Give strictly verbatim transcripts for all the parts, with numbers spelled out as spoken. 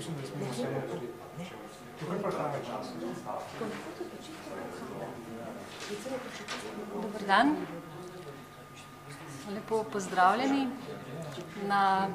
mislim, da smo vse nekaj. Tukaj pa kaj čas. Dobar dan. Lepo pozdravljeni na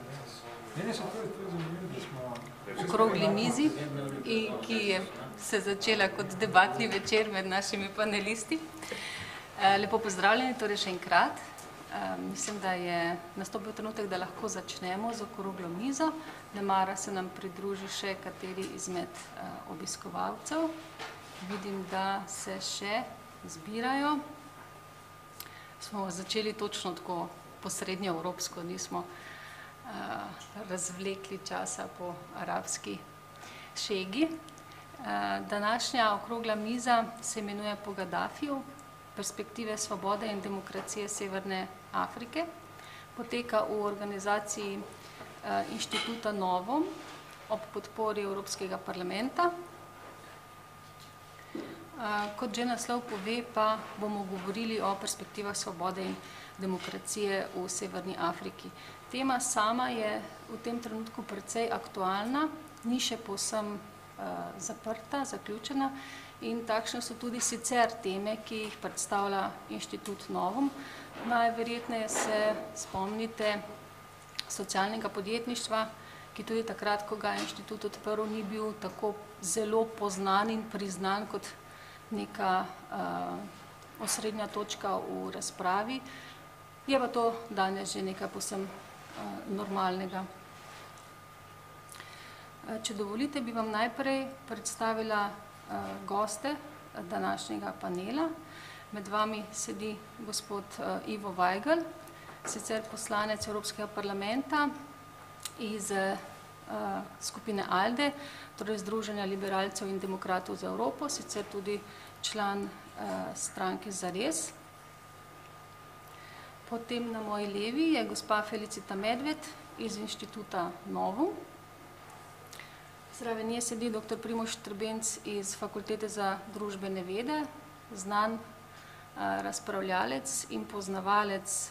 okrogli mizi, ki je se začela kot debatni večer med našimi panelisti. Lepo pozdravljeni, torej še enkrat. Mislim, da je nastopil trenutek, da lahko začnemo z okroglo mizo. Nemara se nam pridruži še kateri izmed obiskovalcev. Vidim, da se še zbirajo. Smo začeli točno tako posrednjo evropsko, nismo razvlekli časa po arabski šegi. Današnja okrogla miza se imenuje Po Gadafiju, perspektive svobode in demokracije Severne Afrike. Poteka v organizaciji Inštituta Novom ob podpori Evropskega parlamenta. Kot že naslov pove, pa bomo govorili o perspektivah svobode in demokracije v Severni Afriki. Tema sama je v tem trenutku precej aktualna, ni še povsem zaprta, zaključena in takšne so tudi sicer teme, ki jih predstavlja Inštitut Novum. Najverjetneje se spomnite socialnega podjetništva, ki tudi takrat, ko ga je inštitut odprl, ni bil tako zelo poznan in priznan kot neka osrednja točka v razpravi. Je pa to danes že nekaj povsem normalnega. Če dovolite, bi vam najprej predstavila goste današnjega panela. Med vami sedi gospod Ivo Vajgl, sicer poslanec Evropskega parlamenta iz skupine ALDE, torej Združenja liberalcev in demokratov za Evropo, sicer tudi član stranke Zares. Potem na moji levi je gospa Felicita Medved iz Inštituta Novum. Zraven nje sedi doktor Primož Trbenc iz Fakultete za družbene vede, znan razpravljalec in poznavalec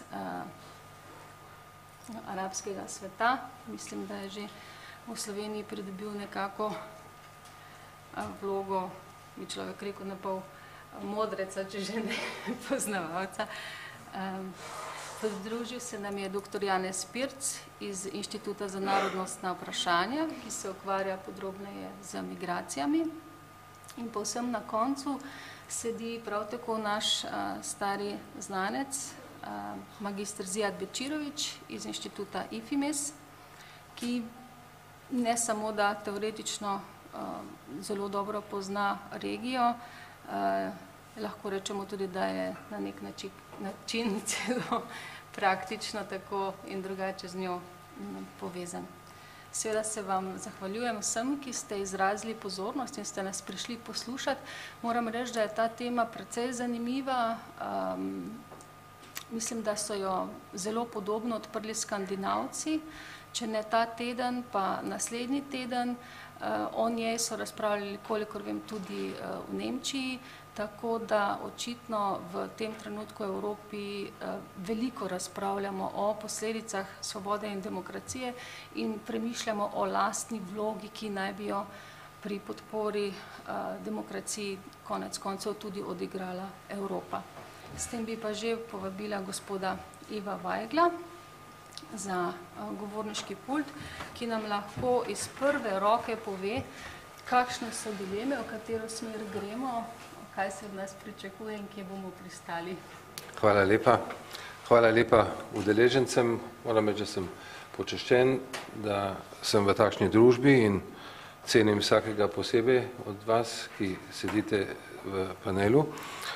arabskega sveta. Mislim, da je že v Sloveniji pridobil nekako vlogo, bi človek rekel, na pol modreca, če že ne poznavalca. Pridružil se nam je doktor Janez Pirc iz Inštituta za narodnostna vprašanja, ki se ukvarja podrobneje z migracijami. In povsem na koncu sedi prav tako naš stari znanec, magister Zijad Bečirović iz Inštituta IFIMES, ki ne samo, da teoretično zelo dobro pozna regijo, lahko rečemo tudi, da je na nek način celo praktično tako in drugače z njo povezan. Seveda se vam zahvaljujem vsem, ki ste izrazili pozornost in ste nas prišli poslušati. Moram reči, da je ta tema precej zanimiva. Mislim, da so jo zelo podobno odprli Skandinavci, če ne ta teden, pa naslednji teden. O njej so razpravljali, kolikor vem, tudi v Nemčiji, tako da očitno v tem trenutku v Evropi veliko razpravljamo o posledicah svobode in demokracije in premišljamo o lastni vlogi, ki naj bi jo pri podpori demokraciji konec koncev tudi odigrala Evropa. S tem bi pa že povabila gospoda Iva Vajgla za govorniški pult, ki nam lahko iz prve roke pove, kakšne so dileme, v katero smer gremo, kaj se od nas pričakuje in kje bomo pristali. Hvala lepa. Hvala lepa udeležencem. Moram reči, da sem počaščen, da sem v takšni družbi in cenim vsakega posebej od vas, ki sedite v panelu.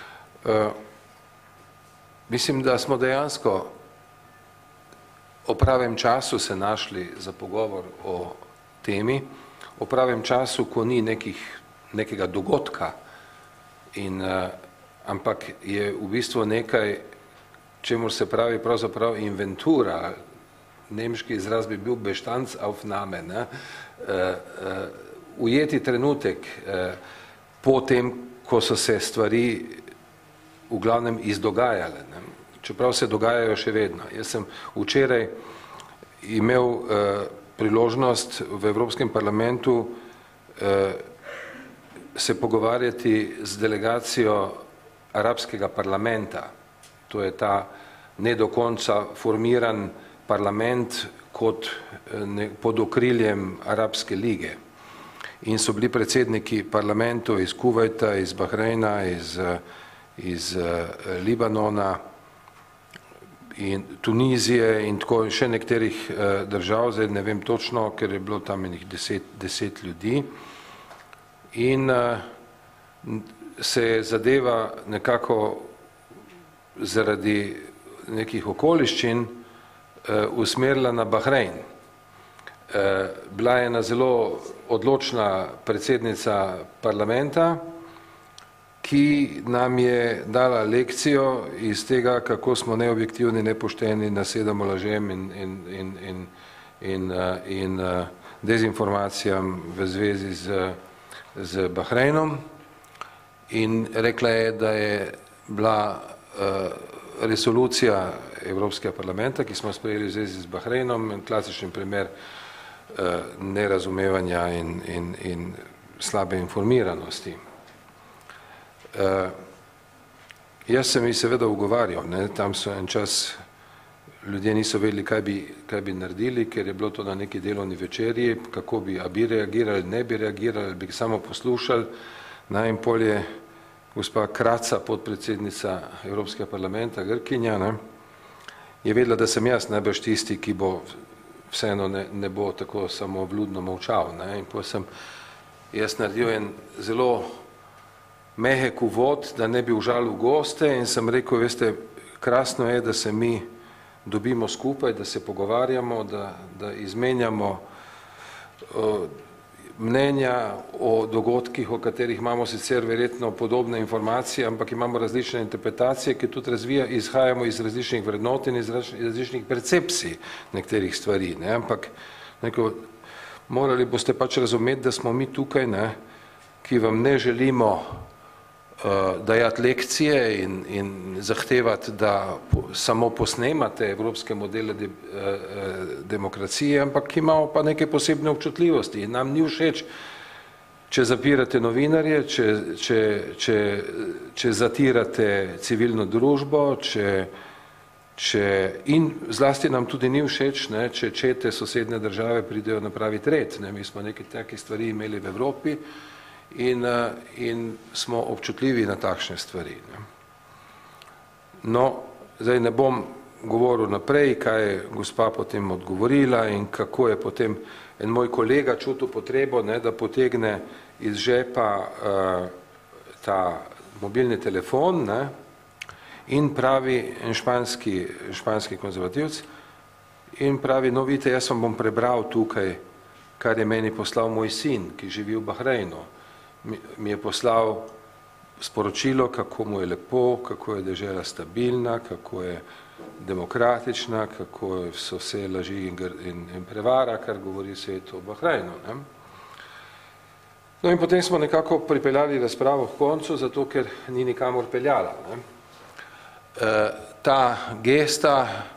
Mislim, da smo dejansko o pravem času se našli za pogovor o temi, o pravem času, ko ni nekih, nekega dogodka, in, uh, ampak je v bistvu nekaj, čemur se pravi pravzaprav inventura, nemški izraz bi bil Bestandsaufnahme, ne? Uh, uh, ujeti trenutek uh, po tem, ko so se stvari v glavnem izdogajale, ne? Čeprav se dogajajo še vedno. Jaz sem včeraj imel uh, priložnost v Evropskem parlamentu se pogovarjati z delegacijo arabskega parlamenta. To je ta ne do konca formiran parlament kot pod okriljem Arabske lige. In so bili predsedniki parlamentov iz Kuvajta, iz Bahreina, iz, iz Libanona in Tunizije in tako še nekaterih držav, zdaj ne vem točno, ker je bilo tam enih deset, deset ljudi. In se je zadeva nekako zaradi nekih okoliščin usmerila na Bahrein. Bila je ena zelo odločna predsednica parlamenta, ki nam je dala lekcijo iz tega, kako smo neobjektivni, nepošteni, nasedamo lažem in, in, in, in, in, in dezinformacijam v zvezi z, z Bahreinom. In rekla je, da je bila resolucija Evropskega parlamenta, ki smo sprejeli v zvezi z Bahreinom, klasičen primer nerazumevanja in, in, in slabe informiranosti. Uh, jaz sem jih seveda ugovarjal, ne, tam so en čas, ljudje niso vedeli, kaj bi, kaj bi naredili, ker je bilo to na neki delovni večerji, kako bi, a bi reagirali, ne bi reagirali, bi samo poslušali. Na in pol je gospa Kraca, podpredsednica Evropskega parlamenta, Grkinja, ne, je vedela, da sem jaz najbrž tisti, ki bo vseeno ne, ne bo tako samo vljudno molčal. Ne, in potem sem jaz naredil en zelo mehek uvod, da ne bi užalil goste in sem rekel, veste, krasno je, da se mi dobimo skupaj, da se pogovarjamo, da, da izmenjamo uh, mnenja o dogodkih, o katerih imamo sicer verjetno podobne informacije, ampak imamo različne interpretacije, ki tudi razvija, izhajamo iz različnih vrednot in iz različnih percepcij nekaterih stvari. Ne? Ampak neko, morali boste pač razumeti, da smo mi tukaj, ne, ki vam ne želimo dajati lekcije in, in zahtevati, da samo posnemate evropske modele de, eh, demokracije, ampak imamo pa neke posebne občutljivosti. In nam ni všeč, če zapirate novinarje, če, če, če, če zatirate civilno družbo, če, če, in zlasti nam tudi ni všeč, ne, če čete sosednje države pridejo napraviti red. Ne. Mi smo nekaj takih stvari imeli v Evropi, In, in smo občutljivi na takšne stvari. Ne. No, zdaj ne bom govoril naprej, kaj je gospa potem odgovorila in kako je potem en moj kolega čutil potrebo, ne, da potegne iz žepa uh, ta mobilni telefon, ne, in pravi en španski, španski konzervativc in pravi, no vidite, jaz vam bom prebral tukaj, kar je meni poslal moj sin, ki živi v Bahreinu. Mi je poslal sporočilo, kako mu je lepo, kako je dežela stabilna, kako je demokratična, kako so vse laži in, in, in prevara, kar govori svet o Bahreinu. Ne? No in potem smo nekako pripeljali razpravo v koncu, zato ker ni nikamor peljala. Ne? E, ta gesta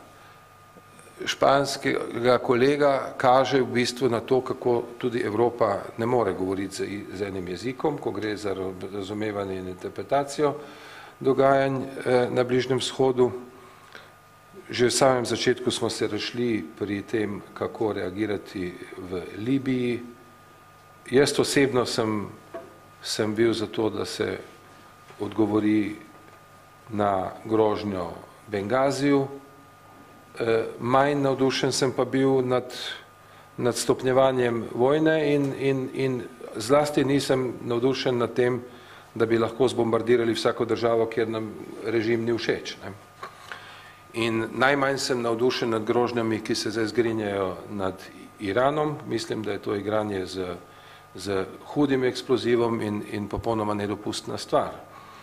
španskega kolega kaže v bistvu na to, kako tudi Evropa ne more govoriti z, z enim jezikom, ko gre za razumevanje in interpretacijo dogajanj eh, na Bližnjem vzhodu. Že v samem začetku smo se rešili pri tem, kako reagirati v Libiji. Jaz osebno sem, sem bil za to, da se odgovori na grožnjo Bengaziju. Manj navdušen sem pa bil nad, nad stopnjevanjem vojne in, in, in zlasti nisem navdušen nad tem, da bi lahko zbombardirali vsako državo, kjer nam režim ni všeč. Ne? In najmanj sem navdušen nad grožnjami, ki se zdaj zgrinjajo nad Iranom. Mislim, da je to igranje z, z hudim eksplozivom in, in popolnoma nedopustna stvar.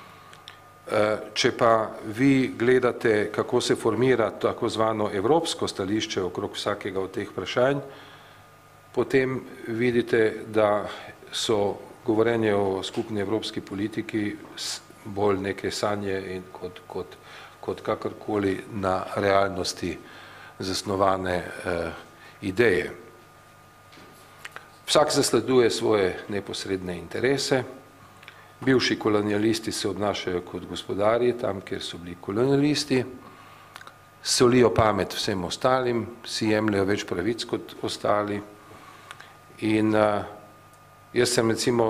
Če pa vi gledate, kako se formira tako zvano evropsko stališče okrog vsakega od teh vprašanj, potem vidite, da so govorenje o skupni evropski politiki bolj neke sanje in kot, kot, kot kakorkoli na realnosti zasnovane eh, ideje. Vsak zasleduje svoje neposredne interese, bivši kolonialisti se obnašajo kot gospodarji, tam, kjer so bili kolonialisti, solijo pamet vsem ostalim, si jemljajo več pravic kot ostali. In uh, jaz sem recimo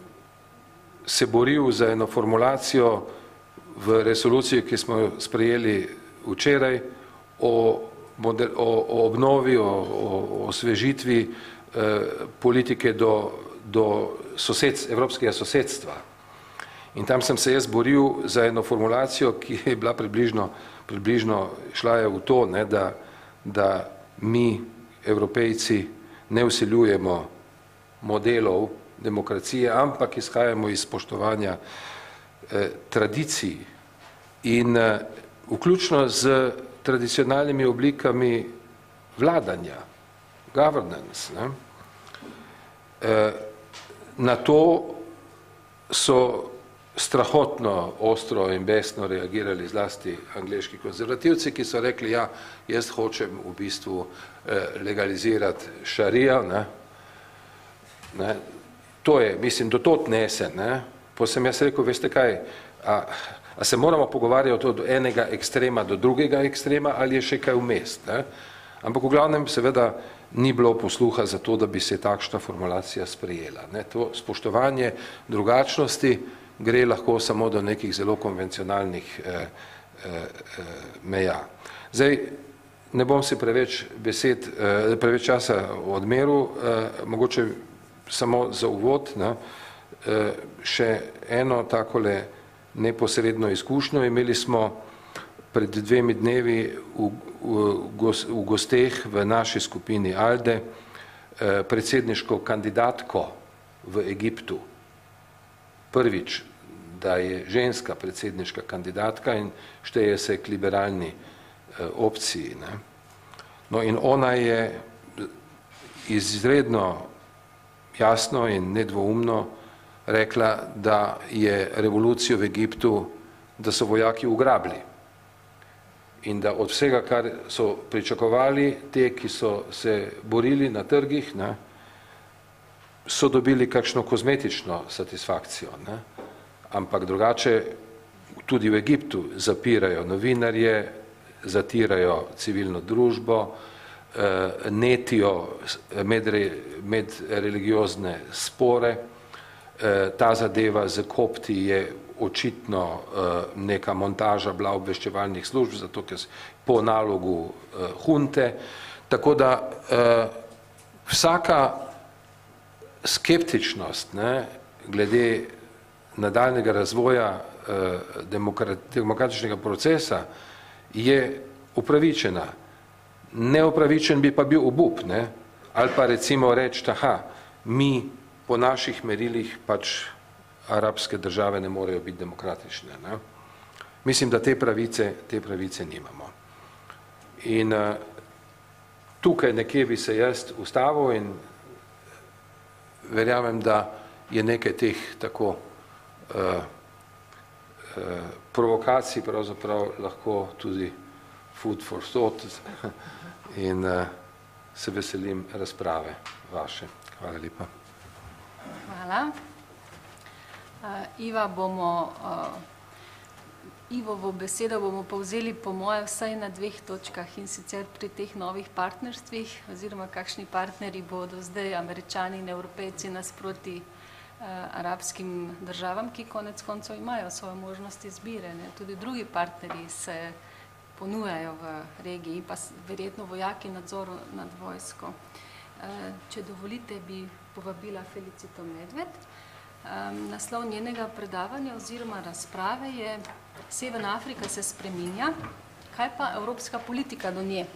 se boril za eno formulacijo v resoluciji, ki smo jo sprejeli včeraj, o, moder, o, o obnovi, o, o, o osvežitvi eh, politike do, do sosed, evropskega sosedstva. In tam sem se jaz boril za eno formulacijo, ki je bila približno, približno šla je v to, ne, da, da mi, Evropejci, ne vsiljujemo modelov demokracije, ampak izhajamo iz spoštovanja eh, tradicij in eh, vključno z tradicionalnimi oblikami vladanja, governance. Ne. Eh, na to so strahotno, ostro in besno reagirali zlasti angleški konzervativci, ki so rekli, ja, jaz hočem v bistvu eh, legalizirati šarijo, ne. Ne. To je, mislim, do tot nese, ne. Po sem jaz rekel, veste kaj, a, a se moramo pogovarjati od enega ekstrema do drugega ekstrema, ali je še kaj vmes, ne. Ampak v glavnem seveda ni bilo posluha za to, da bi se takšna formulacija sprejela, ne. To spoštovanje drugačnosti gre lahko samo do nekih zelo konvencionalnih eh, eh, meja. Zdaj, ne bom si preveč besed, eh, preveč časa odmeril, eh, mogoče samo za uvod, ne, eh, še eno takole neposredno izkušnjo. Imeli smo pred dvemi dnevi v, v, v gosteh v naši skupini Alde eh, predsedniško kandidatko v Egiptu. Prvič, da je ženska predsedniška kandidatka in šteje se k liberalni eh, opciji. Ne. No in ona je izredno jasno in nedvoumno rekla, da je revolucijo v Egiptu, da so vojaki ugrabili. In da od vsega, kar so pričakovali, te, ki so se borili na trgih, ne, so dobili kakšno kozmetično satisfakcijo, ne. Ampak drugače tudi v Egiptu zapirajo novinarje, zatirajo civilno družbo, netijo medreligiozne spore. Ta zadeva z kopti je očitno neka montaža bila obveščevalnih služb, zato ker po nalogu hunte. Tako da vsaka skeptičnost, ne, glede nadaljnega razvoja demokratičnega procesa je upravičena. Neupravičen bi pa bil obup, ne? Ali pa recimo reči, aha, mi po naših merilih pač arabske države ne morejo biti demokratične. Ne? Mislim, da te pravice, te pravice nimamo. In uh, tukaj nekje bi se jaz ustavil in verjamem, da je nekaj teh tako uh, uh, provokacij pravzaprav lahko tudi food for thought. In uh, se veselim razprave vaše. Hvala lepa. Hvala. Uh, Iva bomo, uh, Ivovo besedo bomo povzeli po moje vsaj na dveh točkah, in sicer pri teh novih partnerstvih, oziroma kakšni partnerji bodo zdaj Američani in Evropejci nasproti uh, arabskim državam, ki konec koncev imajo svoje možnosti izbire. Ne? Tudi drugi partnerji se ponujajo v regiji, pa verjetno vojaki nadzoru nad vojsko. Če dovolite, bi povabila Felicito Medved. Naslov njenega predavanja oziroma razprave je Severna Afrika se spreminja, kaj pa evropska politika do nje?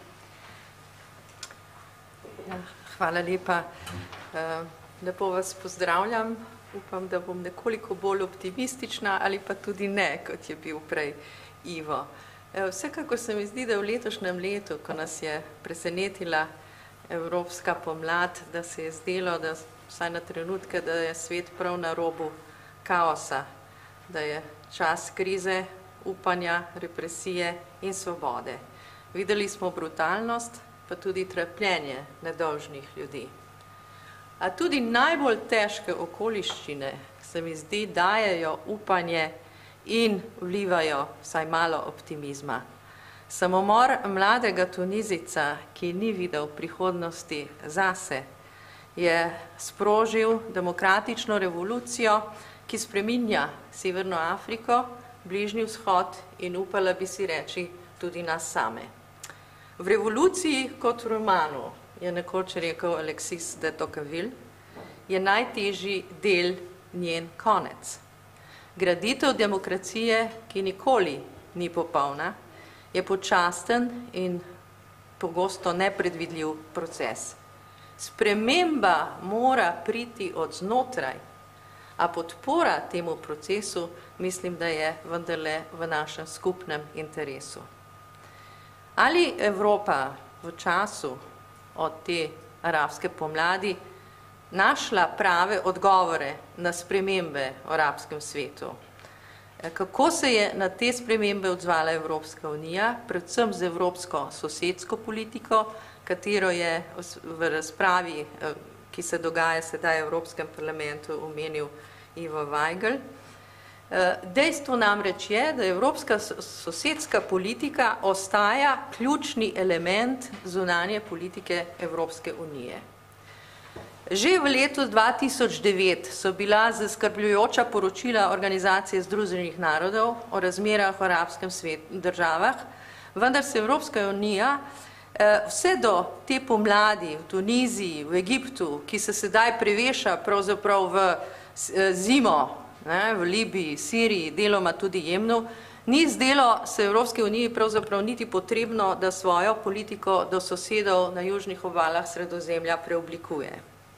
Hvala lepa. Lepo vas pozdravljam. Upam, da bom nekoliko bolj optimistična ali pa tudi ne, kot je bil prej Ivo. Vsekako se mi zdi, da v letošnjem letu, ko nas je presenetila evropska pomlad, da se je zdelo, da vsaj na trenutke, da je svet prav na robu kaosa, da je čas krize, upanja, represije in svobode. Videli smo brutalnost, pa tudi trpljenje nedolžnih ljudi. A tudi najbolj težke okoliščine se mi zdi dajejo upanje in vlivajo vsaj malo optimizma. Samomor mladega Tunizica, ki ni videl prihodnosti zase, je sprožil demokratično revolucijo, ki spreminja Severno Afriko, Bližnji vzhod in upala bi si reči tudi nas same. V revoluciji kot v romanu, je nekoč rekel Alexis de Tocqueville, je najtežji del njen konec. Graditev demokracije, ki nikoli ni popolna, je počasten in pogosto nepredvidljiv proces. Sprememba mora priti od znotraj, a podpora temu procesu mislim, da je vendarle v našem skupnem interesu. Ali Evropa v času od te arabske pomladi našla prave odgovore na spremembe v arabskem svetu? Kako se je na te spremembe odzvala Evropska unija, predvsem z evropsko sosedsko politiko, katero je v razpravi, ki se dogaja sedaj v Evropskem parlamentu, omenil Ivo Vajgl. Dejstvo namreč je, da evropska sosedska politika ostaja ključni element zunanje politike Evropske unije. Že v letu dva tisoč devet so bila zaskrbljujoča poročila Organizacije združenih narodov o razmerah v arabskem svetu državah, vendar se Evropska unija vse do te pomladi v Tuniziji, v Egiptu, ki se sedaj preveša pravzaprav v zimo, ne, v Libiji, Siriji, deloma tudi Jemnu, ni zdelo se Evropske unije pravzaprav niti potrebno, da svojo politiko do sosedov na južnih obalah Sredozemlja preoblikuje.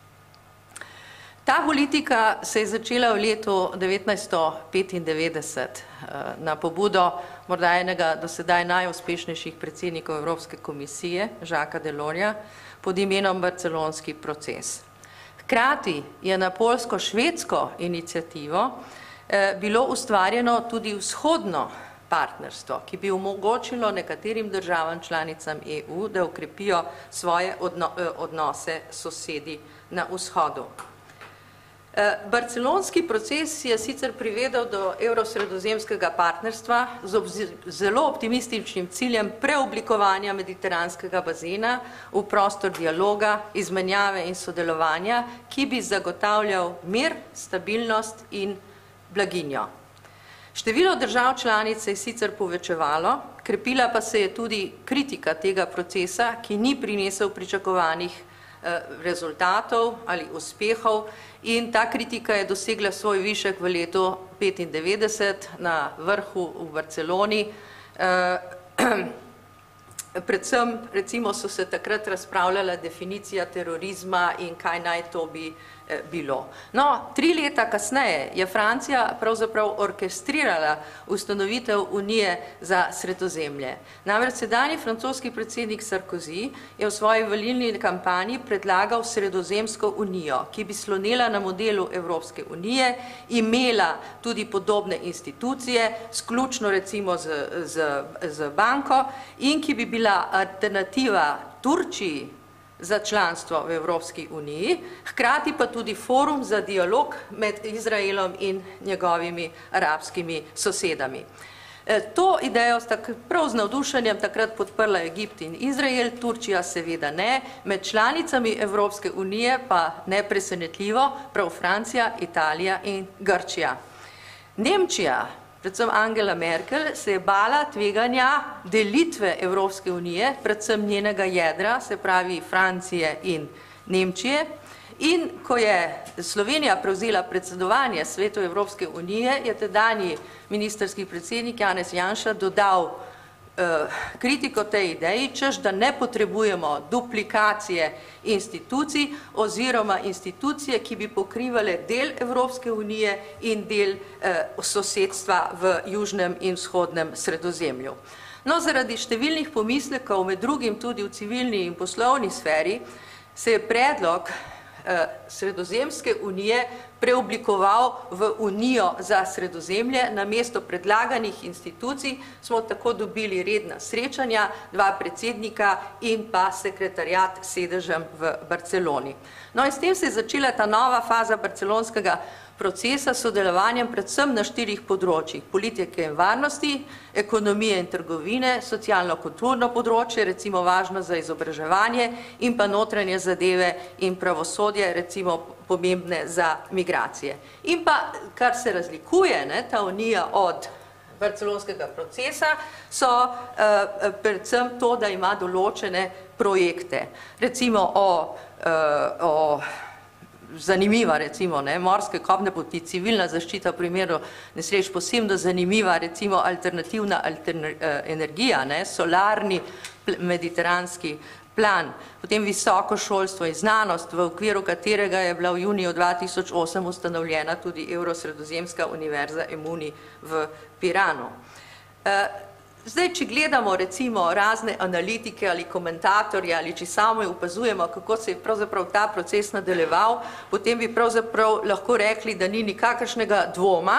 Ta politika se je začela v letu devetnajststo petindevetdeset na pobudo morda enega do sedaj najuspešnejših predsednikov Evropske komisije, Jacquesa Delorsa, pod imenom Barcelonski proces. Hkrati je na poljsko-švedsko inicijativo bilo ustvarjeno tudi vzhodno partnerstvo, ki bi omogočilo nekaterim državam članicam E U, da ukrepijo svoje odnose s sosedi na vzhodu. Barcelonski proces je sicer privedel do evrosredozemskega partnerstva z zelo optimističnim ciljem preoblikovanja mediteranskega bazena v prostor dialoga, izmenjave in sodelovanja, ki bi zagotavljal mir, stabilnost in blaginjo. Število držav članic se je sicer povečevalo, krepila pa se je tudi kritika tega procesa, ki ni prinesel pričakovanih rezultatov ali uspehov, in ta kritika je dosegla svoj višek v letu petindevetdeset na vrhu v Barceloni. Predvsem, recimo, so se takrat razpravljala definicija terorizma in kaj naj to bi bilo. No, tri leta kasneje je Francija pravzaprav orkestrirala ustanovitev Unije za Sredozemlje. Namreč sedanji francoski predsednik Sarkozy je v svoji volilni kampanji predlagal Sredozemsko unijo, ki bi slonela na modelu Evropske unije, imela tudi podobne institucije, sključno recimo z, z, z banko, in ki bi bila alternativa Turčiji za članstvo v Evropski uniji, hkrati pa tudi forum za dialog med Izraelom in njegovimi arabskimi sosedami. To idejo sta prav z navdušenjem takrat podprla Egipt in Izrael, Turčija seveda ne, med članicami Evropske unije pa nepresenetljivo prav Francija, Italija in Grčija. Nemčija, predvsem Angela Merkel, se je bala tveganja delitve Evropske unije, predvsem njenega jedra, se pravi Francije in Nemčije. In ko je Slovenija prevzela predsedovanje Svetu Evropske unije, je tedanji ministrski predsednik Janez Janša dodal kritiko tej ideji, češ da ne potrebujemo duplikacije institucij oziroma institucije, ki bi pokrivale del Evropske unije in del sosedstva v južnem in vzhodnem Sredozemlju. No, zaradi številnih pomislekov, med drugim tudi v civilni in poslovni sferi, se je predlog Sredozemske unije preoblikoval v Unijo za Sredozemlje. Namesto predlaganih institucij smo tako dobili redna srečanja, dva predsednika in pa sekretariat s sedežem v Barceloni. No in s tem se je začela ta nova faza barcelonskega procesa s sodelovanjem predvsem na štirih področjih: politike in varnosti, ekonomije in trgovine, socialno-kulturno področje, recimo važno za izobraževanje, in pa notranje zadeve in pravosodje, recimo pomembne za migracije. In pa, kar se razlikuje, ne, ta unija od barcelonskega procesa, so uh, predvsem to, da ima določene projekte. Recimo o, uh, o zanimiva, recimo, ne, morske kopne poti, civilna zaščita v primeru nesreč, posebno zanimiva, recimo, alternativna alterna, eh, energija, ne, solarni mediteranski plan, potem visoko šolstvo in znanost, v okviru katerega je bila v juniju dva tisoč osem ustanovljena tudi Evrosredozemska univerza Emuni v Piranu. Eh, Zdaj, če gledamo recimo razne analitike ali komentatorje ali če samo opazujemo, kako se je pravzaprav ta proces nadaljeval, potem bi pravzaprav lahko rekli, da ni nikakršnega dvoma,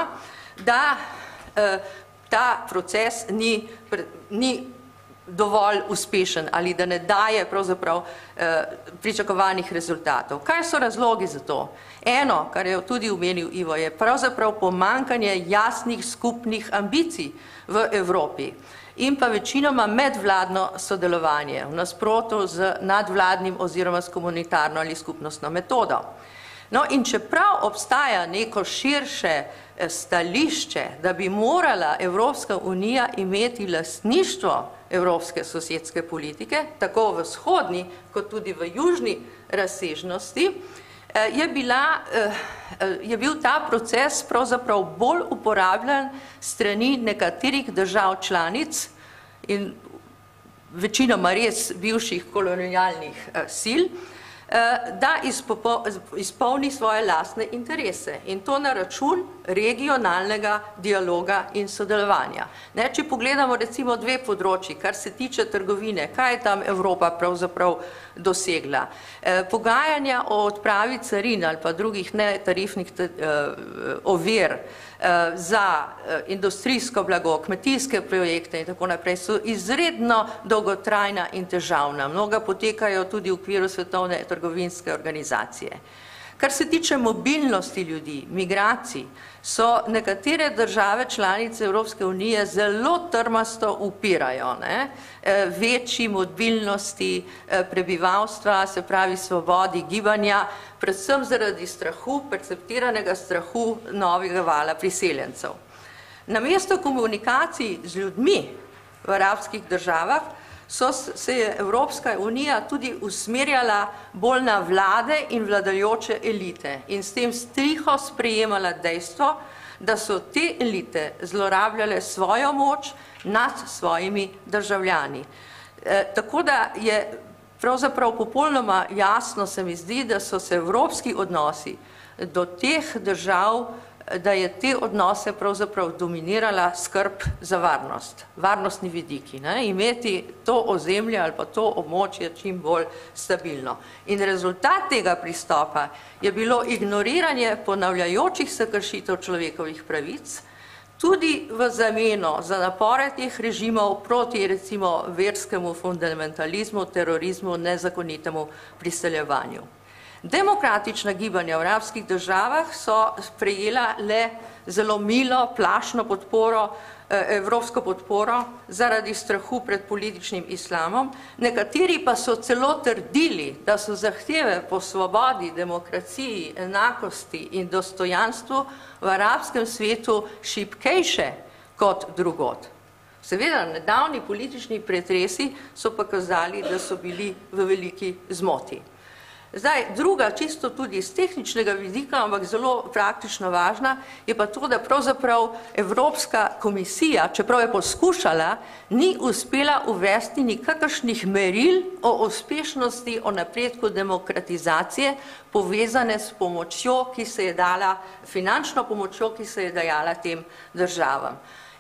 da eh, ta proces ni, ni dovolj uspešen ali da ne daje pravzaprav eh, pričakovanih rezultatov. Kaj so razlogi za to? Eno, kar je tudi omenil Ivo, je pravzaprav pomanjkanje jasnih skupnih ambicij v Evropi in pa večinoma medvladno sodelovanje v nasprotju z nadvladnim oziroma s komunitarno ali skupnostno metodo. No in čeprav obstaja neko širše stališče, da bi morala Evropska unija imeti lastništvo evropske sosedske politike, tako v vzhodni kot tudi v južni razsežnosti, je, bila, je bil ta proces pravzaprav bolj uporabljen strani nekaterih držav članic in večinoma res bivših kolonialnih sil, da izpolni svoje lastne interese in to na račun regionalnega dialoga in sodelovanja. Ne, če pogledamo recimo dve področji, kar se tiče trgovine, kaj je tam Evropa pravzaprav dosegla? E, pogajanja o odpravi carin ali pa drugih netarifnih ovir za industrijsko blago, kmetijske projekte in tako naprej so izredno dolgotrajna in težavna. Mnoga potekajo tudi v okviru Svetovne trgovinske organizacije. Kar se tiče mobilnosti ljudi, migracij, so nekatere države članice Evropske unije zelo trmasto upirajo, ne, večji mobilnosti prebivalstva, se pravi svobodi gibanja, predvsem zaradi strahu, perceptiranega strahu novega vala priseljencev. Namesto komunikacij z ljudmi v arabskih državah so se je Evropska unija tudi usmerjala bolj na vlade in vladajoče elite in s tem striho sprejemala dejstvo, da so te elite zlorabljale svojo moč nad svojimi državljani. E, tako da je pravzaprav popolnoma jasno se mi zdi, da so se evropski odnosi do teh držav, da je te odnose pravzaprav dominirala skrb za varnost, varnostni vidiki, ne? Imeti to ozemlje ali pa to območje čim bolj stabilno. In rezultat tega pristopa je bilo ignoriranje ponavljajočih se kršitev človekovih pravic, tudi v zameno za napore teh režimov proti recimo verskemu fundamentalizmu, terorizmu, nezakonitemu priseljevanju. Demokratična gibanja v arabskih državah so sprejela le zelo milo, plašno podporo, evropsko podporo zaradi strahu pred političnim islamom. Nekateri pa so celo trdili, da so zahteve po svobodi, demokraciji, enakosti in dostojanstvu v arabskem svetu šibkejše kot drugod. Seveda, nedavni politični pretresi so pokazali, da so bili v veliki zmoti. Zdaj, druga, čisto tudi iz tehničnega vidika, ampak zelo praktično važna, je pa to, da pravzaprav Evropska komisija, čeprav je poskušala, ni uspela uvesti nikakršnih meril o uspešnosti, o napredku demokratizacije, povezane s pomočjo, ki se je dala, finančno pomočjo, ki se je dajala tem državam.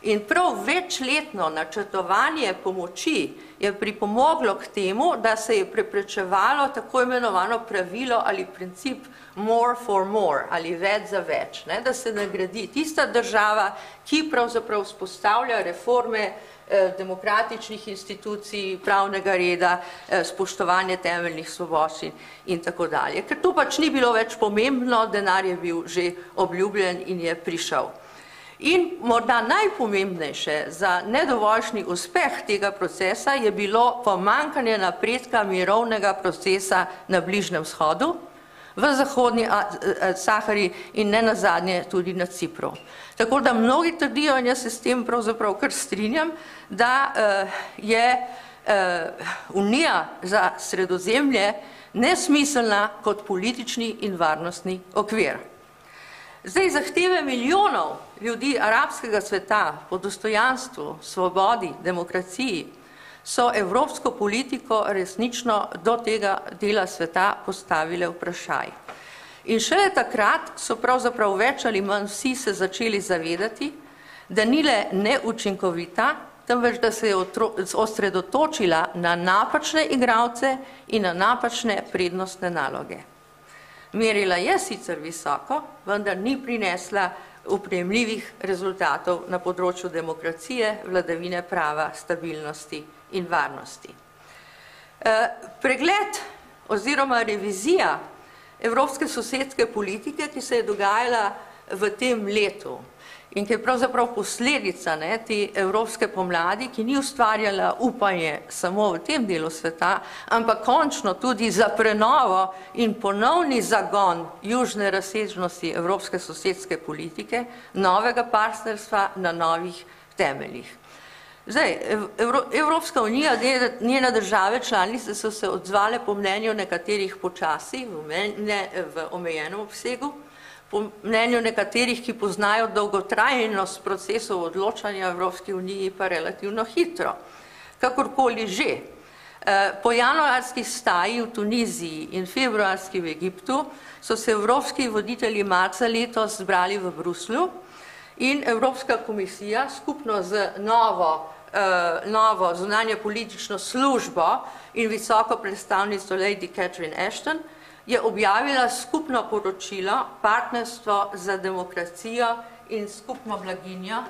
In prav večletno načrtovanje pomoči je pripomoglo k temu, da se je preprečevalo tako imenovano pravilo ali princip more for more ali več za več, ne? Da se nagradi tista država, ki pravzaprav vzpostavlja reforme demokratičnih institucij, pravnega reda, spoštovanje temeljnih svoboščin in tako dalje. Ker to pač ni bilo več pomembno, denar je bil že obljubljen in je prišel. In morda najpomembnejše za nedovoljšni uspeh tega procesa je bilo pomanjkanje napredka mirovnega procesa na Bližnjem vzhodu, v Zahodni Sahari in ne nazadnje tudi na Cipru. Tako da mnogi trdijo, in jaz se s tem pravzaprav kar strinjam, da je Unija za Sredozemlje nesmiselna kot politični in varnostni okvir. Zdaj, zahteve milijonov ljudi arabskega sveta po dostojanstvu, svobodi, demokraciji so evropsko politiko resnično do tega dela sveta postavile vprašaj. In šele takrat so pravzaprav več ali manj vsi se začeli zavedati, da ni le neučinkovita, temveč da se je osredotočila na napačne igralce in na napačne prednostne naloge. Merila je sicer visoko, vendar ni prinesla uprejemljivih rezultatov na področju demokracije, vladavine prava, stabilnosti in varnosti. Pregled oziroma revizija evropske sosedske politike, ki se je dogajala v tem letu in ki je pravzaprav posledica ne, te evropske pomladi, ki ni ustvarjala upanje samo v tem delu sveta, ampak končno tudi za prenovo in ponovni zagon južne razsežnosti evropske sosedske politike, novega partnerstva na novih temeljih. Zdaj, Evropska unija, njene države članice so se odzvale po mnenju nekaterih počasi, v omejenem obsegu, po mnenju nekaterih, ki poznajo dolgotrajnost procesov odločanja v Evropski uniji, pa relativno hitro. Kakorkoli že. Po januarski staji v Tuniziji in februarski v Egiptu so se evropski voditelji marca letos zbrali v Bruslju in Evropska komisija skupno z novo, novo zunanje politično službo in visoko predstavnico Lady Catherine Ashton je objavila skupno poročilo Partnerstvo za demokracijo in skupno blaginjo,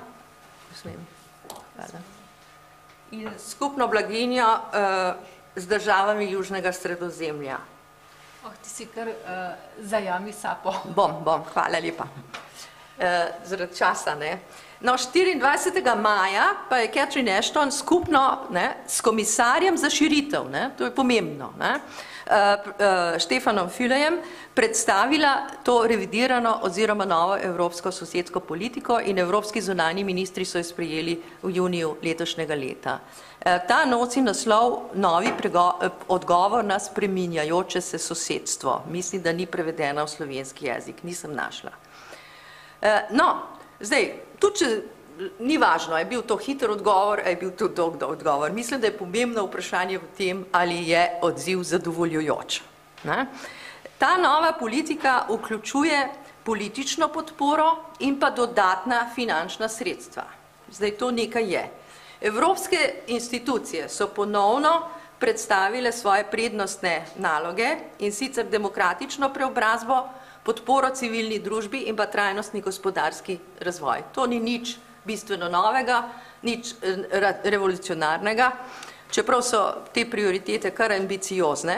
in skupno blaginjo uh, z državami Južnega Sredozemlja. Oh, ti si kar uh, zajami sapo. Bom, bom, hvala lepa. Uh, zaradi časa, ne. No, štiriindvajsetega maja pa je Catherine Ashton skupno ne, s komisarjem za širitev, ne, to je pomembno, ne, Štefanom Fülejem predstavila to revidirano oziroma novo evropsko sosedsko politiko in evropski zunanji ministri so jo sprejeli v juniju letošnjega leta. Ta nosi naslov Novi odgovor na spreminjajoče se sosedstvo. Mislim, da ni prevedena v slovenski jezik, nisem našla. No, zdaj, tudi če ni važno, je bil to hiter odgovor, je bil to dolg odgovor. Mislim, da je pomembno vprašanje v tem, ali je odziv zadovoljujoč. Ne? Ta nova politika vključuje politično podporo in pa dodatna finančna sredstva. Zdaj, to nekaj je. Evropske institucije so ponovno predstavile svoje prednostne naloge in sicer demokratično preobrazbo, podporo civilni družbi in pa trajnostni gospodarski razvoj. To ni nič bistveno novega, nič revolucionarnega, čeprav so te prioritete kar ambiciozne.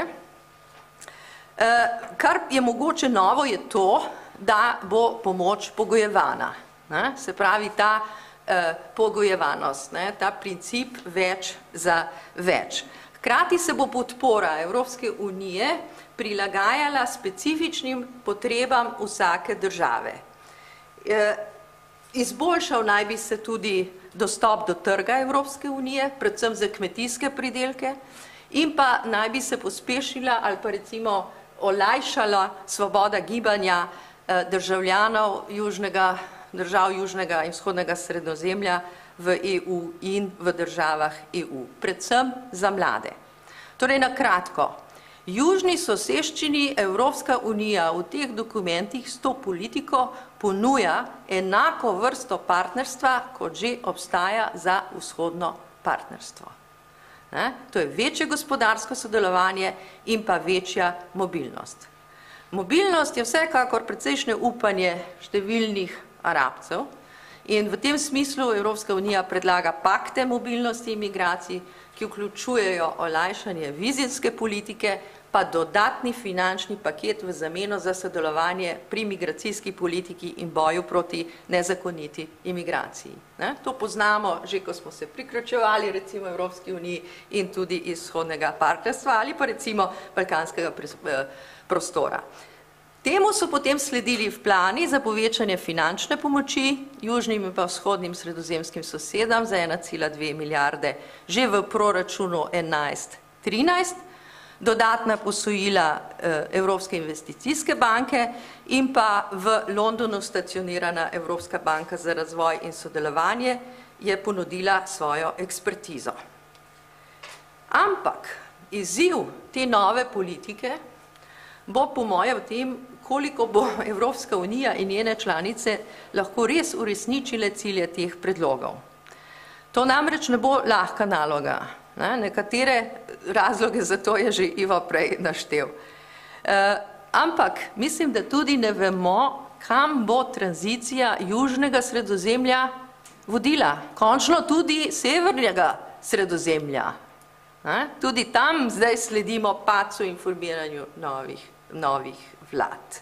Kar je mogoče novo je to, da bo pomoč pogojevana. Se pravi ta pogojevanost, ta princip več za več. Hkrati se bo podpora Evropske unije prilagajala specifičnim potrebam vsake države. Izboljšal naj bi se tudi dostop do trga Evropske unije, predvsem za kmetijske pridelke, in pa naj bi se pospešila ali pa recimo olajšala svoboda gibanja državljanov južnega, držav Južnega in Vzhodnega Sredozemlja v E U in v državah E U, predvsem za mlade. Torej, na kratko, Južni soseščini Evropska unija v teh dokumentih s to politiko ponuja enako vrsto partnerstva, kot že obstaja za vzhodno partnerstvo. Ne? To je večje gospodarsko sodelovanje in pa večja mobilnost. Mobilnost je vsekakor precejšnje upanje številnih Arabcev in v tem smislu Evropska unija predlaga pakte mobilnosti in migracij, ki vključujejo olajšanje vizijske politike, pa dodatni finančni paket v zameno za sodelovanje pri migracijski politiki in boju proti nezakoniti imigraciji. Ne? To poznamo že, ko smo se priključevali recimo Evropski uniji in tudi iz vzhodnega partnerstva ali pa recimo balkanskega prostora. Temu so potem sledili v plani za povečanje finančne pomoči južnim in pa vzhodnim sredozemskim sosedam za ena cela dve milijarde že v proračunu enajst trinajst, dodatna posojila Evropske investicijske banke in pa v Londonu stacionirana Evropska banka za razvoj in sodelovanje je ponudila svojo ekspertizo. Ampak izziv te nove politike bo po moje v tem, koliko bo Evropska unija in njene članice lahko res uresničile cilje teh predlogov. To namreč ne bo lahka naloga. Ne? Nekatere razloge za to je že Ivo prej naštel. E, ampak mislim, da tudi ne vemo, kam bo tranzicija južnega sredozemlja vodila. Končno tudi severnega sredozemlja. Ne? Tudi tam zdaj sledimo padcu in formiranju novih novih vlad.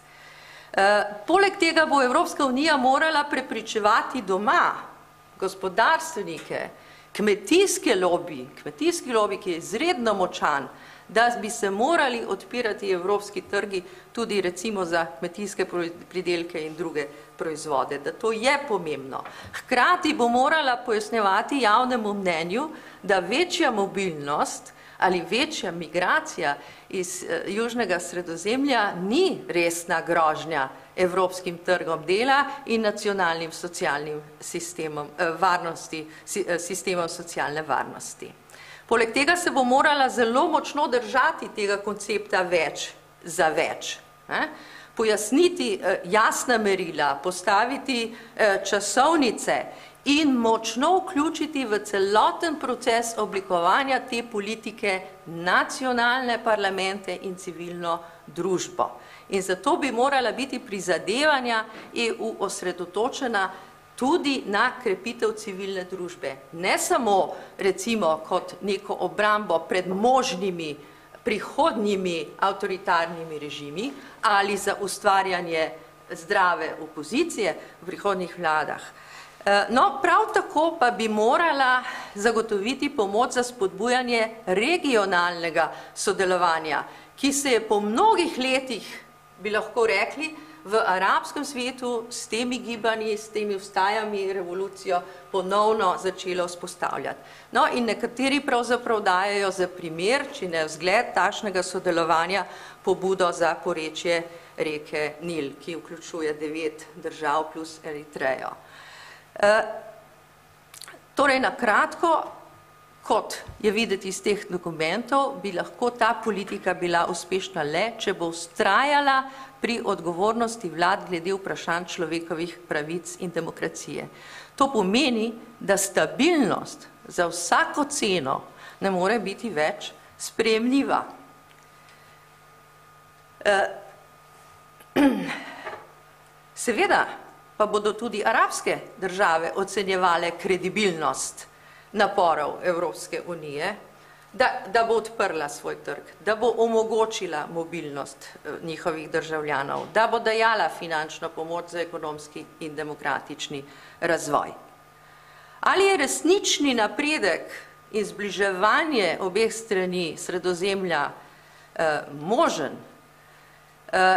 E, poleg tega bo Evropska unija morala prepričevati doma gospodarstvenike, kmetijske lobi, kmetijski lobi, ki je izredno močan, da bi se morali odpirati evropski trgi tudi recimo za kmetijske pridelke in druge proizvode, da to je pomembno. Hkrati bo morala pojasnjevati javnemu mnenju, da večja mobilnost ali večja migracija iz južnega sredozemlja ni resna grožnja evropskim trgom dela in nacionalnim socialnim sistemom varnosti, sistemom socialne varnosti. Poleg tega se bo morala zelo močno držati tega koncepta več za več. Ne? Pojasniti jasna merila, postaviti časovnice in močno vključiti v celoten proces oblikovanja te politike nacionalne parlamente in civilno družbo. In zato bi morala biti prizadevanja E U osredotočena tudi na krepitev civilne družbe. Ne samo recimo kot neko obrambo pred možnimi prihodnjimi avtoritarnimi režimi ali za ustvarjanje zdrave opozicije v prihodnjih vladah. No, prav tako pa bi morala zagotoviti pomoč za spodbujanje regionalnega sodelovanja, ki se je po mnogih letih, bi lahko rekli, v arabskem svetu s temi gibanji, s temi vstajami, revolucijo ponovno začelo vzpostavljati. No, in nekateri pravzaprav dajejo za primer, če ne vzgled takšnega sodelovanja, pobudo za porečje reke Nil, ki vključuje devet držav plus Eritrejo. E, torej, na kratko, kot je videti iz teh dokumentov, bi lahko ta politika bila uspešna le, če bo vztrajala pri odgovornosti vlad glede vprašanj človekovih pravic in demokracije. To pomeni, da stabilnost za vsako ceno ne more biti več sprejemljiva. E, seveda pa bodo tudi arabske države ocenjevale kredibilnost naporov Evropske unije, da, da bo odprla svoj trg, da bo omogočila mobilnost njihovih državljanov, da bo dajala finančno pomoč za ekonomski in demokratični razvoj. Ali je resnični napredek in zbliževanje obeh strani Sredozemlja eh, možen, eh,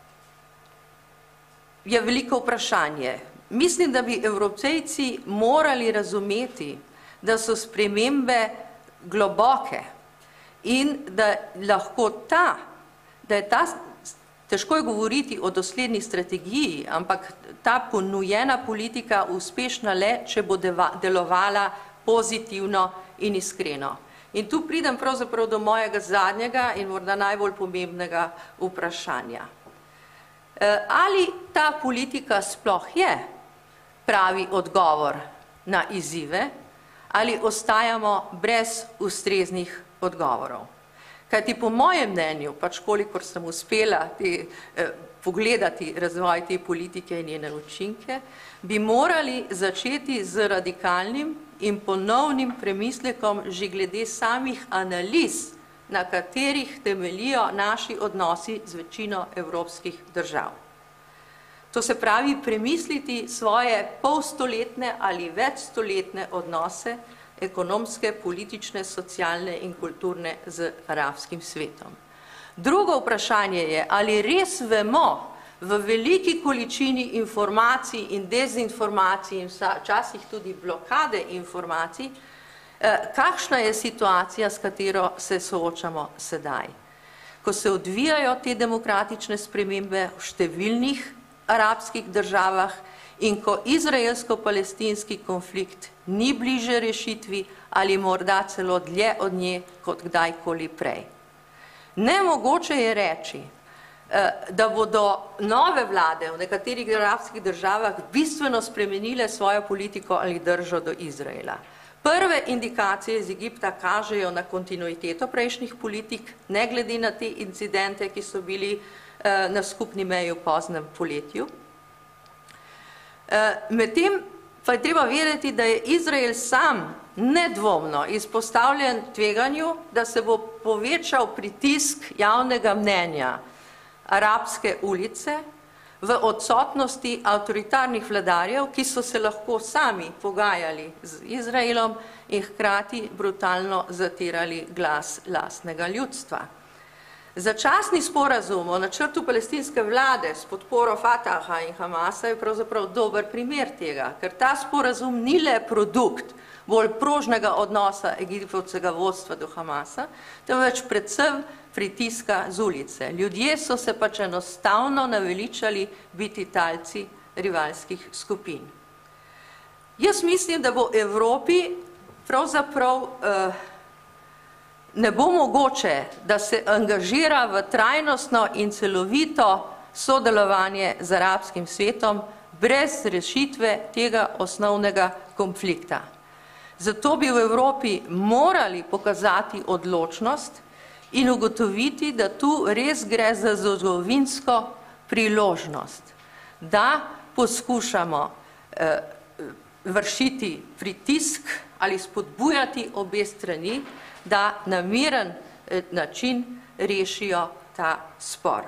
je veliko vprašanje. Mislim, da bi Evropejci morali razumeti, da so spremembe globoke in da lahko ta, da je ta, težko je govoriti o dosledni strategiji, ampak ta ponujena politika uspešna le, če bo delovala pozitivno in iskreno. In tu pridem pravzaprav do mojega zadnjega in morda najbolj pomembnega vprašanja. Ali ta politika sploh je pravi odgovor na izzive, ali ostajamo brez ustreznih odgovorov? Kajti po mojem mnenju, pač kolikor sem uspela te, eh, pogledati razvoj te politike in njene učinke, bi morali začeti z radikalnim in ponovnim premislekom že glede samih analiz, na katerih temeljijo naši odnosi z večino evropskih držav. To se pravi premisliti svoje polstoletne ali večstoletne odnose, ekonomske, politične, socialne in kulturne z arabskim svetom. Drugo vprašanje je, ali res vemo v veliki količini informacij in dezinformacij in včasih tudi blokade informacij, kakšna je situacija, s katero se soočamo sedaj. Ko se odvijajo te demokratične spremembe v številnih arabskih državah in ko izraelsko-palestinski konflikt ni bliže rešitvi ali morda celo dlje od nje kot kdajkoli prej. Nemogoče je reči, da bodo nove vlade v nekaterih arabskih državah bistveno spremenile svojo politiko ali držo do Izraela. Prve indikacije iz Egipta kažejo na kontinuiteto prejšnjih politik, ne glede na te incidente, ki so bili na skupni meji v poznem poletju. Medtem pa je treba vedeti, da je Izrael sam nedvomno izpostavljen tveganju, da se bo povečal pritisk javnega mnenja arabske ulice v odsotnosti avtoritarnih vladarjev, ki so se lahko sami pogajali z Izraelom in hkrati brutalno zatirali glas lastnega ljudstva. Začasni sporazum o načrtu palestinske vlade s podporo Fataha in Hamasa je pravzaprav dober primer tega, ker ta sporazum ni le produkt bolj prožnega odnosa egiptovskega vodstva do Hamasa, temveč predvsem pritiska z ulice. Ljudje so se pač enostavno naveličali biti talci rivalskih skupin. Jaz mislim, da bo Evropi pravzaprav eh, ne bo mogoče, da se angažira v trajnostno in celovito sodelovanje z arabskim svetom brez rešitve tega osnovnega konflikta. Zato bi v Evropi morali pokazati odločnost in ugotoviti, da tu res gre za zgodovinsko priložnost, da poskušamo eh, vršiti pritisk ali spodbujati obe strani, da na miren način rešijo ta spor.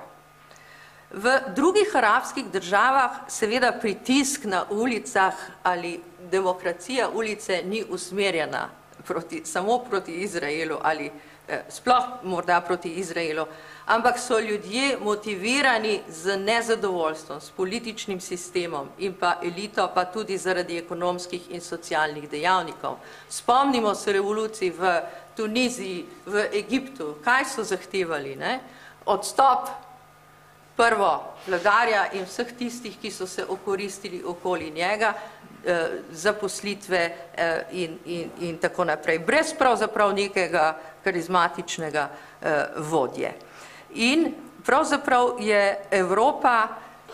V drugih arabskih državah seveda pritisk na ulicah ali demokracija ulice ni usmerjena proti, samo proti Izraelu ali eh, sploh morda proti Izraelu, ampak so ljudje motivirani z nezadovoljstvom, s političnim sistemom in pa elito, pa tudi zaradi ekonomskih in socialnih dejavnikov. Spomnimo se revolucij v Tuniziji, v Egiptu, kaj so zahtevali, ne? Odstop prvo vladarja in vseh tistih, ki so se okoristili okoli njega, eh, zaposlitve eh, in, in, in tako naprej, brez pravzaprav nekega karizmatičnega eh, vodje. In pravzaprav je Evropa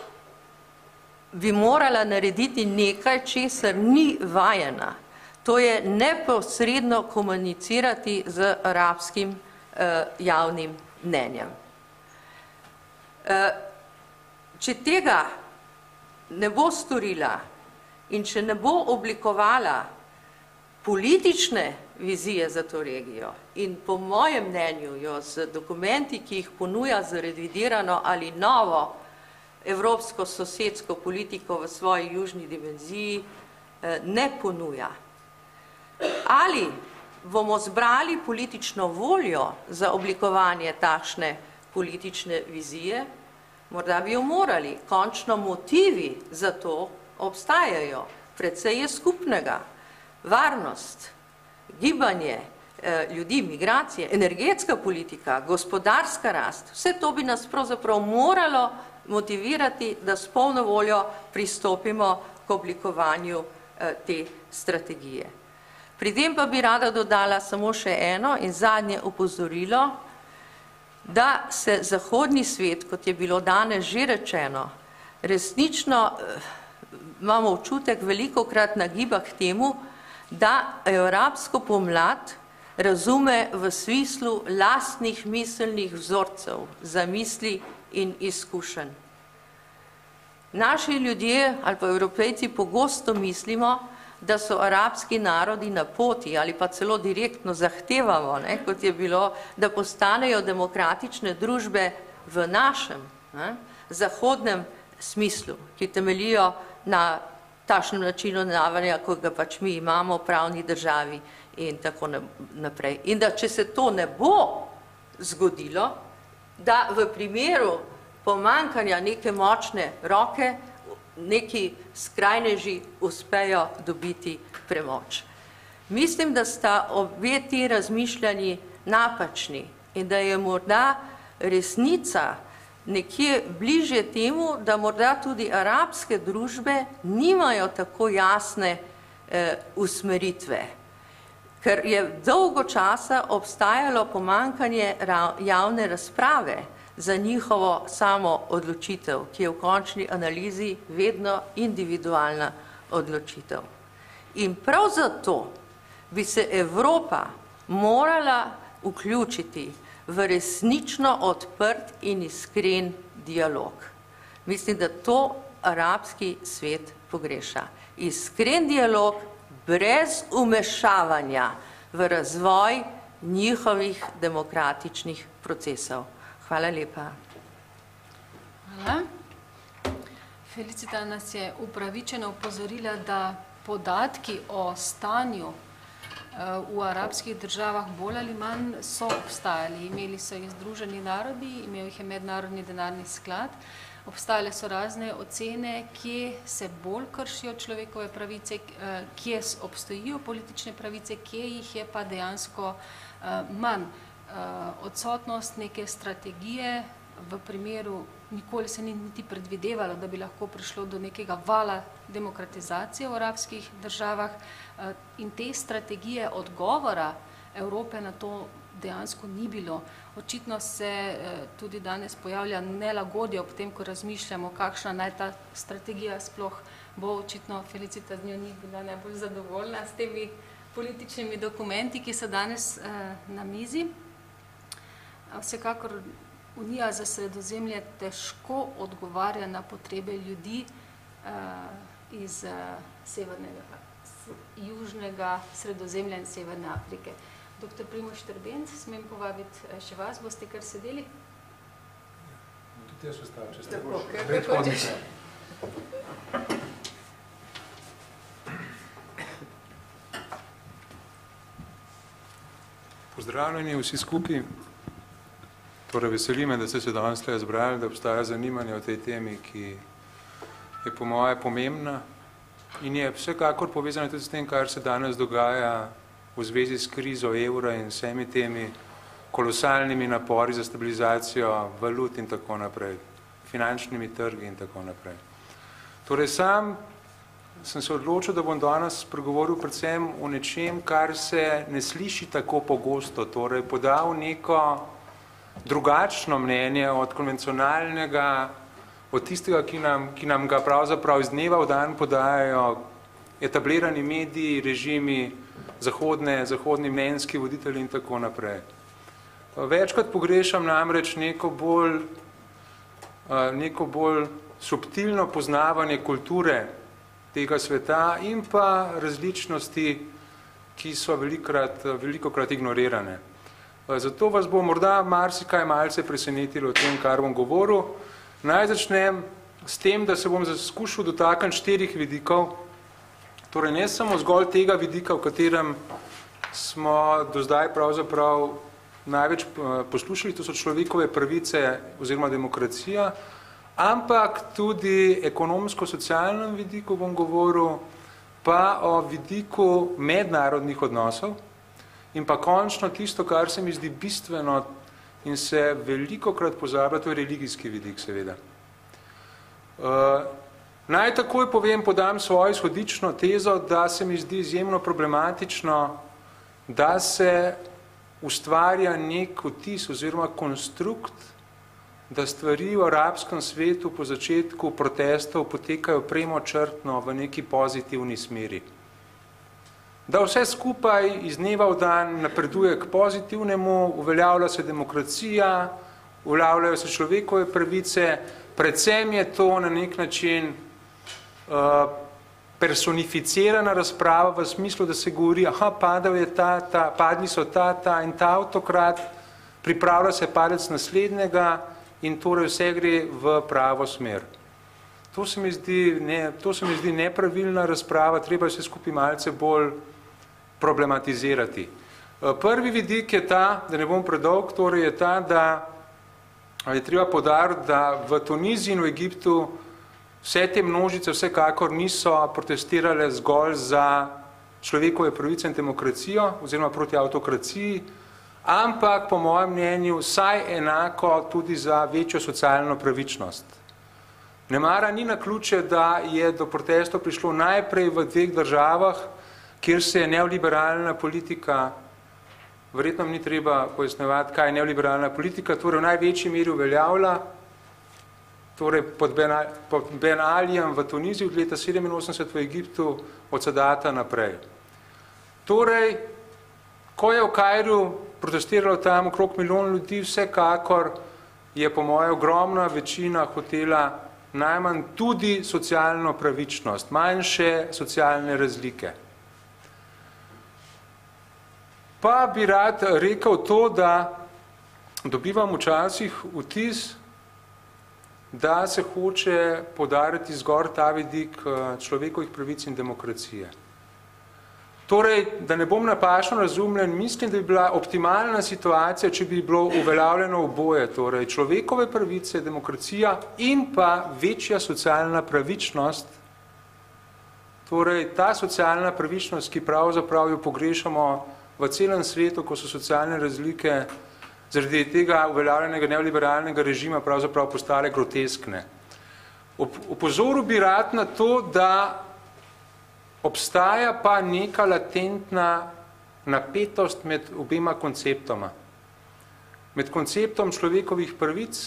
bi morala narediti nekaj, česar ni vajena. To je neposredno komunicirati z arabskim eh, javnim mnenjem. Eh, če tega ne bo storila in če ne bo oblikovala politične vizije za to regijo in po mojem mnenju jo z dokumenti, ki jih ponuja za revidirano ali novo evropsko sosedsko politiko v svoji južni dimenziji, eh, ne ponuja. Ali bomo zbrali politično voljo za oblikovanje takšne politične vizije, morda bi jo morali, končno motivi za to obstajajo, precej je skupnega, varnost, gibanje eh, ljudi, migracije, energetska politika, gospodarska rast, vse to bi nas pravzaprav moralo motivirati, da s polno voljo pristopimo k oblikovanju eh, te strategije. Pri tem pa bi rada dodala samo še eno in zadnje opozorilo, da se zahodni svet, kot je bilo danes že rečeno, resnično imamo občutek velikokrat nagiba k temu, da arabsko pomlad razume v smislu lastnih miselnih vzorcev, zamisli in izkušenj. Naši ljudje ali pa Evropejci pogosto mislimo, da so arabski narodi na poti ali pa celo direktno zahtevamo, ne, kot je bilo, da postanejo demokratične družbe v našem, ne, zahodnem smislu, ki temeljijo na takšnem načinu navanja, kot ga pač mi imamo v pravni državi in tako naprej. In da če se to ne bo zgodilo, da v primeru pomanjkanja neke močne roke neki skrajneži uspejo dobiti premoč. Mislim, da sta obe ti razmišljanji napačni in da je morda resnica nekje bližje temu, da morda tudi arabske družbe nimajo tako jasne eh, usmeritve, ker je dolgo časa obstajalo pomanjkanje javne razprave za njihovo samo odločitev, ki je v končni analizi vedno individualna odločitev. In prav zato bi se Evropa morala vključiti v resnično odprt in iskren dialog. Mislim, da to arabski svet pogreša. Iskren dialog brez umešavanja v razvoj njihovih demokratičnih procesov. Hvala lepa. Hvala. Felicita nas je upravičeno upozorila, da podatki o stanju v arabskih državah bolj ali manj so obstajali. Imeli so jih Združeni narodi, imel jih je Mednarodni denarni sklad, obstajale so razne ocene, kje se bolj kršijo človekove pravice, kje obstojijo politične pravice, kje jih je pa dejansko manj. Odsotnost neke strategije v primeru, nikoli se ni niti predvidevalo, da bi lahko prišlo do nekega vala demokratizacije v arabskih državah in te strategije odgovora Evrope na to dejansko ni bilo. Očitno se tudi danes pojavlja nelagodje ob tem, ko razmišljamo, kakšna naj ta strategija sploh bo. Očitno Felicita z njo ni bila najbolj zadovoljna s temi političnimi dokumenti, ki so danes na mizi. Vsekakor Unija za Sredozemlje težko odgovarja na potrebe ljudi iz severnega, južnega Sredozemlja in Severne Afrike. Doktor Primož Trbenc, smem povabiti še vas, boste kar sedeli? Tudi jaz ostavim, če ste boš predhodnice. Pozdravljeni vsi skupaj. Torej, veseli me, da ste se danes tukaj zbrali, da obstaja zanimanje o tej temi, ki je po moje pomembna in je vsekakor povezana tudi s tem, kar se danes dogaja v zvezi s krizo evra in vsemi temi kolosalnimi napori za stabilizacijo valut in tako naprej, finančnimi trgi in tako naprej. Torej, sam sem se odločil, da bom danes pregovoril predvsem o nečem, kar se ne sliši tako pogosto, torej podal neko drugačno mnenje od konvencionalnega, od tistega, ki nam, ki nam ga pravzaprav iz dneva v dan podajajo etablirani mediji, režimi, zahodne, zahodni mnenjski voditelji in tako naprej. Večkrat pogrešam namreč neko bolj, neko bolj subtilno poznavanje kulture tega sveta in pa različnosti, ki so velikokrat, velikokrat ignorirane. Zato vas bo morda marsikaj malce presenetilo o tem, kar bom govoril. Naj začnem s tem, da se bom skušal dotakniti štirih vidikov, torej ne samo zgolj tega vidika, v katerem smo do zdaj pravzaprav največ poslušali, to so človekove pravice oziroma demokracija, ampak tudi ekonomsko-socialnem vidiku bom govoril, pa o vidiku mednarodnih odnosov in pa končno tisto, kar se mi zdi bistveno in se velikokrat pozablja, to je religijski vidik seveda. Naj takoj povem, podam svojo izhodično tezo, da se mi zdi izjemno problematično, da se ustvarja nek vtis oziroma konstrukt, da stvari v arabskem svetu po začetku protestov potekajo premočrtno v neki pozitivni smeri. Da vse skupaj iz dneva v dan napreduje k pozitivnemu, uveljavlja se demokracija, uveljavljajo se človekove pravice, predvsem je to na nek način uh, personificirana razprava v smislu, da se govori, aha, padal je ta, ta, padli so ta, ta in ta avtokrat, pripravlja se padec naslednjega in torej vse gre v pravo smer. To se mi zdi, ne, to se mi zdi nepravilna razprava, treba se skupaj malce bolj problematizirati. Prvi vidik je ta, da ne bom predolg, torej je ta, da je treba poudariti, da v Tuniziji in v Egiptu vse te množice vsekakor niso protestirale zgolj za človekove pravice in demokracijo oziroma proti avtokraciji, ampak po mojem mnenju vsaj enako tudi za večjo socialno pravičnost. Nemara ni naključje, da je do protestov prišlo najprej v dveh državah, kjer se je neoliberalna politika, verjetno ni treba pojasnjevati, kaj je neoliberalna politika, torej v največji meri uveljavlja, torej pod Ben Alijem v Tuniziji od leta sedeminosemdeset v Egiptu od Sadata naprej. Torej, ko je v Kairu protestiralo tam okrog milijon ljudi, vsekakor je po moje ogromna večina hotela najmanj tudi socialno pravičnost, manjše socialne razlike. Pa bi rad rekel to, da dobivam včasih vtis, da se hoče poudariti zgor ta vidik človekovih pravic in demokracije. Torej, da ne bom napačno razumljen, mislim, da bi bila optimalna situacija, če bi bilo uveljavljeno oboje, torej človekove pravice, demokracija in pa večja socialna pravičnost. Torej, ta socialna pravičnost, ki pravzaprav jo pogrešamo v celem svetu, ko so socialne razlike zaradi tega uveljavljenega neoliberalnega režima pravzaprav postale groteskne. Opozoril bi rad na to, da obstaja pa neka latentna napetost med obema konceptoma. Med konceptom človekovih pravic,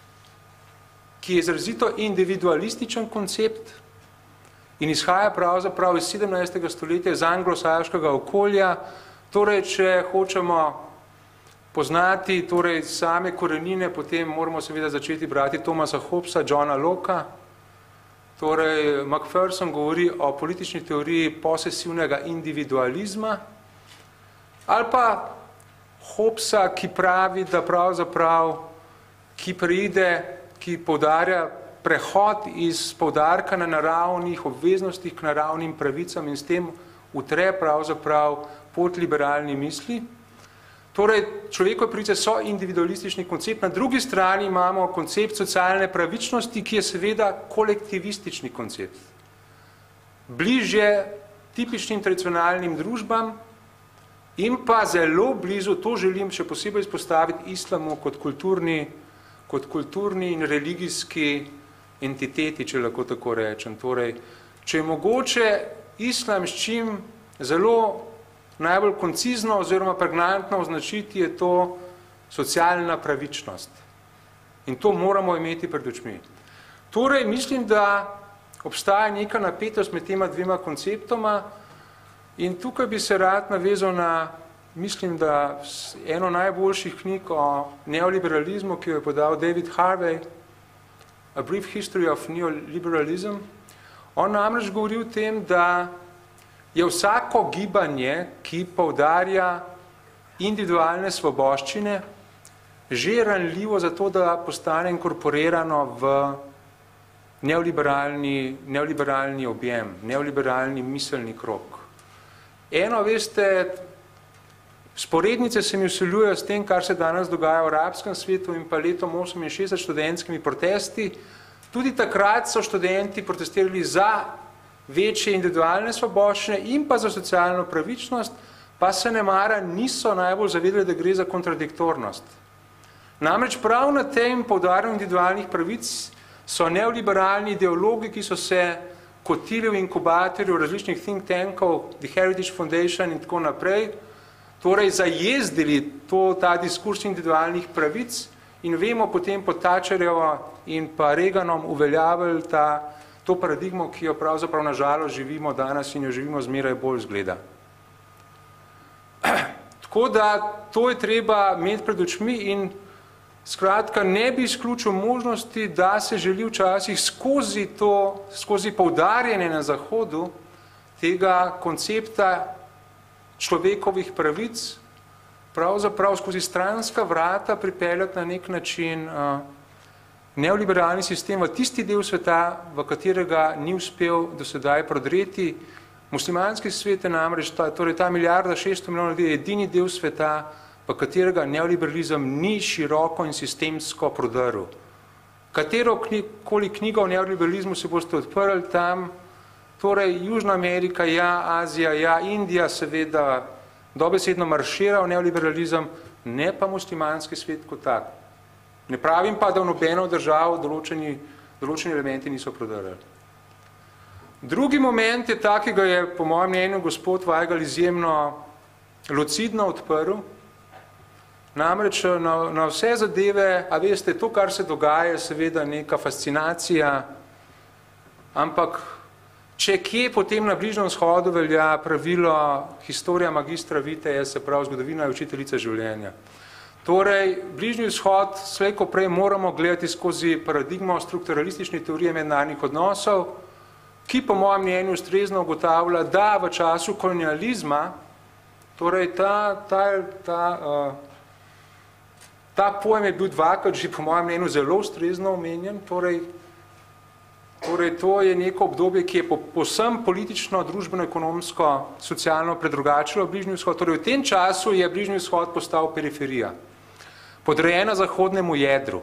ki je izrazito individualističen koncept in izhaja pravzaprav iz sedemnajstega stoletja iz anglosaškega okolja. Torej, če hočemo poznati torej, same korenine, potem moramo seveda začeti brati Thomasa Hobbesa, Johna Locka. Torej, Macpherson govori o politični teoriji posesivnega individualizma, ali pa Hobbesa, ki pravi, da pravzaprav, ki pride, ki poudarja prehod iz poudarka na naravnih obveznostih k naravnim pravicam in s tem utre pravzaprav pot liberalni misli. Torej, človekove pravice so individualistični koncept, na drugi strani imamo koncept socialne pravičnosti, ki je seveda kolektivistični koncept. Bližje tipičnim tradicionalnim družbam in pa zelo blizu, to želim še posebej izpostaviti, islamu kot kulturni, kot kulturni in religijski entiteti, če lahko tako rečem. Torej, če je mogoče islam s čim zelo najbolj koncizno oziroma pregnantno označiti, je to socialna pravičnost. In to moramo imeti pred očmi. Torej, mislim, da obstaja neka napetost med tema dvema konceptoma in tukaj bi se rad navezal na, mislim, da eno najboljših knjig o neoliberalizmu, ki jo je podal David Harvey, A Brief History of Neoliberalism. On namreč govori o tem, da je vsako gibanje, ki poudarja individualne svoboščine, že ranljivo za to, da postane inkorporirano v neoliberalni, neoliberalni objem, neoliberalni miselni krog. Eno, veste, sporednice se mi vseljujejo s tem, kar se danes dogaja v arabskem svetu in pa letom oseminšestdeset študentskimi protesti. Tudi takrat so študenti protestirali za večje individualne svoboščine in pa za socialno pravičnost, pa se nemara niso najbolj zavedali, da gre za kontradiktornost. Namreč prav na tem poudarjanju individualnih pravic so neoliberalni ideologi, ki so se kotili v inkubatorju različnih think tankov, The Heritage Foundation in tako naprej, torej zajezdili to, ta diskurs individualnih pravic in vemo potem pod Thatcherjevo in pa Reaganom uveljavili ta, to paradigmo, ki jo pravzaprav na žalost živimo danes in jo živimo zmeraj bolj zgleda. Tako da to je treba imeti pred očmi in skratka ne bi izključil možnosti, da se želi včasih skozi to, skozi poudarjanje na Zahodu tega koncepta človekovih pravic, pravzaprav skozi stranska vrata pripeljati na nek način uh, neoliberalni sistem v tisti del sveta, v katerega ni uspel do sedaj prodreti. Muslimanski svet je namreč, ta, torej ta milijarda šeststo milijonov ljudi je edini del sveta, v katerega neoliberalizem ni široko in sistemsko prodrl. Katero koli knjigo o neoliberalizmu se boste odprli tam, torej Južna Amerika, ja, Azija, ja, Indija seveda dobesedno maršira v neoliberalizem, ne pa muslimanski svet kot tak. Ne pravim pa, da v nobeno državo določeni, določeni elementi niso prodrli. Drugi moment je ta, ki ga je po mojem mnenju gospod Vajgl izjemno lucidno odprl, namreč na, na vse zadeve, a veste, to, kar se dogaja, je seveda neka fascinacija, ampak če kje potem na Bližnjem vzhodu velja pravilo historia magistra vitae, se pravi zgodovina je učiteljica življenja. Torej, Bližnji vzhod slejko prej moramo gledati skozi paradigmo strukturalistične teorije mednarodnih odnosov, ki po mojem mnenju ustrezno ugotavlja, da v času kolonializma, torej ta, ta, ta, uh, ta pojem je bil dvakrat že po mojem mnenju zelo ustrezno omenjen, torej, torej to je neko obdobje, ki je po, posem politično, družbeno, ekonomsko, socialno predrugačilo Bližnji vzhod, torej v tem času je Bližnji vzhod postal periferija, podrejena zahodnemu jedru.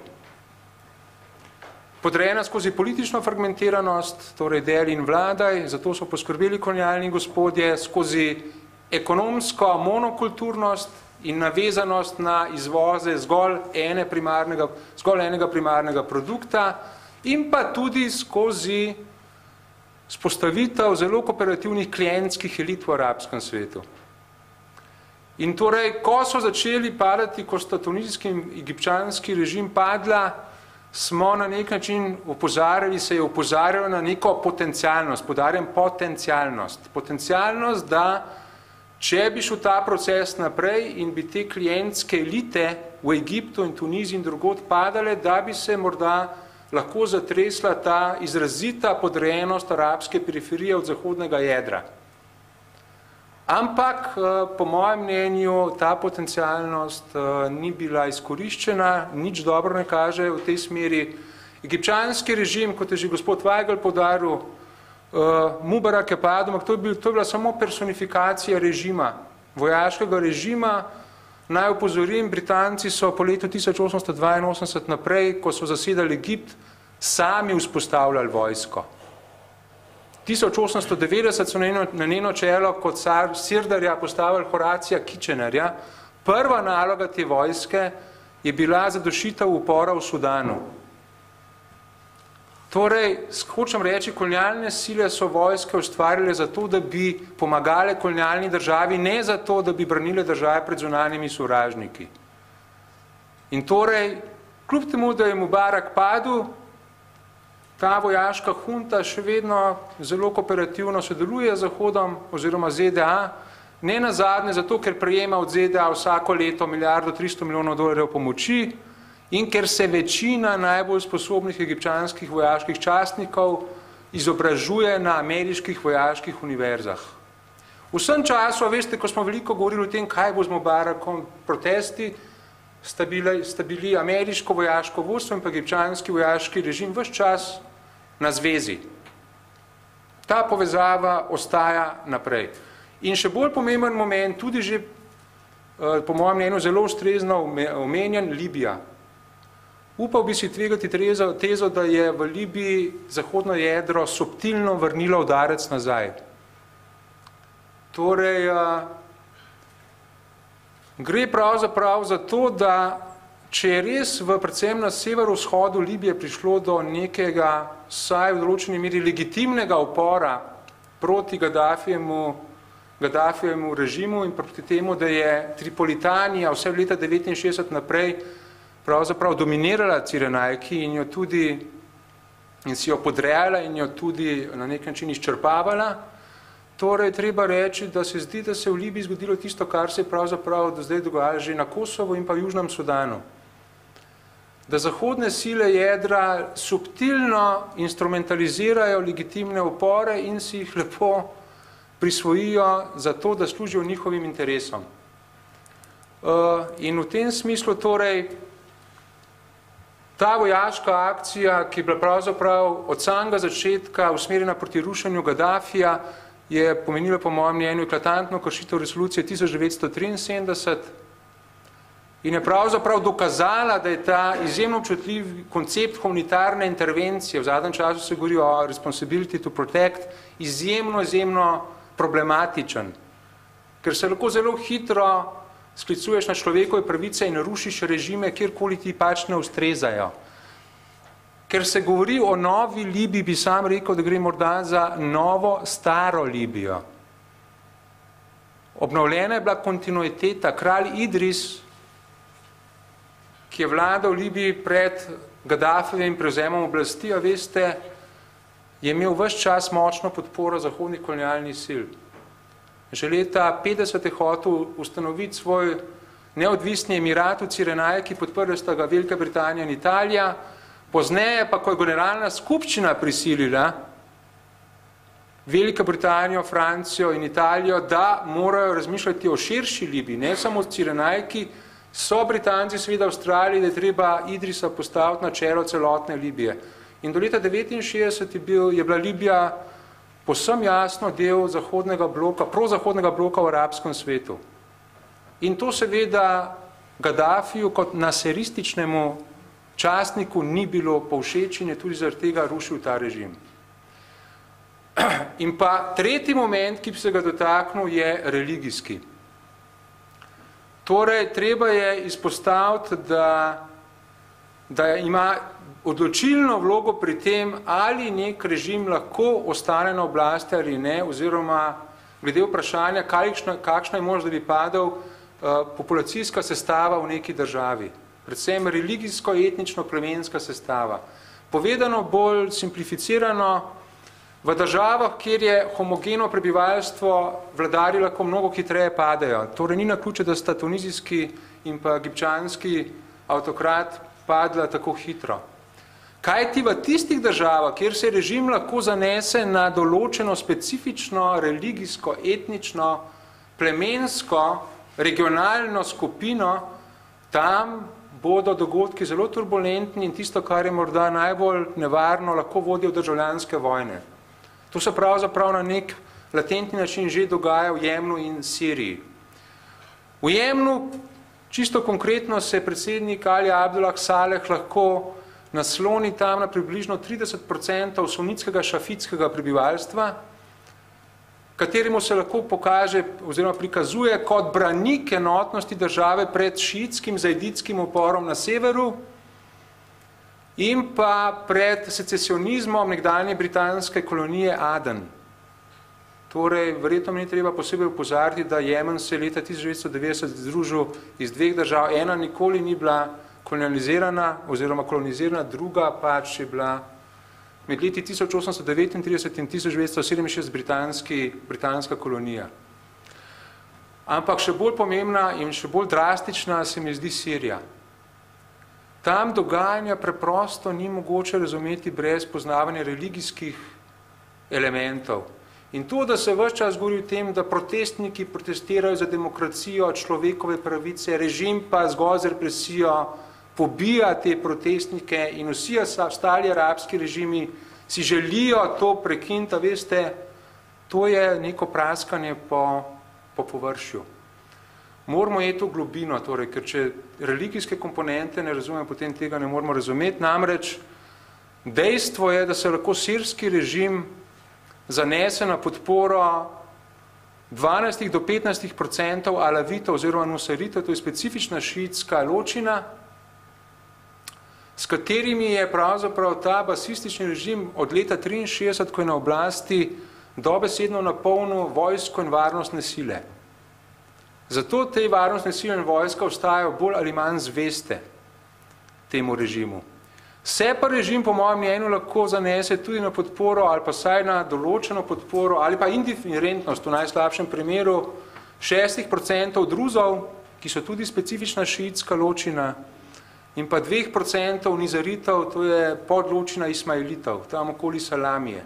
Podrejena skozi politično fragmentiranost, torej del in vladaj, zato so poskrbeli kolonialni gospodje, skozi ekonomsko monokulturnost in navezanost na izvoze zgolj, ene primarnega, zgolj enega primarnega produkta in pa tudi skozi spostavitev zelo kooperativnih klientskih elit v arabskem svetu. In torej, ko so začeli padati, ko sta tunizijski in egipčanski režim padla, smo na nek način opozarjali, se je opozarjalo na neko potencialnost, podarjam potencialnost. Potencialnost, da če bi šel ta proces naprej in bi te klientske elite v Egiptu in Tuniziji in drugod padale, da bi se morda lahko zatresla ta izrazita podrejenost arabske periferije od zahodnega jedra. Ampak, po mojem mnenju, ta potencialnost ni bila izkoriščena, nič dobro ne kaže v tej smeri. Egipčanski režim, kot je že gospod Vajgl poudaril, Mubarak je padel, to je, bil, to je bila samo personifikacija režima, vojaškega režima. Naj opozorim, Britanci so po letu tisoč osemsto dvainosemdeset naprej, ko so zasedali Egipt, sami vzpostavljali vojsko. tisoč osemsto devetdeset so na njeno čelo kot car Sirdarja postavili Horacija Kitchenerja. Prva naloga te vojske je bila zadušitev upora v Sudanu. Torej, hočem reči, kolonialne sile so vojske ustvarile zato, da bi pomagale kolonialni državi, ne zato, da bi branile države pred zunanjimi sovražniki. In torej, kljub temu, da je Mubarak padel, ta vojaška hunta še vedno zelo kooperativno sodeluje z Zahodom oziroma Z D A, ne nazadnje zato, ker prejema od Z D A vsako leto milijardo tristo milijonov dolarjev pomoči in ker se večina najbolj sposobnih egipčanskih vojaških častnikov izobražuje na ameriških vojaških univerzah. V vsem času, veste, ko smo veliko govorili o tem, kaj bo z Mubarakom protesti, sta bili, sta bili ameriško vojaško vodstvo in pa egipčanski vojaški režim ves čas na zvezi. Ta povezava ostaja naprej. In še bolj pomemben moment, tudi že po mojem mnenju zelo ustrezno omenjen, Libija. Upal bi si tvegati tezo, tezo, da je v Libiji zahodno jedro subtilno vrnilo udarec nazaj. Torej, gre pravzaprav za to, da če je res v, predvsem na severovzhodu Libije prišlo do nekega, vsaj v določeni meri, legitimnega upora proti Gaddafijemu, Gaddafijemu režimu in proti temu, da je Tripolitanija vse v leta devetinšestdeset naprej pravzaprav dominirala Cirenajki in jo tudi in si jo podrejala in jo tudi na nek način izčrpavala. Torej, treba reči, da se zdi, da se v Libiji zgodilo tisto, kar se je pravzaprav do zdaj dogajalo že na Kosovo in pa v Južnem Sudanu. Da zahodne sile jedra subtilno instrumentalizirajo legitimne upore in si jih lepo prisvojijo za to, da služijo njihovim interesom. In v tem smislu torej ta vojaška akcija, ki je bila pravzaprav od samega začetka usmerjena proti rušenju Gaddafija, je pomenila po mojem mnenju eklatantno kršitev resolucije tisoč devetsto triinsedemdeset in je pravzaprav dokazala, da je ta izjemno občutljiv koncept humanitarne intervencije, v zadnjem času se govori o responsibility to protect, izjemno, izjemno problematičen, ker se lahko zelo hitro sklicuješ na človekove pravice in rušiš režime, kjerkoli ti pač ne ustrezajo. Ker se govori o novi Libiji, bi sam rekel, da gre morda za novo, staro Libijo. Obnovljena je bila kontinuiteta. Kralj Idris, ki je vladal v Libiji pred Gaddafijevim prevzemom oblasti, a veste, je imel ves čas močno podporo zahodnih kolonialnih sil. Že leta petdeset je hotel ustanoviti svoj neodvisni emirat v Cirenajki, podprli sta ga Velika Britanija in Italija. Pozneje pa, ko je generalna skupščina prisilila Veliko Britanijo, Francijo in Italijo, da morajo razmišljati o širši Libiji, ne samo v Cirenajki, so Britanci seveda Avstraliji, da je treba Idrisa postaviti na čelo celotne Libije. In do leta devetinšestdeset je, bil, je bila Libija povsem jasno del zahodnega bloka, prozahodnega bloka v arabskem svetu. In to seveda Gaddafiju kot naserističnemu častniku ni bilo povšeč in je tudi zaradi tega rušil ta režim. In pa tretji moment, ki bi se ga dotaknil, je religijski. Torej, treba je izpostaviti, da, da ima odločilno vlogo pri tem, ali nek režim lahko ostane na oblasti ali ne, oziroma glede vprašanja, kakšna, kakšna je možnost, da bi padel uh, populacijska sestava v neki državi. Predvsem religijsko-etnično-plemenska sestava. Povedano bolj simplificirano, v državah, kjer je homogeno prebivalstvo, vladarji lahko mnogo hitreje padejo. Torej ni naključje, da sta tunizijski in pa egipčanski avtokrat padla tako hitro. Kaj ti v tistih državah, kjer se režim lahko zanese na določeno specifično, religijsko, etnično, plemensko, regionalno skupino, tam bodo dogodki zelo turbulentni in tisto, kar je morda najbolj nevarno, lahko vodijo državljanske vojne. To se pravzaprav na nek latentni način že dogaja v Jemnu in Siriji. V Jemnu, čisto konkretno, se predsednik Ali Abdullah Saleh lahko nasloni tam na približno trideset procentov sunitskega šafitskega prebivalstva, kateremu se lahko pokaže oziroma prikazuje kot branik enotnosti države pred šiitskim zajditskim uporom na severu in pa pred secesionizmom nekdanje britanske kolonije Aden. Torej, verjetno mi ni treba posebej upozoriti, da Jemen se leta tisoč devetsto devetdeset združil iz dveh držav. Ena nikoli ni bila kolonializirana oziroma kolonizirana, druga pač je bila med leti tisoč osemsto devetintrideset in tisoč devetsto sedeminšestdeset britanski, britanska kolonija. Ampak še bolj pomembna in še bolj drastična se mi zdi Sirija. Tam dogajanja preprosto ni mogoče razumeti brez poznavanja religijskih elementov. In to, da se ves čas govori o tem, da protestniki protestirajo za demokracijo, človekove pravice, režim pa zgolj z represijo pobija te protestnike in vsi ostali arabski režimi si želijo to prekiniti, veste, to je neko praskanje po, po površju. Moramo iti v globino, torej, ker če religijske komponente ne razumemo, potem tega ne moramo razumeti. Namreč dejstvo je, da se lahko sirski režim zanese na podporo dvanajst do petnajst procentov alavitov oziroma nusaritov, to je specifična šiitska ločina, s katerimi je pravzaprav ta basistični režim od leta triinšestdeset, ko je na oblasti, dobesedno napolnil vojsko in varnostne sile. Zato te varnostne sile in vojska ostajajo bolj ali manj zveste temu režimu. Se pa režim, po mojem mnenju, lahko zanese tudi na podporo ali pa saj na določeno podporo ali pa indiferentnost v najslabšem primeru šestih procentov druzov, ki so tudi specifična šiitska ločina, in pa dveh procentov nizaritov, to je podločina ismailitov, tam okoli Salamije.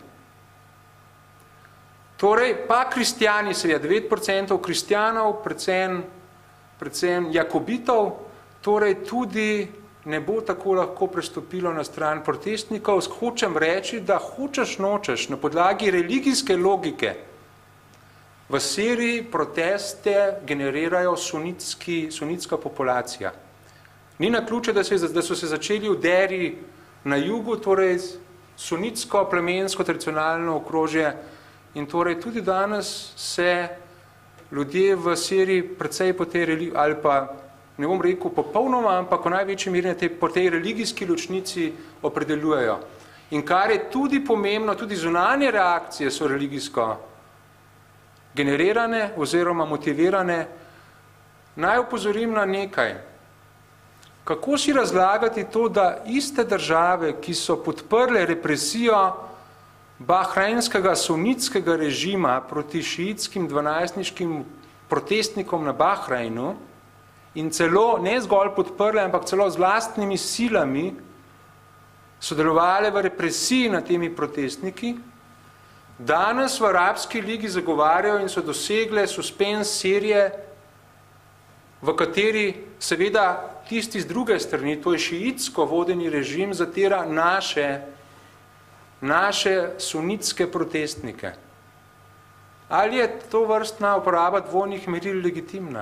Torej, pa kristjani, seveda, devet procentov kristjanov, predvsem, predvsem jakobitov, torej tudi ne bo tako lahko prestopilo na stran protestnikov. Hočem reči, da hočeš nočeš na podlagi religijske logike v Siriji proteste generirajo sunitski, sunitska populacija. Ni naključje, da, da so se začeli uderi na jugu, torej sunitsko, plemensko, tradicionalno okrožje, in torej tudi danes se ljudje v Siriji precej po tej religiji, ali pa ne bom rekel popolnoma, ampak v največji meri te, po tej religijski ločnici opredeljujejo. In kar je tudi pomembno, tudi zunanje reakcije so religijsko generirane oziroma motivirane. Naj opozorim na nekaj. Kako si razlagati to, da iste države, ki so podprle represijo bahrajnskega sunitskega režima proti šiitskim dvanajstniškim protestnikom na Bahrajnu in celo ne zgolj podprle, ampak celo z vlastnimi silami sodelovali v represiji nad temi protestniki, danes v Arabski ligi zagovarjajo in so dosegle suspens Sirije, v kateri seveda tisti z druge strani, to je šiitsko vodeni režim, zatira naše, naše sunitske protestnike. Ali je to vrstna uporaba dvojnih meril legitimna?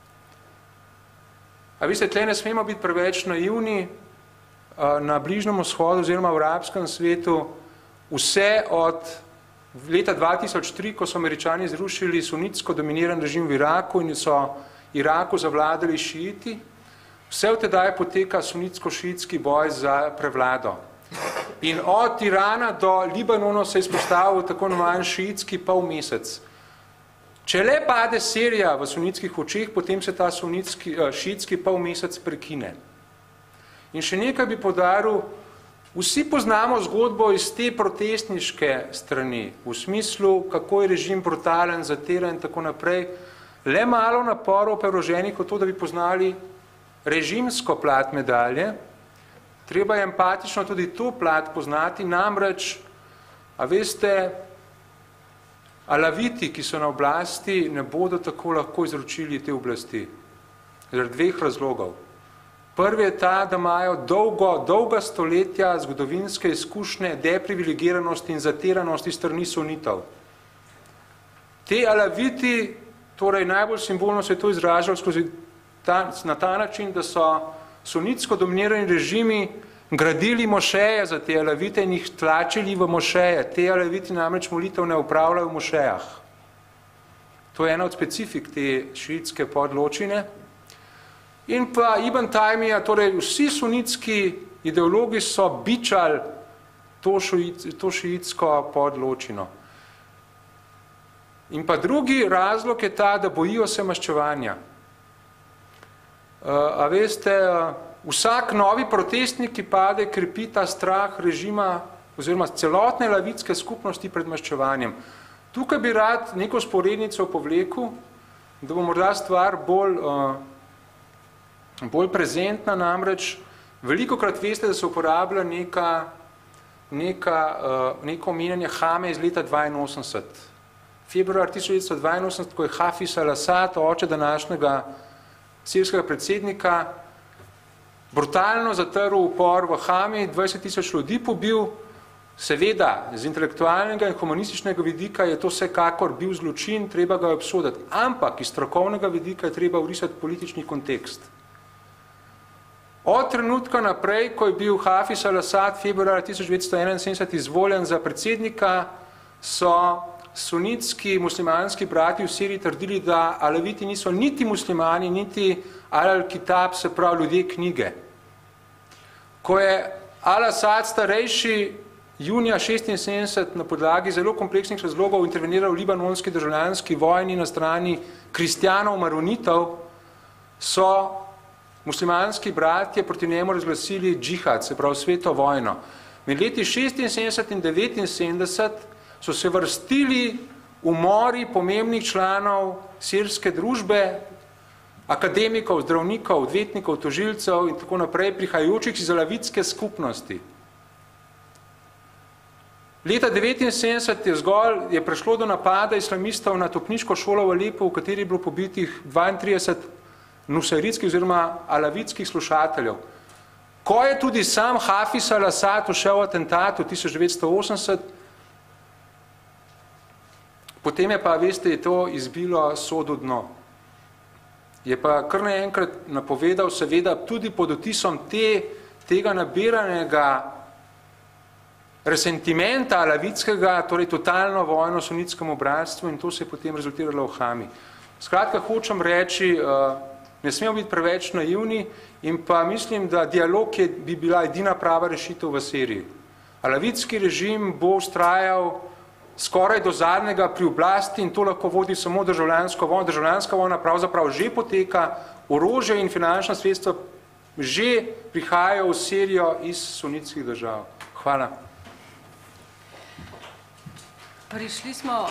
A veste, tle ne smemo biti preveč naivni, na Bližnjem vzhodu oziroma v arabskem svetu, vse od leta dva tisoč tri, ko so Američani zrušili sunitsko dominiran režim v Iraku in so Iraku zavladali šiiti, vse od tedaj poteka sunitsko-šiitski boj za prevlado. In od Irana do Libanona se je izpostavil tako imenovan šiitski polmesec. Če le pade Sirija v sunitskih očeh, potem se ta sunitski, šiitski polmesec prekine. In še nekaj bi poudaril, vsi poznamo zgodbo iz te protestniške strani, v smislu, kako je režim brutalen, zatiran in tako naprej. Le malo naporov pa je vloženih v to, da bi poznali režimsko plat medalje. Treba je empatično tudi to plat poznati, namreč, a veste, alaviti, ki so na oblasti, ne bodo tako lahko izročili te oblasti. Zaradi dveh razlogov. Prvi je ta, da imajo dolgo, dolga stoletja zgodovinske izkušnje deprivilegiranosti in zatiranosti strani sunitov. Te alaviti, torej najbolj simbolno se je to izražalo skozi ta, na ta način, da so sunitsko dominirani režimi gradili mošeje za te alavite in jih tlačili v mošeje. Te alaviti namreč molitev ne upravljajo v mošejah. To je ena od specifik te šiitske podločine. In pa Ibn Tajmija, torej vsi sunitski ideologi so bičali to, to šiitsko podločino. In pa drugi razlog je ta, da bojijo se maščevanja. A veste, vsak novi protestnik, ki pade, krepi ta strah režima oziroma celotne lavitske skupnosti pred maščevanjem. Tukaj bi rad neko sporednico povlekel, da bo morda stvar bolj, bolj prezentna, namreč velikokrat veste, da se uporablja neka, neka, neko omenjanje Hame iz leta dvainosemdeset. Februar tisoč devetsto dvainosemdeset, ko je Hafiz al-Asad, oče današnjega sirskega predsednika, brutalno zatrl upor v Hami, dvajset tisoč ljudi pobil, seveda, z intelektualnega in humanističnega vidika je to vsekakor bil zločin, treba ga obsoditi, ampak iz strokovnega vidika je treba vrisati politični kontekst. Od trenutka naprej, ko je bil Hafiz al-Asad februar tisoč devetsto enainsedemdeset izvoljen za predsednika, so sunitski muslimanski brati v Siriji trdili, da alaviti niso niti muslimani, niti al-kitab, se pravi ljudje knjige. ko je Al-Assad starejši junija šestinsedemdeset na podlagi zelo kompleksnih razlogov interveniral v libanonski državljanski vojni na strani kristjanov maronitov, so muslimanski bratje proti njemu razglasili džihad, se pravi sveto vojno. Med leti šestinsedemdeset in devetinsedemdeset so se vrstili umori pomembnih članov sirske družbe, akademikov, zdravnikov, odvetnikov, tožilcev in tako naprej, prihajajočih iz alavitske skupnosti. Leta devetinsedemdeset je zgolj je prišlo do napada islamistov na topniško šolo v Alepu, v kateri je bilo pobitih dvaintrideset nusajritskih oziroma alavitskih slušateljev. Ko je tudi sam Hafiz al-Assad ušel v atentatu tisoč devetsto osemdeset, potem je pa, veste, je to izbilo sodu dno. Je pa kar naenkrat napovedal, seveda, tudi pod otisom te, tega nabiranega resentimenta alavitskega, torej totalno vojno sunitskemu bratstvu, in to se je potem rezultiralo v Hami. Skratka, hočem reči, ne smemo biti preveč naivni in pa mislim, da dialog je, bi bila edina prava rešitev v Siriji. Alavitski režim bo vztrajal skoraj do zadnjega pri oblasti in to lahko vodi samo državljansko vojno. Državljanska vojna pravzaprav že poteka, orožje in finančna sredstva že prihajajo v Sirijo iz sunitskih držav. Hvala. Prišli smo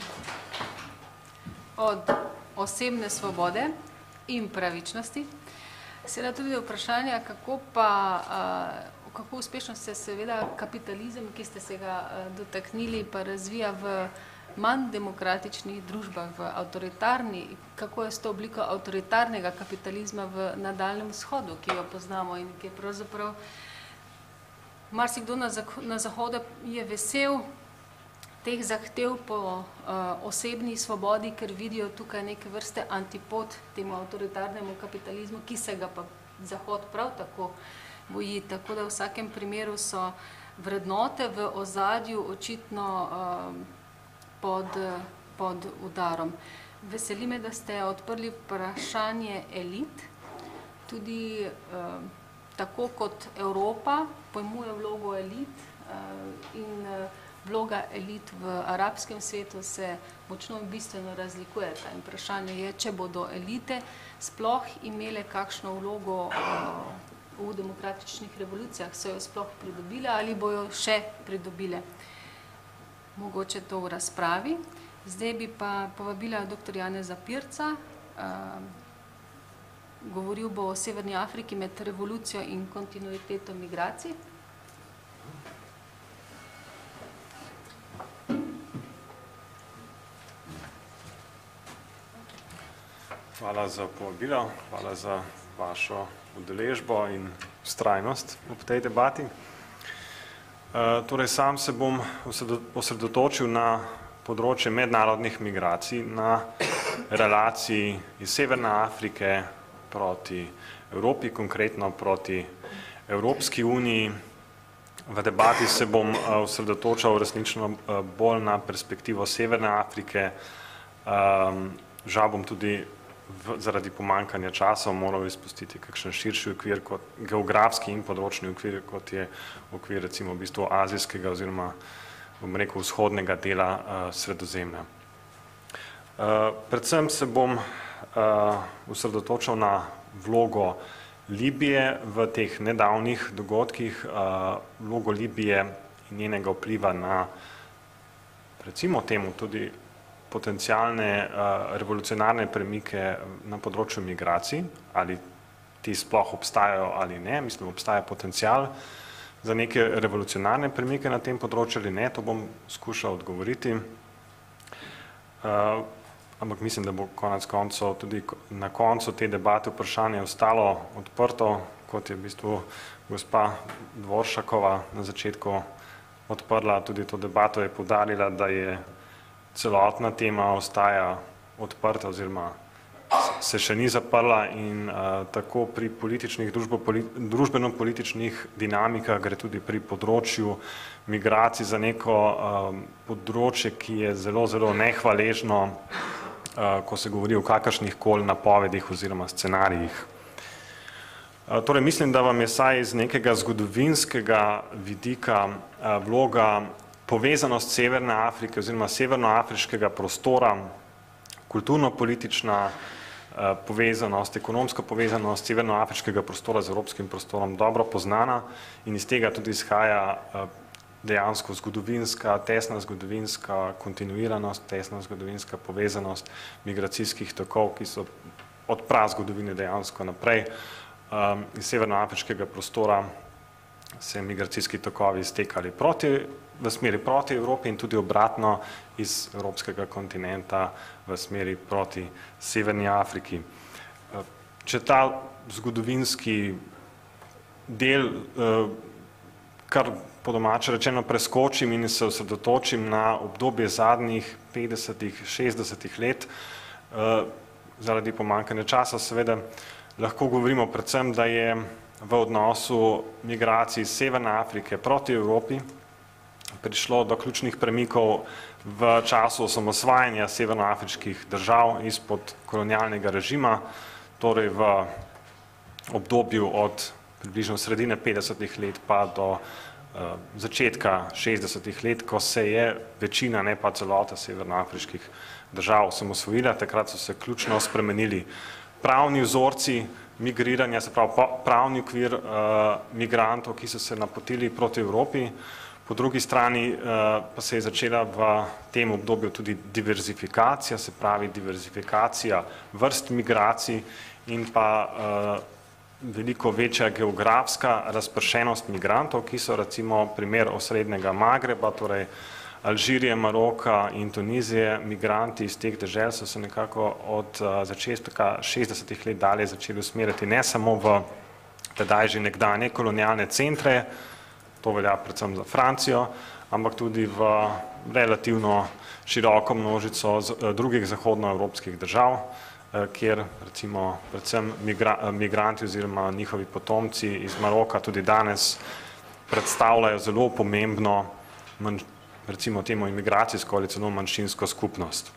od osebne svobode in pravičnosti. Seveda tudi vprašanje, kako pa, kako uspešno se seveda kapitalizem, ki ste se ga dotaknili, pa razvija v manj demokratičnih družbah, v avtoritarni, kako je s to obliko avtoritarnega kapitalizma v nadaljnem vzhodu, ki jo poznamo in ki je pravzaprav marsikdo na zahodu je vesel teh zahtev po uh, osebni svobodi, ker vidijo tukaj neke vrste antipod temu avtoritarnemu kapitalizmu, ki se ga pa Zahod prav tako boji. Tako da v vsakem primeru so vrednote v ozadju očitno uh, pod, pod udarom. Veseli me, da ste odprli vprašanje elit. Tudi uh, tako kot Evropa pojmuje vlogo elit uh, in uh, vloga elit v arabskem svetu se močno bistveno razlikuje. In vprašanje je, če bodo elite sploh imele kakšno vlogo v demokratičnih revolucijah, so jo sploh pridobile ali bojo še pridobile. Mogoče to v razpravi. Zdaj bi pa povabila doktor Janeza Pirca. Govoril bo o Severni Afriki med revolucijo in kontinuiteto migracij. Hvala za povabilo, hvala za vašo udeležbo in vztrajnost ob tej debati. Torej, sam se bom osredotočil na področje mednarodnih migracij, na relaciji iz Severne Afrike proti Evropi, konkretno proti Evropski uniji. V debati se bom osredotočal resnično bolj na perspektivo Severne Afrike. Žal bom tudi zaradi pomankanja časa moral izpustiti kakšen širši okvir, kot geografski in področni okvir, kot je okvir recimo v bistvu azijskega oziroma bom rekel vzhodnega dela Sredozemlja. Predvsem se bom osredotočal na vlogo Libije v teh nedavnih dogodkih, vlogo Libije in njenega vpliva na, recimo temu, tudi potencialne revolucionarne premike na področju migracij, ali ti sploh obstajajo ali ne, mislim, obstaja potencial za neke revolucionarne premike na tem področju ali ne, to bom skušal odgovoriti. Ampak mislim, da bo konec koncev tudi na koncu te debate vprašanje ostalo odprto, kot je v bistvu gospa Dvoršakova na začetku odprla tudi to debato, je poudarila, da je celotna tema ostaja odprta oziroma se še ni zaprla in uh, tako pri političnih, družbeno-političnih dinamikah gre tudi pri področju migracij za neko um, področje, ki je zelo, zelo nehvaležno, uh, ko se govori o kakršnih koli napovedih oziroma scenarijih. Torej, mislim, da vam je saj iz nekega zgodovinskega vidika vloga povezanost Severne Afrike oziroma severnoafriškega prostora, kulturno-politična povezanost, ekonomska povezanost severnoafriškega prostora z evropskim prostorom dobro poznana in iz tega tudi izhaja dejansko zgodovinska, tesna zgodovinska kontinuiranost, tesna zgodovinska povezanost migracijskih tokov, ki so od prazgodovine dejansko naprej. Iz severnoafriškega prostora se migracijski tokovi iztekali proti, v smeri proti Evropi in tudi obratno iz evropskega kontinenta v smeri proti Severni Afriki. Če ta zgodovinski del, kar po domače rečeno preskočim in se osredotočim na obdobje zadnjih petdesetih, šestdesetih let, zaradi pomanjkanja časa seveda lahko govorimo predvsem, da je v odnosu migracij iz Severne Afrike proti Evropi prišlo do ključnih premikov v času osamosvajanja severnoafriških držav izpod kolonialnega režima, torej v obdobju od približno sredine petdesetih let pa do uh, začetka šestdesetih let, ko se je večina, ne pa celota severnoafriških držav osamosvojila. Takrat so se ključno spremenili pravni vzorci migriranja, se pravi pravni okvir uh, migrantov, ki so se napotili proti Evropi. Po drugi strani uh, pa se je začela v tem obdobju tudi diverzifikacija, se pravi diverzifikacija vrst migracij in pa uh, veliko večja geografska razpršenost migrantov, ki so recimo primer osrednjega Magreba, torej Alžirije, Maroka in Tunizije. Migranti iz teh dežel so se nekako od uh, začetka šestdesetih let dalje začeli usmerjati ne samo v tedaj že nekdanje kolonialne centre, to velja predvsem za Francijo, ampak tudi v relativno široko množico drugih zahodnoevropskih držav, kjer recimo predvsem migra, migranti oziroma njihovi potomci iz Maroka tudi danes predstavljajo zelo pomembno, manj, recimo temu imigracijsko ali celo manjšinsko skupnost.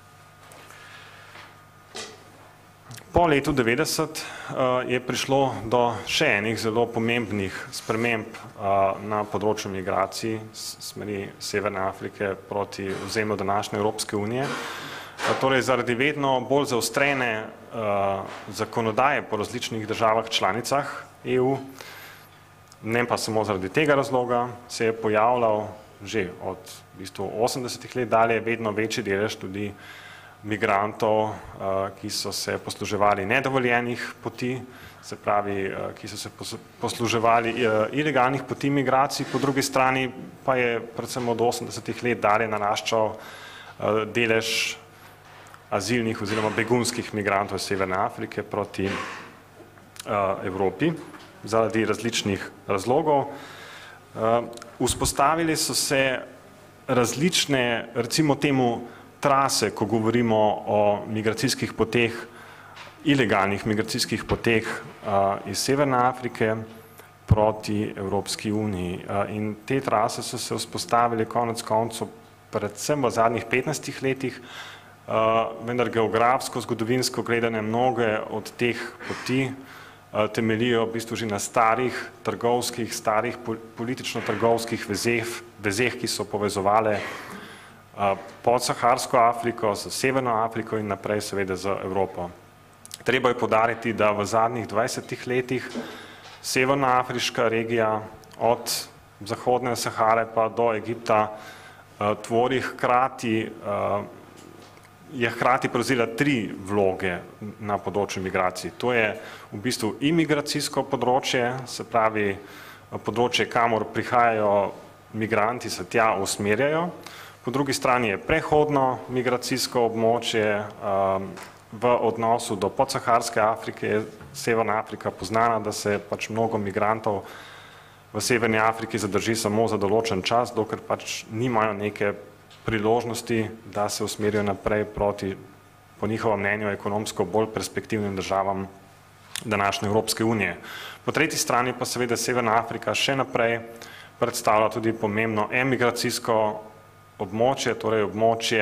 Po letu devetdeset uh, je prišlo do še enih zelo pomembnih sprememb uh, na področju migracij s smeri Severne Afrike proti ozemlju današnje Evropske unije. Uh, torej zaradi vedno bolj zaostrene uh, zakonodaje po različnih državah članicah E U, ne pa samo zaradi tega razloga, se je pojavljal že od v bistvu osemdesetih let dalje vedno večji delež tudi migrantov, ki so se posluževali nedovoljenih poti, se pravi, ki so se posluževali ilegalnih poti migracij, po drugi strani pa je predvsem od osemdesetih let dalje naraščal delež azilnih oziroma begunskih migrantov iz Severne Afrike proti Evropi zaradi različnih razlogov. Vzpostavili so se različne, recimo temu, trase, ko govorimo o migracijskih poteh, ilegalnih migracijskih poteh uh, iz Severne Afrike proti Evropski uniji. Uh, in te trase so se vzpostavili konec koncev predvsem v zadnjih petnajstih letih, uh, vendar geografsko, zgodovinsko gledane mnoge od teh poti uh, temelijo v bistvu že na starih trgovskih, starih politično-trgovskih vezeh, vezeh, ki so povezovale podsaharsko Afriko, z Severno Afriko in naprej seveda z Evropo. Treba je poudariti, da v zadnjih dvajsetih letih severnoafriška regija od zahodne Sahare pa do Egipta tvori hkrati, je hkrati prevzela tri vloge na področju migracij. To je v bistvu imigracijsko področje, se pravi področje, kamor prihajajo migranti, se tja usmerjajo. Po drugi strani je prehodno migracijsko območje um, v odnosu do podsaharske Afrike. Je Severna Afrika poznana, da se pač mnogo migrantov v Severni Afriki zadrži samo za določen čas, dokler pač nimajo neke priložnosti, da se usmerijo naprej proti, po njihovem mnenju, ekonomsko bolj perspektivnim državam današnje Evropske unije. Po tretji strani pa seveda Severna Afrika še naprej predstavlja tudi pomembno emigracijsko območje, torej območje,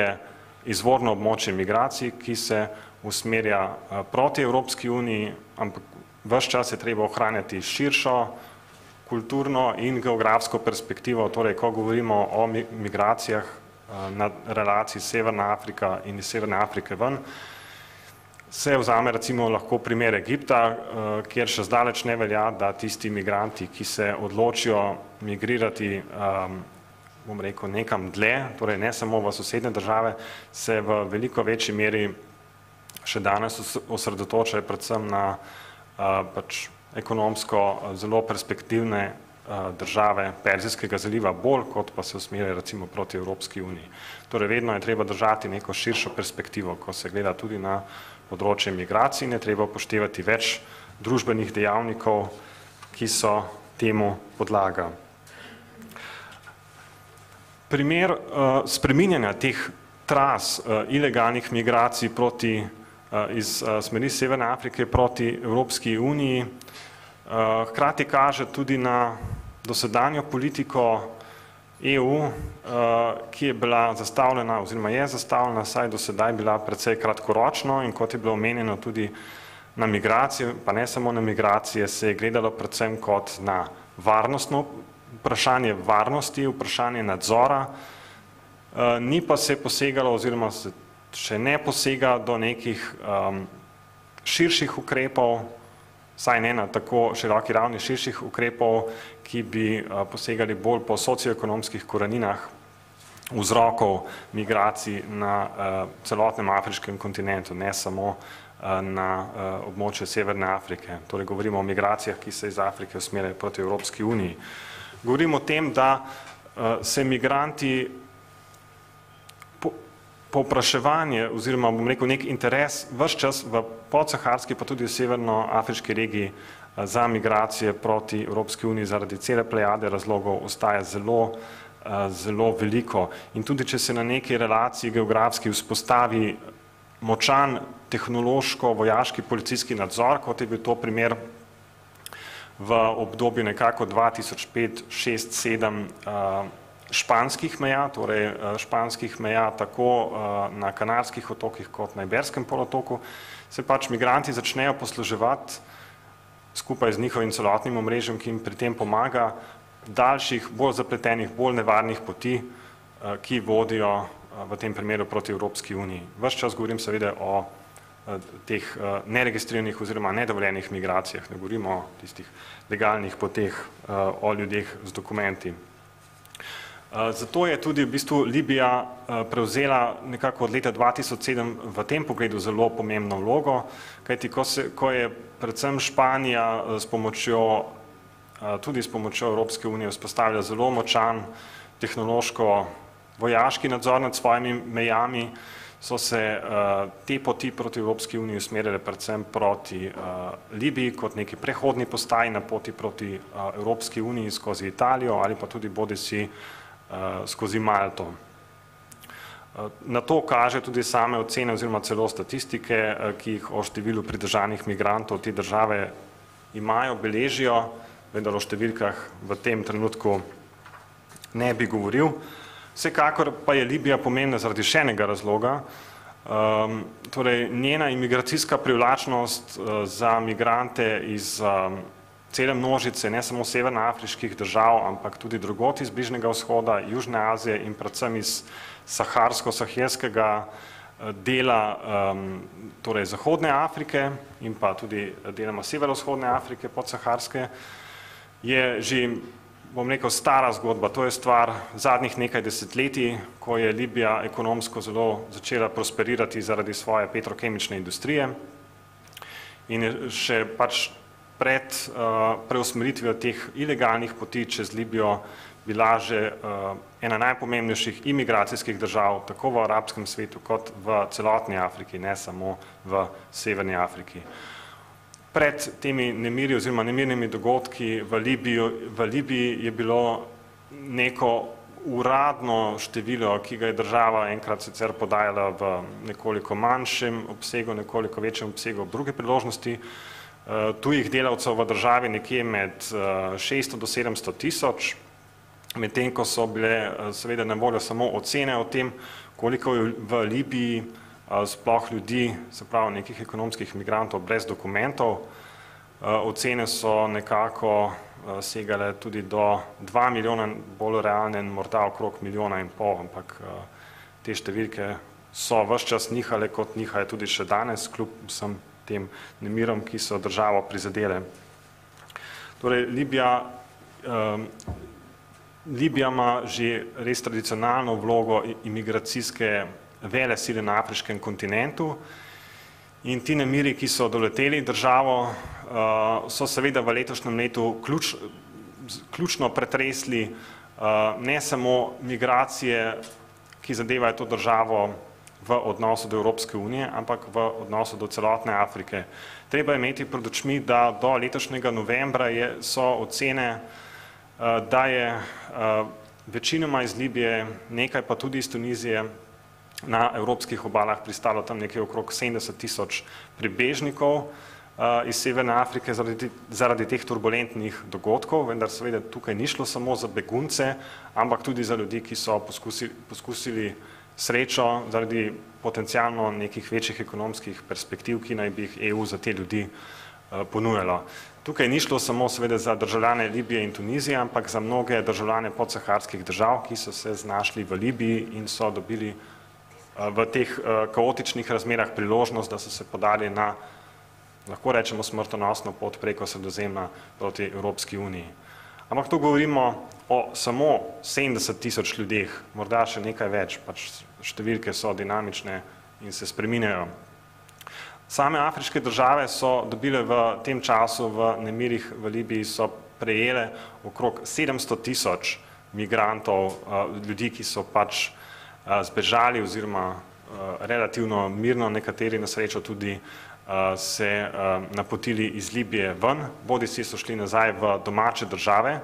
izvorno območje migracij, ki se usmerja proti Evropski uniji, ampak ves čas je treba ohranjati širšo kulturno in geografsko perspektivo, torej ko govorimo o migracijah na relaciji Severna Afrika in iz Severne Afrike ven, se vzame recimo lahko primer Egipta, kjer še zdaleč ne velja, da tisti migranti, ki se odločijo migrirati, bom rekel, nekam dlje, torej ne samo v sosednje države, se v veliko večji meri še danes osredotočajo predvsem na pač ekonomsko zelo perspektivne države Perzijskega zaliva bolj, kot pa se usmerja recimo proti Evropski uniji. Torej vedno je treba držati neko širšo perspektivo, ko se gleda tudi na področje migracij, ne treba upoštevati več družbenih dejavnikov, ki so temu podlaga. Primer spreminjanja teh tras ilegalnih migracij proti, iz smeri Severne Afrike proti Evropski uniji hkrati kaže tudi na dosedanjo politiko E U, ki je bila zastavljena oziroma je zastavljena, saj do sedaj bila precej kratkoročno in kot je bilo omenjeno tudi na migracije, pa ne samo na migracije, se je gledalo predvsem kot na varnostno vprašanje varnosti, vprašanje nadzora, ni pa se posegalo oziroma se še ne posega do nekih um, širših ukrepov, saj ne na tako široki ravni širših ukrepov, ki bi posegali bolj po socioekonomskih koreninah vzrokov migracij na celotnem afriškem kontinentu, ne samo na območju Severne Afrike. Torej govorimo o migracijah, ki se iz Afrike usmerjajo proti Evropski uniji. Govorimo o tem, da se migranti povpraševanje oziroma bom rekel nek interes ves čas v podsaharski pa tudi v severnoafriški regiji za migracije proti Evropski uniji zaradi cele plejade razlogov ostaja zelo, zelo veliko. In tudi če se na neki relaciji geografski vzpostavi močan tehnološko-vojaški policijski nadzor, kot je bil to primer v obdobju nekako dva tisoč pet, šest, sedem španskih meja, torej španskih meja tako na Kanarskih otokih kot na Iberskem polotoku, se pač migranti začnejo posluževati skupaj z njihovim celotnim omrežjem, ki jim pri tem pomaga, daljših, bolj zapletenih, bolj nevarnih poti, ki vodijo v tem primeru proti Evropski uniji. Ves čas govorim seveda o teh neregistriranih oziroma nedovoljenih migracijah, ne govorimo o tistih legalnih poteh, o ljudeh z dokumenti. Zato je tudi v bistvu Libija prevzela nekako od leta dva tisoč sedem v tem pogledu zelo pomembno vlogo, kajti ko, se, ko je predvsem Španija s pomočjo, tudi s pomočjo Evropske unije vzpostavila zelo močan tehnološko-vojaški nadzor nad svojimi mejami, so se te poti proti Evropski uniji usmerjale predvsem proti Libiji kot neki prehodni postaji na poti proti Evropski uniji skozi Italijo ali pa tudi bodisi skozi Malto. Na to kaže tudi same ocene oziroma celo statistike, ki jih o številu pridržanih migrantov te države imajo, beležijo, vendar o številkah v tem trenutku ne bi govoril. Vsekakor pa je Libija pomembna zaradi še enega razloga, um, torej njena imigracijska privlačnost uh, za migrante iz um, cele množice, ne samo severnoafriških držav, ampak tudi drugot iz Bližnjega vzhoda, Južne Azije in predvsem iz saharsko-sahelskega dela, um, torej Zahodne Afrike in pa tudi deloma severovzhodne Afrike, podsaharske, je že, bom rekel, stara zgodba. To je stvar zadnjih nekaj desetletij, ko je Libija ekonomsko zelo začela prosperirati zaradi svoje petrokemične industrije in je še pač pred uh, preusmeritvijo teh ilegalnih poti čez Libijo bila že uh, ena najpomembnejših imigracijskih držav, tako v arabskem svetu kot v celotni Afriki, ne samo v Severni Afriki. Pred temi nemiri oziroma nemirnimi dogodki v Libiji, v Libiji je bilo neko uradno število, ki ga je država enkrat sicer podajala v nekoliko manjšem obsegu, nekoliko večjem obsegu ob druge priložnosti, tujih delavcev v državi nekje med šeststo do sedemsto tisoč, medtem ko so bile seveda na voljo samo ocene o tem, koliko je v Libiji sploh ljudi, se pravi nekih ekonomskih migrantov brez dokumentov. ocene so nekako segale tudi do dva milijona, bolj realne, morda okrog milijona in pol, ampak te številke so ves čas nihale, kot nihajo tudi še danes, kljub vsem tem nemirom, ki so državo prizadele. Torej, Libija, um, Libija ima že res tradicionalno vlogo imigracijske vele sile na afriškem kontinentu in ti nemiri, ki so doleteli državo, uh, so seveda v letošnjem letu ključ, ključno pretresli uh, ne samo migracije, ki zadevajo to državo v odnosu do Evropske unije, ampak v odnosu do celotne Afrike. Treba imeti pred očmi, da do letošnjega novembra je, so ocene, da je večinoma iz Libije, nekaj pa tudi iz Tunizije, na evropskih obalah pristalo tam nekaj okrog sedemdeset tisoč pribežnikov iz Severne Afrike zaradi, zaradi teh turbulentnih dogodkov, vendar seveda tukaj ni šlo samo za begunce, ampak tudi za ljudi, ki so poskusili, poskusili srečo zaradi potencialno nekih večjih ekonomskih perspektiv, ki naj bi jih E U za te ljudi ponujalo. Tukaj ni šlo samo seveda za državljane Libije in Tunizije, ampak za mnoge državljane podsaharskih držav, ki so se znašli v Libiji in so dobili v teh kaotičnih razmerah priložnost, da so se podali na, lahko rečemo, smrtonosno pot preko Sredozemlja proti Evropski uniji. Ampak tu govorimo o samo sedemdeset tisoč ljudeh, morda še nekaj več, pač številke so dinamične in se spreminjajo. Same afriške države so dobile v tem času v nemirih v Libiji, so prejele okrog sedemsto tisoč migrantov, ljudi, ki so pač zbežali oziroma relativno mirno, nekateri na srečo tudi se napotili iz Libije ven, bodisi so šli nazaj v domače države.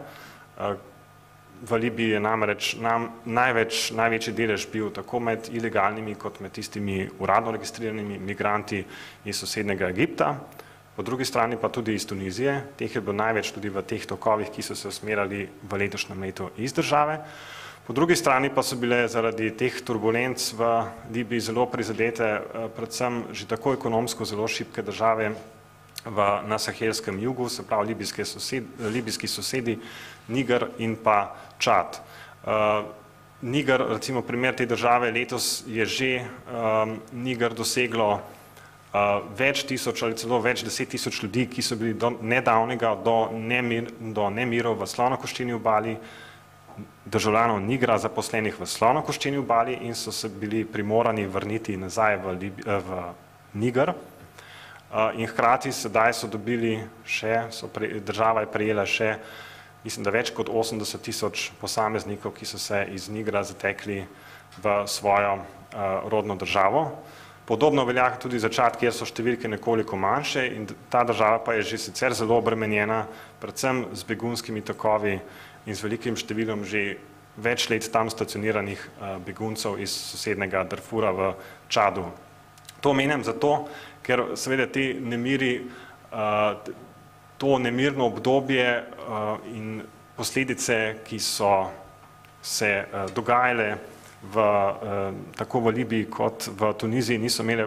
V Libiji je namreč nam, največ, največji delež bil tako med ilegalnimi kot med tistimi uradno registriranimi migranti iz sosednjega Egipta, po drugi strani pa tudi iz Tunizije, teh je bilo največ tudi v teh tokovih, ki so se usmerjali v letošnjem letu iz države. Po drugi strani pa so bile zaradi teh turbulenc v Libiji zelo prizadete, predvsem že tako ekonomsko zelo šibke države v, na sahelskem jugu, se pravi libijske sosed, libijski sosedi, Niger in pa Čad. Uh, Niger, recimo primer te države, letos je že um, Niger doseglo uh, več tisoč ali celo več deset tisoč ljudi, ki so bili do nedavnega do, nemir, do nemirov v Slonokoščeni obali, državljanov Nigra zaposlenih v Slonokoščeni obali in so se bili primorani vrniti nazaj v, Lib v Niger. In hkrati sedaj so dobili še, so pre, država je prejela še, mislim, da več kot osemdeset tisoč posameznikov, ki so se iz Nigra zatekli v svojo uh, rodno državo. Podobno velja tudi za Čad, kjer so številke nekoliko manjše in ta država pa je že sicer zelo obremenjena, predvsem z begunskimi tokovi in z velikim številom že več let tam stacioniranih uh, beguncev iz sosednjega Darfura v Čadu. To omenjam zato, ker seveda ti nemiri, uh, to nemirno obdobje uh, in posledice, ki so se uh, dogajale v, uh, tako v Libiji kot v Tuniziji, niso imele,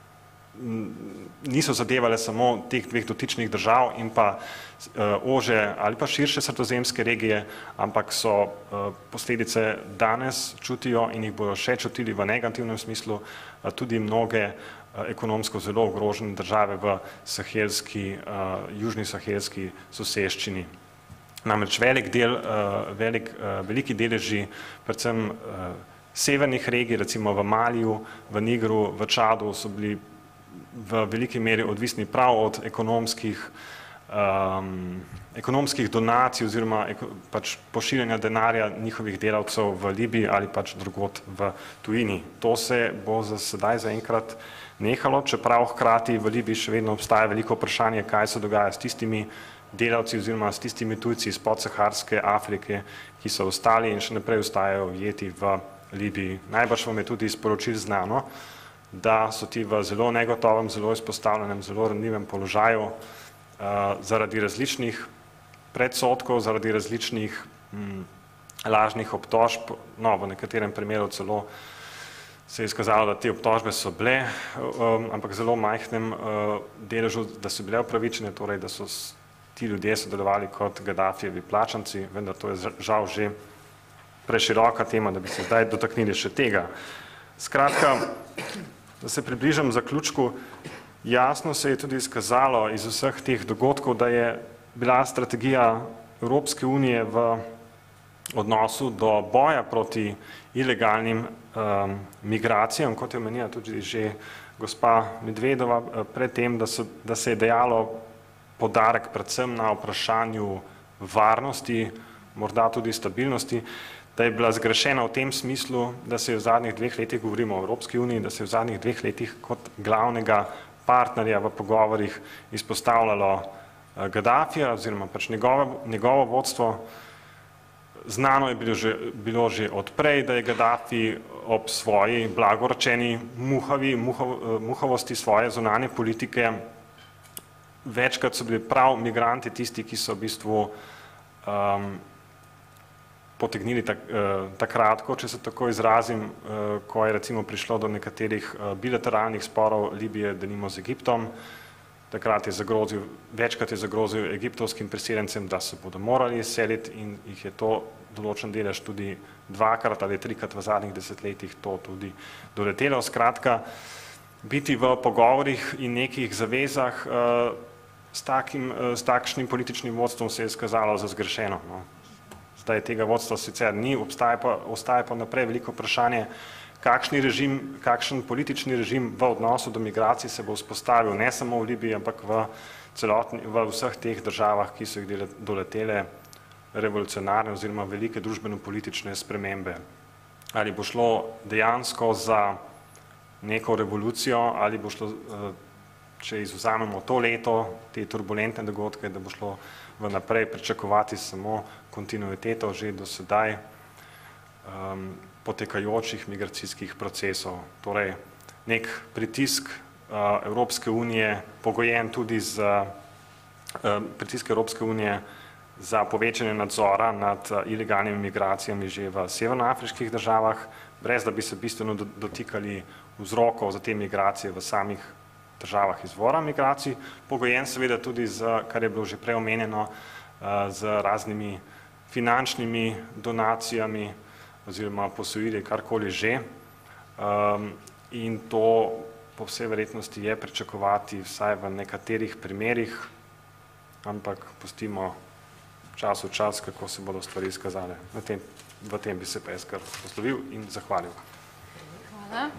niso zadevale samo teh dveh dotičnih držav in pa uh, ože ali pa širše sredozemske regije, ampak so uh, posledice danes čutijo in jih bodo še čutili v negativnem smislu uh, tudi mnoge uh, ekonomsko zelo ogrožene države v sahelski, uh, južni sahelski soseščini. Namreč velik del, uh, velik, uh, veliki deleži, predvsem uh, severnih regij, recimo v Maliju, v Nigru, v Čadu, so bili v veliki meri odvisni prav od ekonomskih, um, ekonomskih donacij oziroma eko, pač pošiljanja denarja njihovih delavcev v Libiji ali pač drugod v tujini. To se bo za sedaj zaenkrat nehalo, čeprav hkrati v Libiji še vedno obstaja veliko vprašanje, kaj se dogaja s tistimi delavci oziroma s tistimi tujci iz podsaharske Afrike, ki so ostali in še naprej ostajajo ujeti v Libiji. Najbrž vam je tudi iz poročil znano, da so ti v zelo negotovem, zelo izpostavljenem, zelo ranljivem položaju uh, zaradi različnih predsodkov, zaradi različnih m, lažnih obtožb, no, v nekaterem primeru celo se je izkazalo, da te obtožbe so bile, um, ampak zelo majhnem uh, deležu, da so bile upravičene, torej da so ti ljudje sodelovali kot Gaddafijevi plačanci, vendar to je žal že preširoka tema, da bi se zdaj dotaknili še tega. Skratka, da se približam zaključku, jasno se je tudi izkazalo iz vseh teh dogodkov, da je bila strategija Evropske unije v odnosu do boja proti ilegalnim um, migracijam, kot je omenila tudi že gospa Medvedova, predtem, da, so, da se je dejalo poudarek predvsem na vprašanju varnosti, morda tudi stabilnosti, da je bila zgrešena v tem smislu, da se je v zadnjih dveh letih, govorimo o Evropski uniji, da se je v zadnjih dveh letih kot glavnega partnerja v pogovorih izpostavljalo Gaddafija oziroma pač njegovo, njegovo vodstvo. Znano je bilo že, bilo že odprej, da je Gaddafi ob svoji blagorečeni muhavi, muhov, muhavosti svoje zunanje politike večkrat so bili prav migranti tisti, ki so v bistvu um, potegnili tak, uh, takratko, če se tako izrazim, uh, ko je recimo prišlo do nekaterih uh, bilateralnih sporov Libije, denimo z Egiptom. Takrat je zagrozil, večkrat je zagrozil egiptovskim priseljencem, da se bodo morali seliti in jih je to določen delež tudi dvakrat ali trikrat v zadnjih desetletjih to tudi doletelo. Skratka, biti v pogovorih in nekih zavezah uh, s, takim, uh, s takšnim političnim vodstvom se je izkazalo za zgrešeno. No. Zdaj tega vodstva sicer ni, obstaja pa, ostaja pa naprej veliko vprašanje, kakšni režim, kakšen politični režim v odnosu do migracij se bo vzpostavil ne samo v Libiji, ampak v, celotni, v vseh teh državah, ki so jih doletele revolucionarne oziroma velike družbeno-politične spremembe. Ali bo šlo dejansko za neko revolucijo, ali bo šlo, če izvzamemo to leto, te turbulentne dogodke, da bo šlo v naprej pričakovati samo kontinuiteto že do sedaj um, potekajočih migracijskih procesov. Torej, nek pritisk uh, Evropske unije, pogojen tudi z uh, pritisk Evropske unije za povečanje nadzora nad uh, ilegalnimi migracijami že v severnoafriških državah, brez da bi se bistveno dotikali vzrokov za te migracije v samih državah izvora migracij, pogojen seveda tudi z, kar je bilo že prej omenjeno, uh, z raznimi finančnimi donacijami oziroma posojili, karkoli že. Um, in to po vsej verjetnosti je pričakovati vsaj v nekaterih primerih, ampak pustimo čas v čas, kako se bodo stvari izkazale. Na tem, v tem bi se pa jaz kar poslovil in zahvalil. Hvala.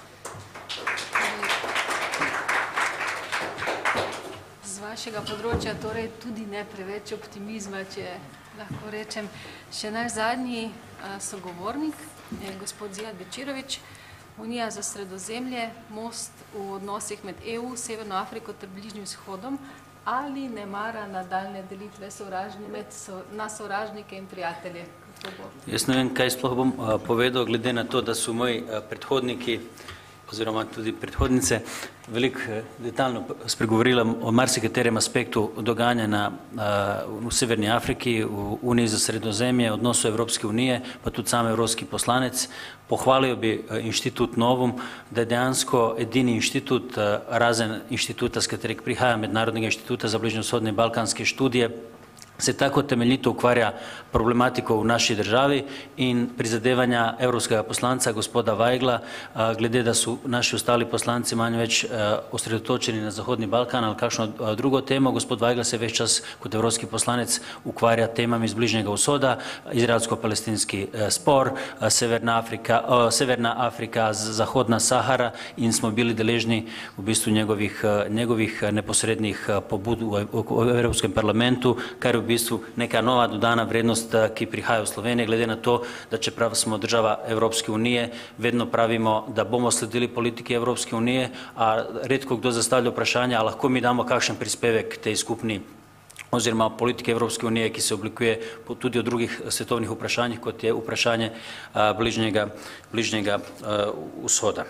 Z vašega področja torej tudi ne preveč optimizma, če lahko rečem. Še naš zadnji uh, sogovornik je gospod Zijad Bečirović, Unija za sredozemlje, most v odnosih med E U, Severno Afriko ter Bližnjim vzhodom, ali ne mara nadaljne delitve sovražni, med so, na sovražnike in prijatelje? Jaz ne vem, kaj sploh bom uh, povedal, glede na to, da so moji uh, predhodniki oziroma tudi predhodnice veliko detaljno spregovorila o marsikaterem aspektu dogajanja na, v Severni Afriki, v Uniji za sredozemlje, odnosu Evropske unije, pa tudi sam evropski poslanec. Pohvalil bi inštitut Novum, da je dejansko edini inštitut, razen inštituta, s katerih prihaja Mednarodnega inštituta za bližnjevzhodne in balkanske študije, se tako temeljito ukvarja problematiko v naši državi in prizadevanja evropskega poslanca gospoda Vajgla, glede da so naši ostali poslanci manj več osredotočeni na Zahodni Balkan ali kakšno drugo temo. Gospod Vajgla se več čas kot evropski poslanec ukvarja temami iz Bližnjega vzhoda, izraelsko-palestinski spor, Severna Afrika, Severna Afrika, Zahodna Sahara in smo bili deležni v bistvu njegovih, njegovih neposrednih pobud v, v Evropskem parlamentu, kar je v bistvu neka nova dodana vrednost, ki prihaja v Sloveniji, glede na to, da čeprav smo država Evropske unije, vedno pravimo, da bomo sledili politiki Evropske unije, a redko kdo zastavlja vprašanje, a lahko mi damo kakšen prispevek tej skupni oziroma politike Evropske unije, ki se oblikuje tudi o drugih svetovnih vprašanjih, kot je vprašanje bližnjega, bližnjega vzhoda.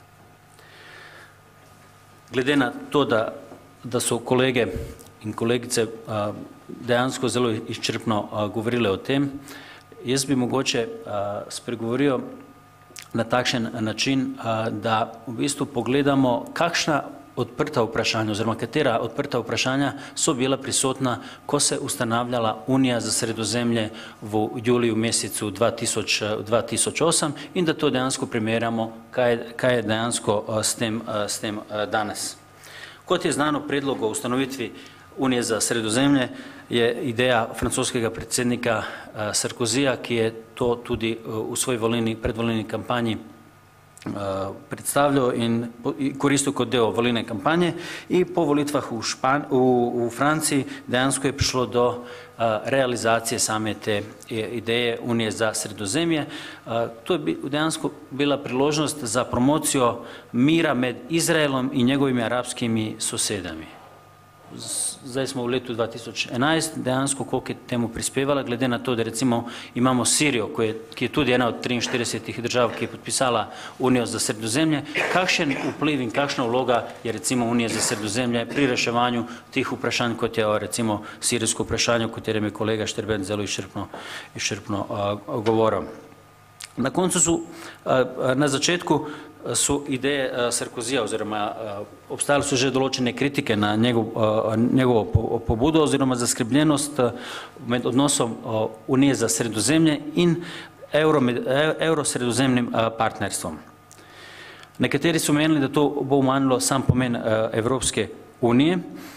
Glede na to, da, da so kolege in kolegice dejansko zelo izčrpno govorile o tem, jaz bi mogoče spregovoril na takšen način, da v bistvu pogledamo, kakšna odprta vprašanja oziroma katera odprta vprašanja so bila prisotna, ko se ustanavljala Unija za Sredozemlje v juliju mesecu dva tisoč osem in da to dejansko primerjamo, kaj, kaj je dejansko s tem, s tem danes. Kot je znano, predlog o ustanovitvi Unije za Sredozemlje je ideja francoskega predsednika Sarkozija, ki je to tudi v svoji volilni, predvolilni kampanji predstavljal in koristil kot del volilne kampanje in po volitvah v, Špan, v, v Franciji dejansko je prišlo do realizacije same te ideje Unije za Sredozemlje. To je dejansko bila priložnost za promocijo mira med Izraelom in njegovimi arabskimi sosedami. Zdaj smo v letu dva tisoč enajst, dejansko koliko je temu prispevala, glede na to, da recimo imamo Sirijo, ki je, ki je tudi ena od triinštiridesetih držav, ki je podpisala Unijo za Sredozemlje, kakšen vpliv in kakšna vloga je recimo Unija za Sredozemlje pri reševanju teh vprašanj, kot je recimo sirijsko vprašanje, o katerem je kolega Štrbenc zelo izčrpno, izčrpno uh, govoril. Na koncu so, uh, na začetku so ideje Sarkozija oziroma obstajali so že določene kritike na njegov, njegovo pobudo oziroma zaskrbljenost med odnosom Unije za Sredozemlje in evrosredozemnim partnerstvom. Nekateri so menili, da to bo umanjilo sam pomen Evropske unije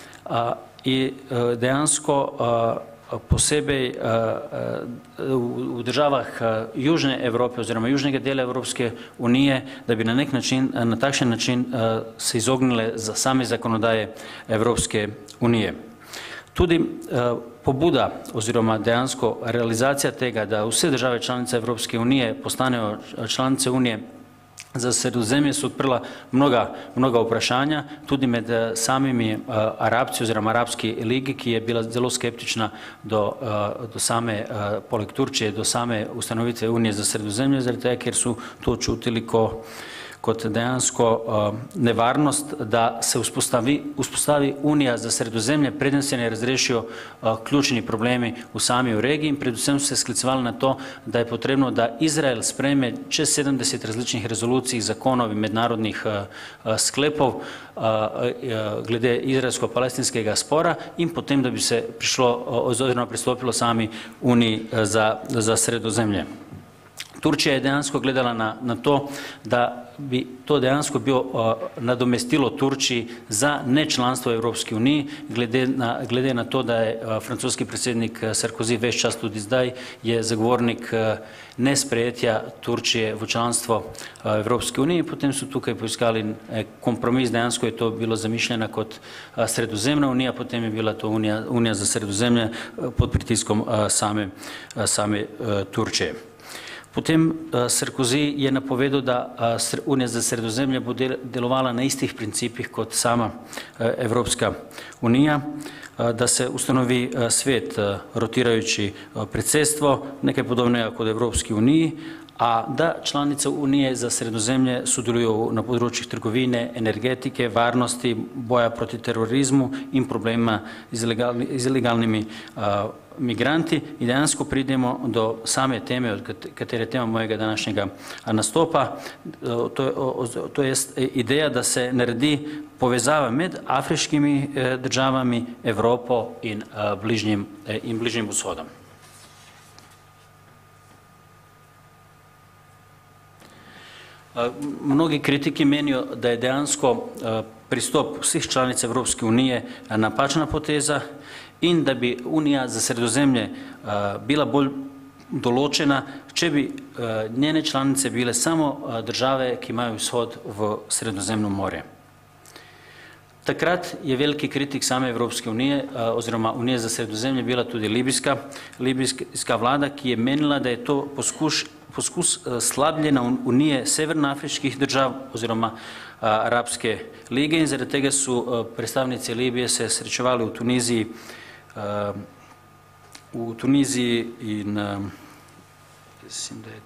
in dejansko posebej v državah južne Evrope oziroma južnega dela Evropske unije, da bi na nek način, na takšen način se izognile za same zakonodaje Evropske unije. Tudi pobuda oziroma dejansko realizacija tega, da vse države članice Evropske unije postanejo članice unije za Sredozemlje, so odprla mnoga, mnoga vprašanja, tudi med samimi uh, Arabci oziroma Arabski ligi, ki je bila zelo skeptična do, uh, do same, uh, poleg Turčije, do same ustanovitve Unije za Sredozemlje, zaradi tega, ker so to čutili ko, kot dejansko uh, nevarnost, da se vzpostavi, vzpostavi Unija za Sredozemlje, preden se ne razrešijo uh, ključni problemi v sami v regiji in predvsem se sklicevali na to, da je potrebno, da Izrael sprejme čez sedemdeset različnih rezolucij, zakonov in mednarodnih uh, sklepov uh, uh, glede izraelsko-palestinskega spora in potem, da bi se prišlo uh, oziroma pristopilo sami Uniji uh, za, za Sredozemlje. Turčija je dejansko gledala na, na to, da bi to dejansko bilo uh, nadomestilo Turčiji za nečlanstvo v Evropski uniji, glede na, glede na to, da je uh, francoski predsednik Sarkozy ves čas tudi zdaj je zagovornik uh, nesprejetja Turčije v članstvo uh, Evropske unije. Potem so tukaj poiskali eh, kompromis, dejansko je to bilo zamišljeno kot uh, Sredozemna unija, potem je bila to Unija, Unija za Sredozemlje uh, pod pritiskom uh, same, uh, same uh, Turčije. Potem Sarkozy je napovedal, da Unija za Sredozemlje bo delovala na istih principih kot sama Evropska unija, da se ustanovi svet rotirajoči predsedstvo, nekaj podobnega kot Evropski uniji, a da članice Unije za Sredozemlje sodelujo na področjih trgovine, energetike, varnosti, boja proti terorizmu in problema z ilegalni, z ilegalnimi uh, migranti in dejansko pridemo do same teme, od katere tema mojega današnjega nastopa, to je, to je ideja, da se naredi povezava med afriškimi državami, Evropo in bližnjim, in bližnjim vzhodom. Mnogi kritiki menijo, da je dejansko pristop vseh članic Evropske unije napačna poteza in da bi Unija za Sredozemlje bila bolj določena, če bi njene članice bile samo države, ki imajo izhod v Sredozemno morje. Takrat je veliki kritik same Evropske unije oziroma Unije za Sredozemlje bila tudi libijska, libijska vlada, ki je menila, da je to poskuš poskus slabljenja unije severnoafriških držav oziroma Arabske lige in zaradi tega so predstavnici Libije se srečevali v Tuniziji, v Tuniziji in mislim, da je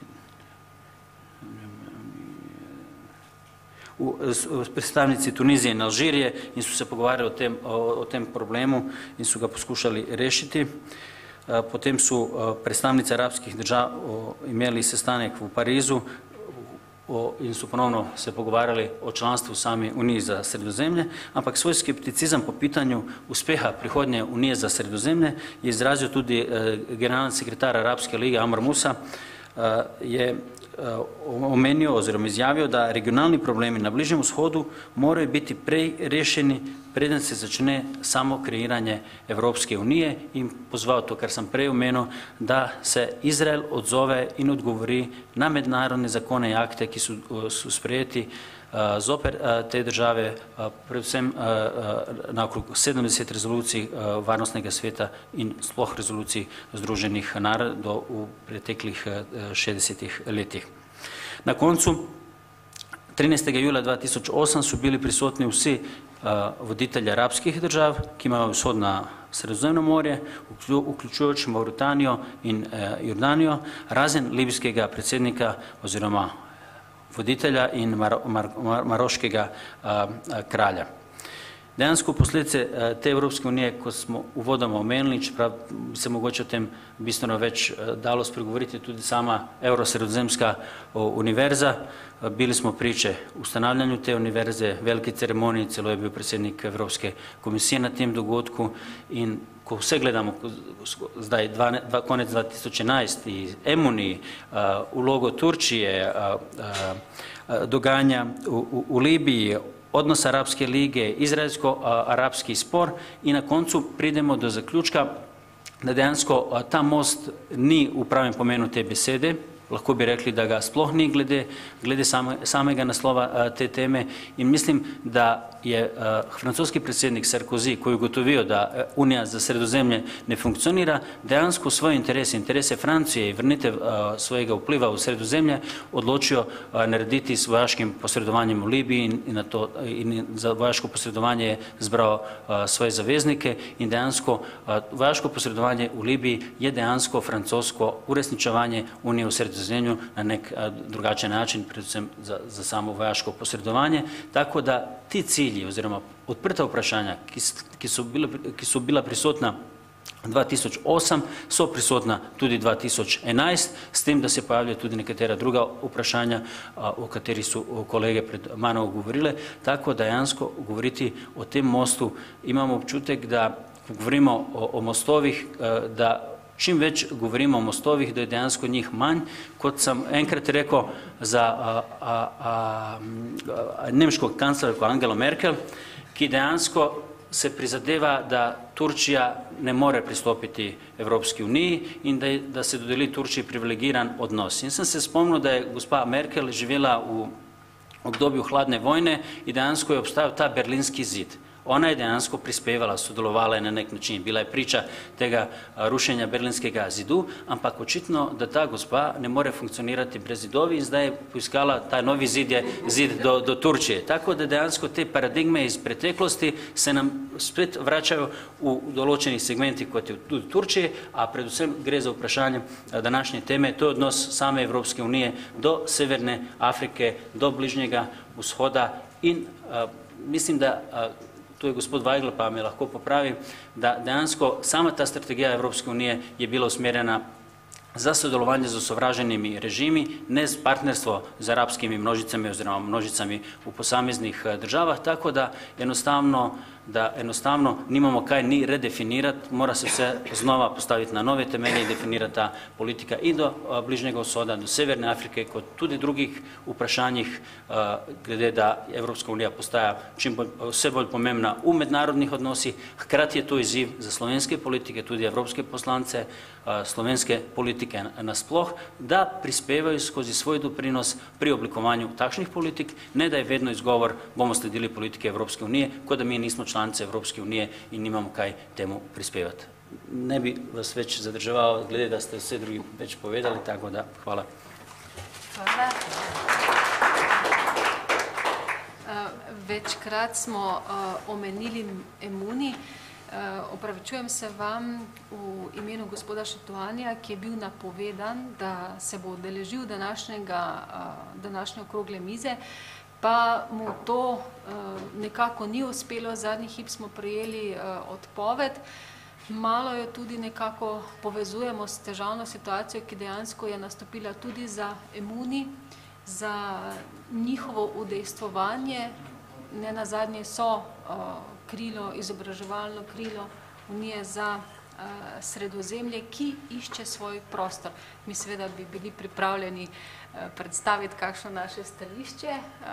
v predstavnici Tunizije in Alžirije in so se pogovarjali o tem, o, o tem problemu in so ga poskušali rešiti. Potem so predstavnice arabskih držav imeli sestanek v Parizu, in so ponovno se pogovarjali o članstvu v sami Uniji za Sredozemlje, ampak svoj skepticizem po pitanju uspeha prihodnje Unije za Sredozemlje je izrazil tudi generalni sekretar Arabske lige Amr Musa, je omenil oziroma izjavil, da regionalni problemi na Bližnjem vzhodu morajo biti prej rešeni, preden se začne samo kreiranje Evropske unije, in pozval to, kar sem prej omenil, da se Izrael odzove in odgovori na mednarodne zakone in akte, ki so, so sprejeti zoper te države, predvsem na okrog sedemdeset rezolucij Varnostnega sveta in sploh rezolucij Združenih narodov v preteklih šestdesetih letih. Na koncu, trinajstega julija dva tisoč osem so bili prisotni vsi voditelji arabskih držav, ki imajo vzhodno Sredozemno morje, vključujoč Mauritanijo in Jordanijo, razen libijskega predsednika oziroma voditelja in mar, mar, mar, maroškega a, a, kralja. Dejansko posledice te Evropske unije, ko smo uvodoma omenili, čeprav bi se mogoče o tem bistveno več dalo spregovoriti, tudi sama Evrosredozemska univerza, bili smo priče ustanavljanju te univerze, veliki ceremoniji, celo je bil predsednik Evropske komisije na tem dogodku, in ko vse gledamo, zdaj dva, dva, konec dva tisoč enajst, Emuni, vlogo Turčije, dogajanja v, v, v Libiji, odnos Arabske lige, izraelsko-arabski spor, in na koncu pridemo do zaključka, da dejansko ta most ni v pravem pomenu te besede, lahko bi rekli, da ga sploh ni glede, glede same, samega naslova te teme, in mislim, da je francoski predsednik Sarkozy, ko je ugotovil, da Unija za Sredozemlje ne funkcionira, dejansko svoje interese, interese Francije in vrnitev svojega vpliva v Sredozemlje odločijo narediti s vojaškim posredovanjem v Libiji, in, in, na to, in za vojaško posredovanje je zbral svoje zaveznike, in dejansko vojaško posredovanje v Libiji je dejansko francosko uresničevanje Unije v Sredozemlju na nek drugačen način, predvsem za, za samo vojaško posredovanje, tako da ti cilji oziroma odprta vprašanja, ki, ki, so bila, ki so bila prisotna dva tisoč osem, so prisotna tudi dva tisoč enajst, s tem, da se pojavljajo tudi nekatera druga vprašanja, o katerih so kolege pred mano govorile, tako dejansko govoriti o tem mostu imamo občutek, da ko govorimo o, o mostovih, da čim več govorimo o mostovih, da je dejansko njih manj, kot sem enkrat rekel za a, a, a, a, nemško kanclerko Angelo Merkel, ki dejansko se prizadeva, da Turčija ne more pristopiti Evropski uniji in da, da se dodeli Turčiji privilegiran odnos. In sem se spomnil, da je gospa Merkel živela v obdobju hladne vojne in dejansko je obstajal ta berlinski zid. Ona je dejansko prispevala, sodelovala je na nek način, bila je priča tega rušenja berlinskega zidu, ampak očitno, da ta gospa ne more funkcionirati brez zidovi, in zdaj je poiskala, ta novi zid je zid do, do Turčije. Tako da dejansko te paradigme iz preteklosti se nam spet vračajo v določenih segmentih, kot je tudi Turčije, a predvsem gre za vprašanje današnje teme, to je odnos same Evropske unije do Severne Afrike, do Bližnjega vzhoda, in a, mislim, da a, to je gospod Weigl, pa me lahko popravi, da dejansko sama ta strategija Evropske unije je bila usmerjena za sodelovanje z osovraženimi režimi, ne z partnerstvo z arabskimi množicami oziroma množicami v posameznih državah, tako da enostavno, da enostavno nimamo kaj ni redefinirati, mora se vse znova postaviti na nove temelje in definirati ta politika in do Bližnjega vzhoda, do Severne Afrike, kot tudi drugih vprašanjih, glede da Evropska unija postaja čim bolj, vse bolj pomembna v mednarodnih odnosih. Hkrati je to izziv za slovenske politike, tudi evropske poslance, slovenske politike nasploh, da prispevajo skozi svoj doprinos pri oblikovanju takšnih politik, ne da je vedno izgovor, bomo sledili politike Evropske unije, kot da mi nismo članice Evropske unije in nimamo kaj temu prispevati. Ne bi vas več zadrževal, glede da ste vse drugi več povedali, tako da hvala. Hvala. Večkrat smo omenili Emuni. Opravičujem se vam v imenu gospoda Šetovanja, ki je bil napovedan, da se bo udeležil današnjega, današnje okrogle mize, pa mu to nekako ni uspelo, zadnji hip smo prejeli odpoved. Malo jo tudi nekako povezujemo s težavno situacijo, ki dejansko je nastopila tudi za Emuni, za njihovo udejstvovanje, ne nazadnje so krilo, izobraževalno krilo Unije za Sredozemlje, ki išče svoj prostor. Mi seveda bi bili pripravljeni predstaviti kakšno naše stališče,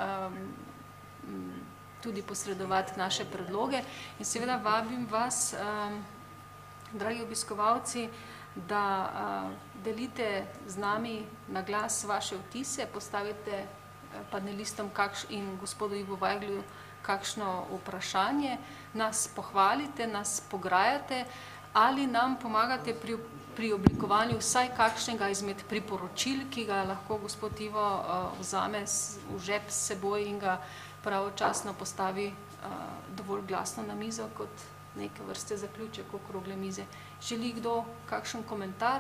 tudi posredovati naše predloge in seveda vabim vas, dragi obiskovalci, da delite z nami na glas vaše vtise, postavite panelistom in gospodu Ivu Vajglju kakšno vprašanje, nas pohvalite, nas pograjate ali nam pomagate pri, pri oblikovanju vsaj kakšnega izmed priporočil, ki ga lahko gospod Ivo vzame v žep s seboj in ga pravočasno postavi dovolj glasno na mizo kot neke vrste zaključek okrogle mize. Želi kdo kakšen komentar?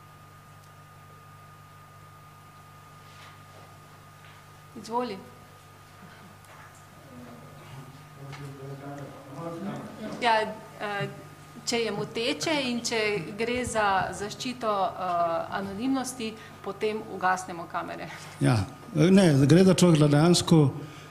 Izvoli. Ja, če je moteče in če gre za zaščito anonimnosti, potem ugasnemo kamere. Ja, ne, gre za to, da dejansko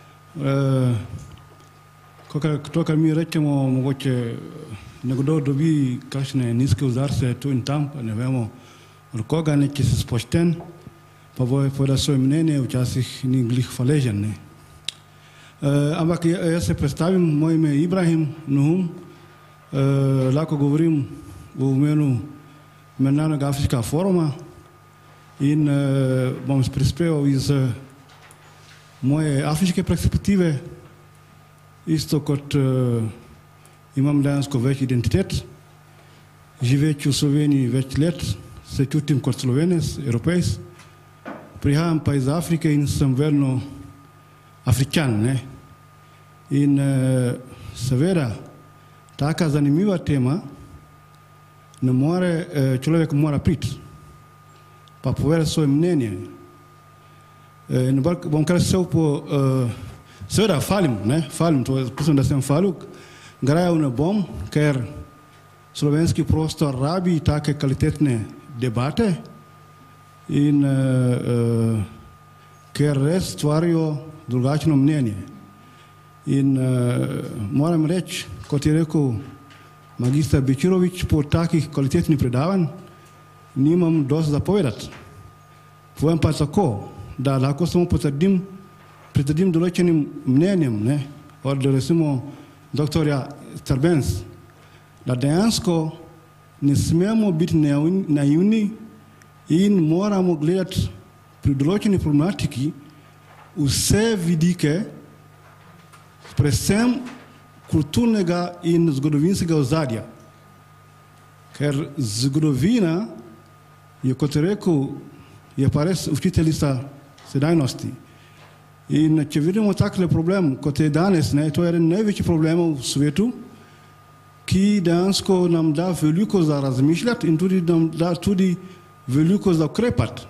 to, kar mi rečemo, mogoče nekdo dobi kakšne nizke vzorce tu in tam, pa ne vemo od koga, če se spošten, pa boje povedal svoje mnenje, včasih ni glih hvaležen. Ampak jaz se predstavim, moje ime je Ibrahim Nuhum, lahko govorim v imenu Mednarodnega afriškega foruma in bom prispeval iz moje afriške perspektive, isto kot imam dejansko več identitet, živeč v Sloveniji več let, se čutim kot Slovenec, Evropejc, prihajam pa iz Afrike in sem vedno Afričan, ne. In seveda, taka zanimiva tema, ne more, človek mora priti, pa povedati svoje mnenje. In bom kar sel po, seveda, falim, ne, falim, to mislim, da sem faluk, grajal ne bom, ker slovenski prostor rabi take kvalitetne debate in ker res stvarijo drugačno mnenje. In moram reči, kot je rekel magister Bečirovič, po takih kvalitetnih predavanj nimam dosti za povedati. Povem pa tako, da lahko samo potrdim, pritrdim določenim mnenjem, ne, od recimo doktorja Srbens, da dejansko ne smemo biti naivni in moramo gledati pri določeni problematiki vse vidike, predvsem kulturnega in zgodovinskega ozadja. Ker zgodovina je, kot je rekel, je pa res učiteljica sedajnosti. In če vidimo takle problem, kot je danes, ne, to je eden največjih problemov v svetu, ki dejansko nam da veliko za razmišljati in tudi nam da tudi veliko za ukrepati.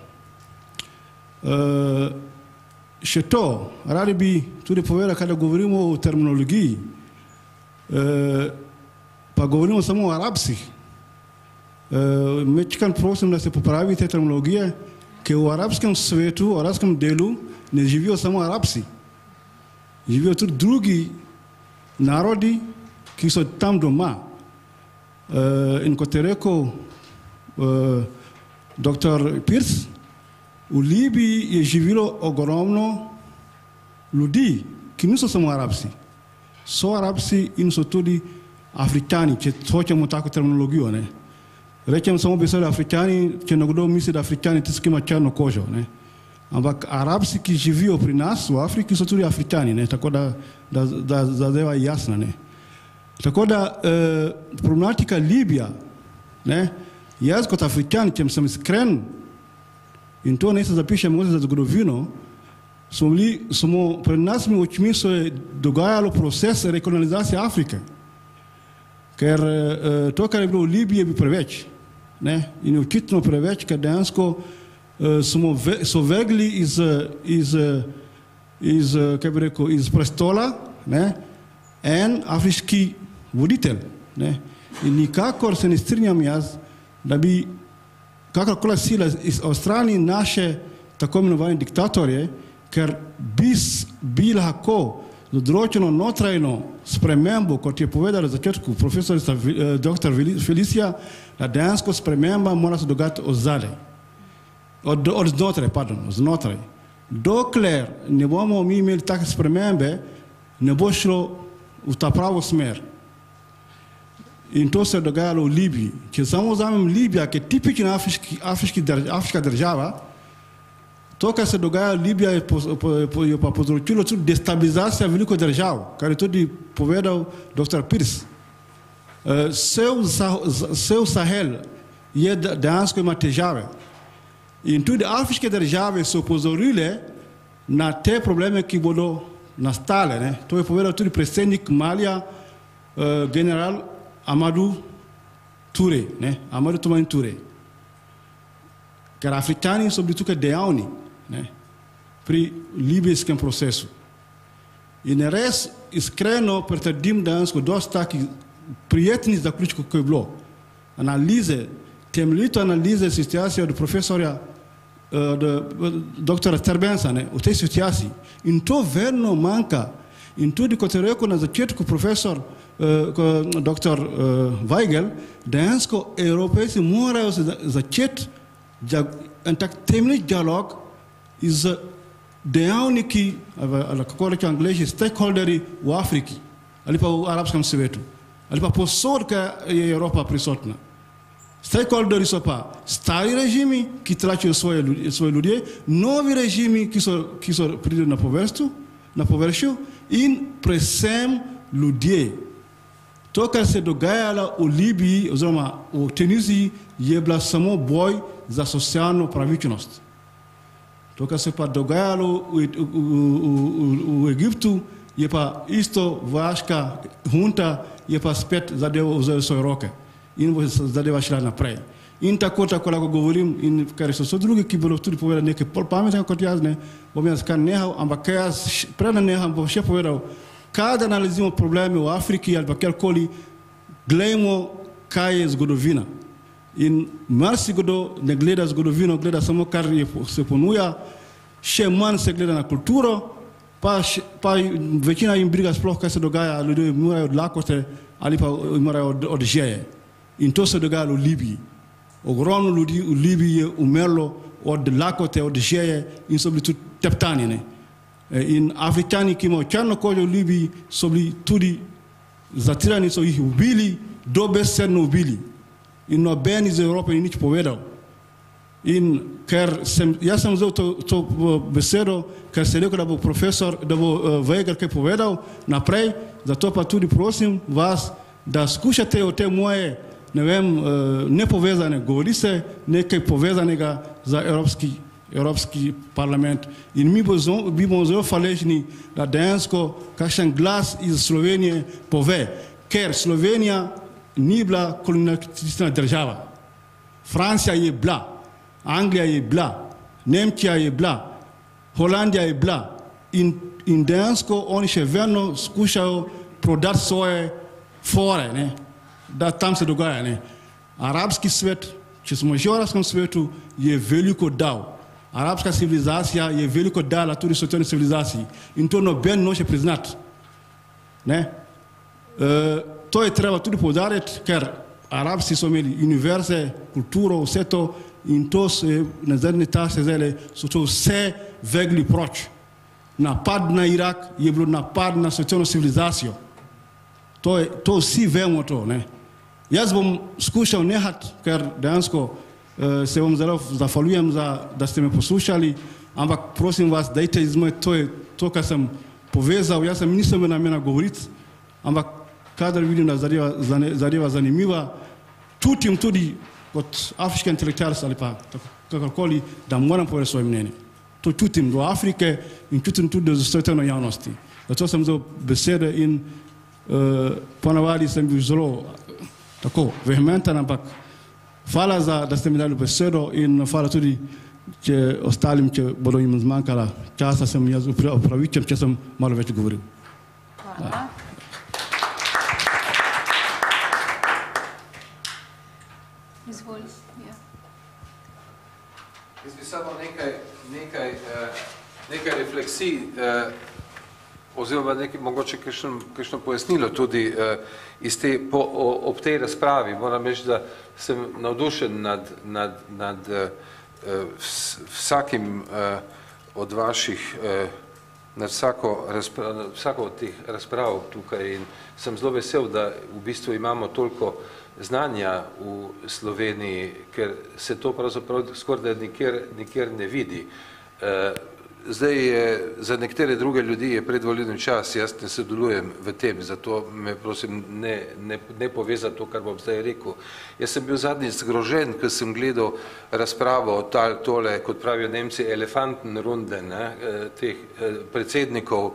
Uh, še to, radi bi tudi povedali, kada govorimo o terminologiji, uh, pa govorimo samo o arabsih. Uh, Mečkan prosim, da se popravi te terminologije, ker v arabskem svetu, v arabskem delu ne živijo samo arabci. Živijo tudi drugi narodi, ki so tam doma. Uh, in kot je rekel uh, doktor Pirc, v Libiji je živelo ogromno ljudi, ki niso samo arabci. So arabci in so tudi Afričani, če hočemo tako terminologijo. Ne. Rečem samo besedo Afričani, če nekdo misli, da Afričani tisti, ki ima črno kožo. Ne. Ampak arabci, ki živijo pri nas v Afriki, so tudi Afričani, ne. Tako da, da, da zadeva je jasna. Ne. Tako da eh, problematika Libija, ne, jaz kot Afričan, če sem iskren, in to ne se zapiše možno za zgodovino, smo bili, smo pred nasmi očmi se je dogajalo proces rekolonizacije Afrike. Ker eh, to, kar je bilo v Libiji, je bil preveč. Ne? In je očitno preveč, ker dejansko eh, smo ve, so vegli iz, iz, iz, kaj bi rekel, iz prestola, ne? En afriški voditelj. Ne? In nikakor se ne strinjam jaz, da bi kakorkoli sila iz Avstralije naše tako imenovane diktatorje, ker bi, bi lahko z določeno notrajno spremembo, kot je povedala na začetku profesorica doktor Felicija, da dejansko sprememba mora se dogajati od zadaj, od, od znotraj, pardon, znotraj. Dokler ne bomo mi imeli take spremembe, ne bo šlo v ta pravo smer. In to se je dogajalo v Libiji. Če samo vzamem Libija, ki je tipična afriški, afriški drž, afriška država, to, kar se dogaja v Libiji, je, po, po, po, je pa povzročilo tudi destabilizacija veliko držav, kar je tudi povedal doktor Pirs. Cel Sahel je dejansko ima težave. In tudi afriške države so upozorile na te probleme, ki bodo nastale. Ne? To je povedal tudi predsednik Malija, uh, general Amadou Touré, ne? Amadou Toumani Touré. Ker Afričani so bili tukaj dejavni, ne? Pri libijskem procesu. In res iskreno pretrdim dejansko dosti takih prijetnih zaključkov, ko je bilo. Analize, temeljito analize situacije od profesorja od doktora Terbensa, ne, v tej situaciji. In to vedno manjka. In tudi, kot je rekel na začetku profesor uh, doktor uh, Weigel, dejansko Evropejci morajo se začeti en tak temeljni dialog z dejavniki, ali kako reče Angleži, stakeholderi v Afriki, ali pa v arabskem svetu, ali pa posod, ker je Evropa prisotna. Stakeholderi so pa stari režimi, ki tračijo svoje, svoje ljudje, novi režimi, ki so, ki so prideli na površju, na površju in predvsem ljudje. To, kar se je dogajalo v Libiji oziroma v Tuniziji, je bila samo boj za socialno pravičnost. To, kar se pa dogajalo v, v, v, v Egiptu, je pa isto vojaška hunta, je pa spet zadevo vzeli svoje roke. In bo zadeva šla naprej. In tako, tako lahko govorim, in ker so so drugi, ki bodo tudi povedali nekaj pol pametnega kot jaz, ne, bom jaz kar nehal, ampak kaj jaz preden neham, bom še povedal, kada analizimo probleme v Afriki ali pa kjerkoli, gledajmo, kaj je zgodovina. In marsikdo ne gleda zgodovino, gleda samo, kar je, se ponuja, še manj se gleda na kulturo, pa, še, pa večina jim briga sploh, kaj se dogaja, ljudje morajo od lakote ali pa morajo od, od žeje. In to se dogajalo v Libiji. Ogromno ljudi v Libiji je umrlo od lakote, od žeje in so bili tudi teptanjene. In Afričani, ki imajo črno kožo v Libiji, so bili tudi zatirani, so jih ubili, dobesedno ubili. In noben iz Evrope ni nič povedal. In ker sem, jaz sem vzel to, to besedo, ker se je rekel, da bo profesor, da bo uh, Weigel kaj povedal naprej, zato pa tudi prosim vas, da skušate o te moje, ne vem, uh, nepovezane, govori se nekaj povezanega za Evropski, Evropski parlament. In mi bomo zelo hvaležni, da dejansko kakšen glas iz Slovenije pove, ker Slovenija ni bila kolonialistična država. Francija je bila, Anglija je bila, Nemčija je bila, Holandija je bila in, in dejansko oni še vedno skušajo prodati svoje fore, ne, da tam se dogaja. Ne. Arabski svet, če smo že v arabskem svetu, je veliko dal. Arabska civilizacija je veliko dala tudi svetovni civilizaciji in to noben noče priznati. Ne. E, to je treba tudi poudariti, ker Arabci so imeli univerze, kulturo, vse to in to se na zadnji čase zdaj so to vse vegli proč. Napad na Irak je bilo napad na svetovno civilizacijo. To, je, to vsi vemo to. Ne. Jaz bom skušal nehati, ker dejansko eh, se vam zelo zahvaljujem, za, da ste me poslušali, ampak prosim vas, dajte iz moje, to je to, kar sem povezal. Jaz sem nisem imel namena govoriti, ampak kadar vidim, da zadeva, zadeva zanimiva, čutim tudi kot afriški intelektualec ali pa kakorkoli, da moram povedati svoje mnenje. To čutim do Afrike in čutim tudi do svetovne javnosti. Zato sem vzel besede in uh, ponavadi sem bil zelo tako vehementen, ampak hvala, za, da ste mi dali besedo in hvala tudi če ostalim, če bodo jim zmanjkala časa, sem jaz upravičen, če sem malo več govoril. Hvala. Izvolj. Ja. Jaz bi samo nekaj nekaj, nekaj refleksij oziroma nekaj, mogoče kakšno pojasnilo tudi iz te, po, ob tej razpravi. Moram reči, da sem navdušen nad, nad, nad vsakim od vaših, nad vsako, razprav, vsako od teh razprav tukaj in sem zelo vesel, da v bistvu imamo toliko znanja v Sloveniji, ker se to pravzaprav skoraj nikjer, nikjer ne vidi. Zdaj je, za nekatere druge ljudi je predvolilni čas, jaz ne sodelujem v tem, zato me prosim ne, ne, ne poveza to, kar bom zdaj rekel. Jaz sem bil zadnjič zgrožen, ko sem gledal razpravo o tole, kot pravijo Nemci, elefantenrunde, ne, teh predsednikov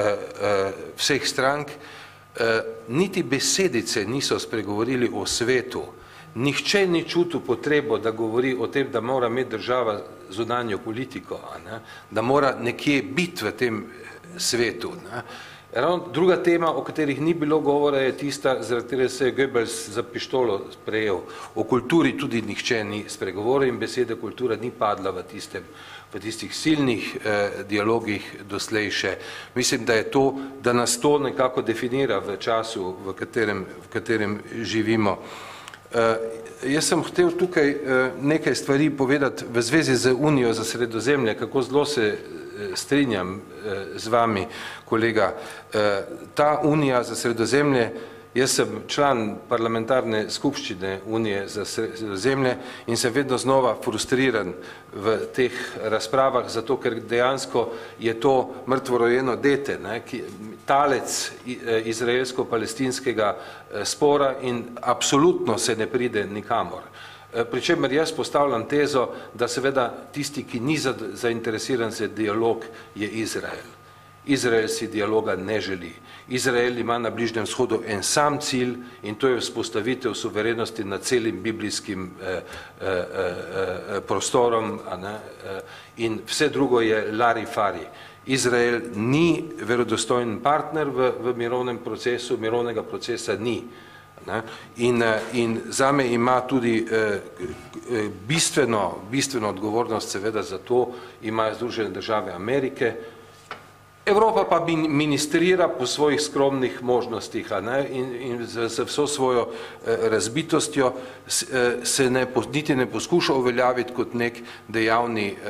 vseh strank. Niti besedice niso spregovorili o svetu. Nihče ni čutil potrebo, da govori o tem, da mora imeti država zunanjo politiko, ne? Da mora nekje biti v tem svetu. Ne? Ravno druga tema, o katerih ni bilo govora, je tista, zaradi katere se je Goebbels za pištolo sprejel. O kulturi tudi nihče ni spregovoril in beseda kultura ni padla v, tistem, v tistih silnih eh, dialogih doslej še. Mislim, da je to, da nas to nekako definira v času, v katerem, v katerem živimo. Uh, jaz sem hotel tukaj uh, nekaj stvari povedati v zvezi z Unijo za Sredozemlje, kako zelo se uh, strinjam uh, z vami, kolega. Uh, ta Unija za Sredozemlje, jaz sem član parlamentarne skupščine Unije za Sredozemlje in sem vedno znova frustriran v teh razpravah, zato ker dejansko je to mrtvorojeno dete, ne, ki, talec izraelsko-palestinskega spora in absolutno se ne pride nikamor. Pričemer jaz postavljam tezo, da seveda tisti, ki ni zainteresiran za dialog, je Izrael. Izrael si dialoga ne želi. Izrael ima na Bližnjem vzhodu en sam cilj in to je vzpostavitev suverenosti nad celim biblijskim eh, eh, eh, prostorom, a ne, eh, in vse drugo je lari-fari. Izrael ni verodostojen partner v, v mirovnem procesu, mirovnega procesa ni. Ne? In, in zame ima tudi eh, bistveno, bistveno odgovornost seveda za to, imajo Združene države Amerike. Evropa pa ministrira po svojih skromnih možnostih, a ne, in, in z, z vso svojo eh, razbitostjo se ne, niti ne poskuša uveljaviti kot nek dejavni eh,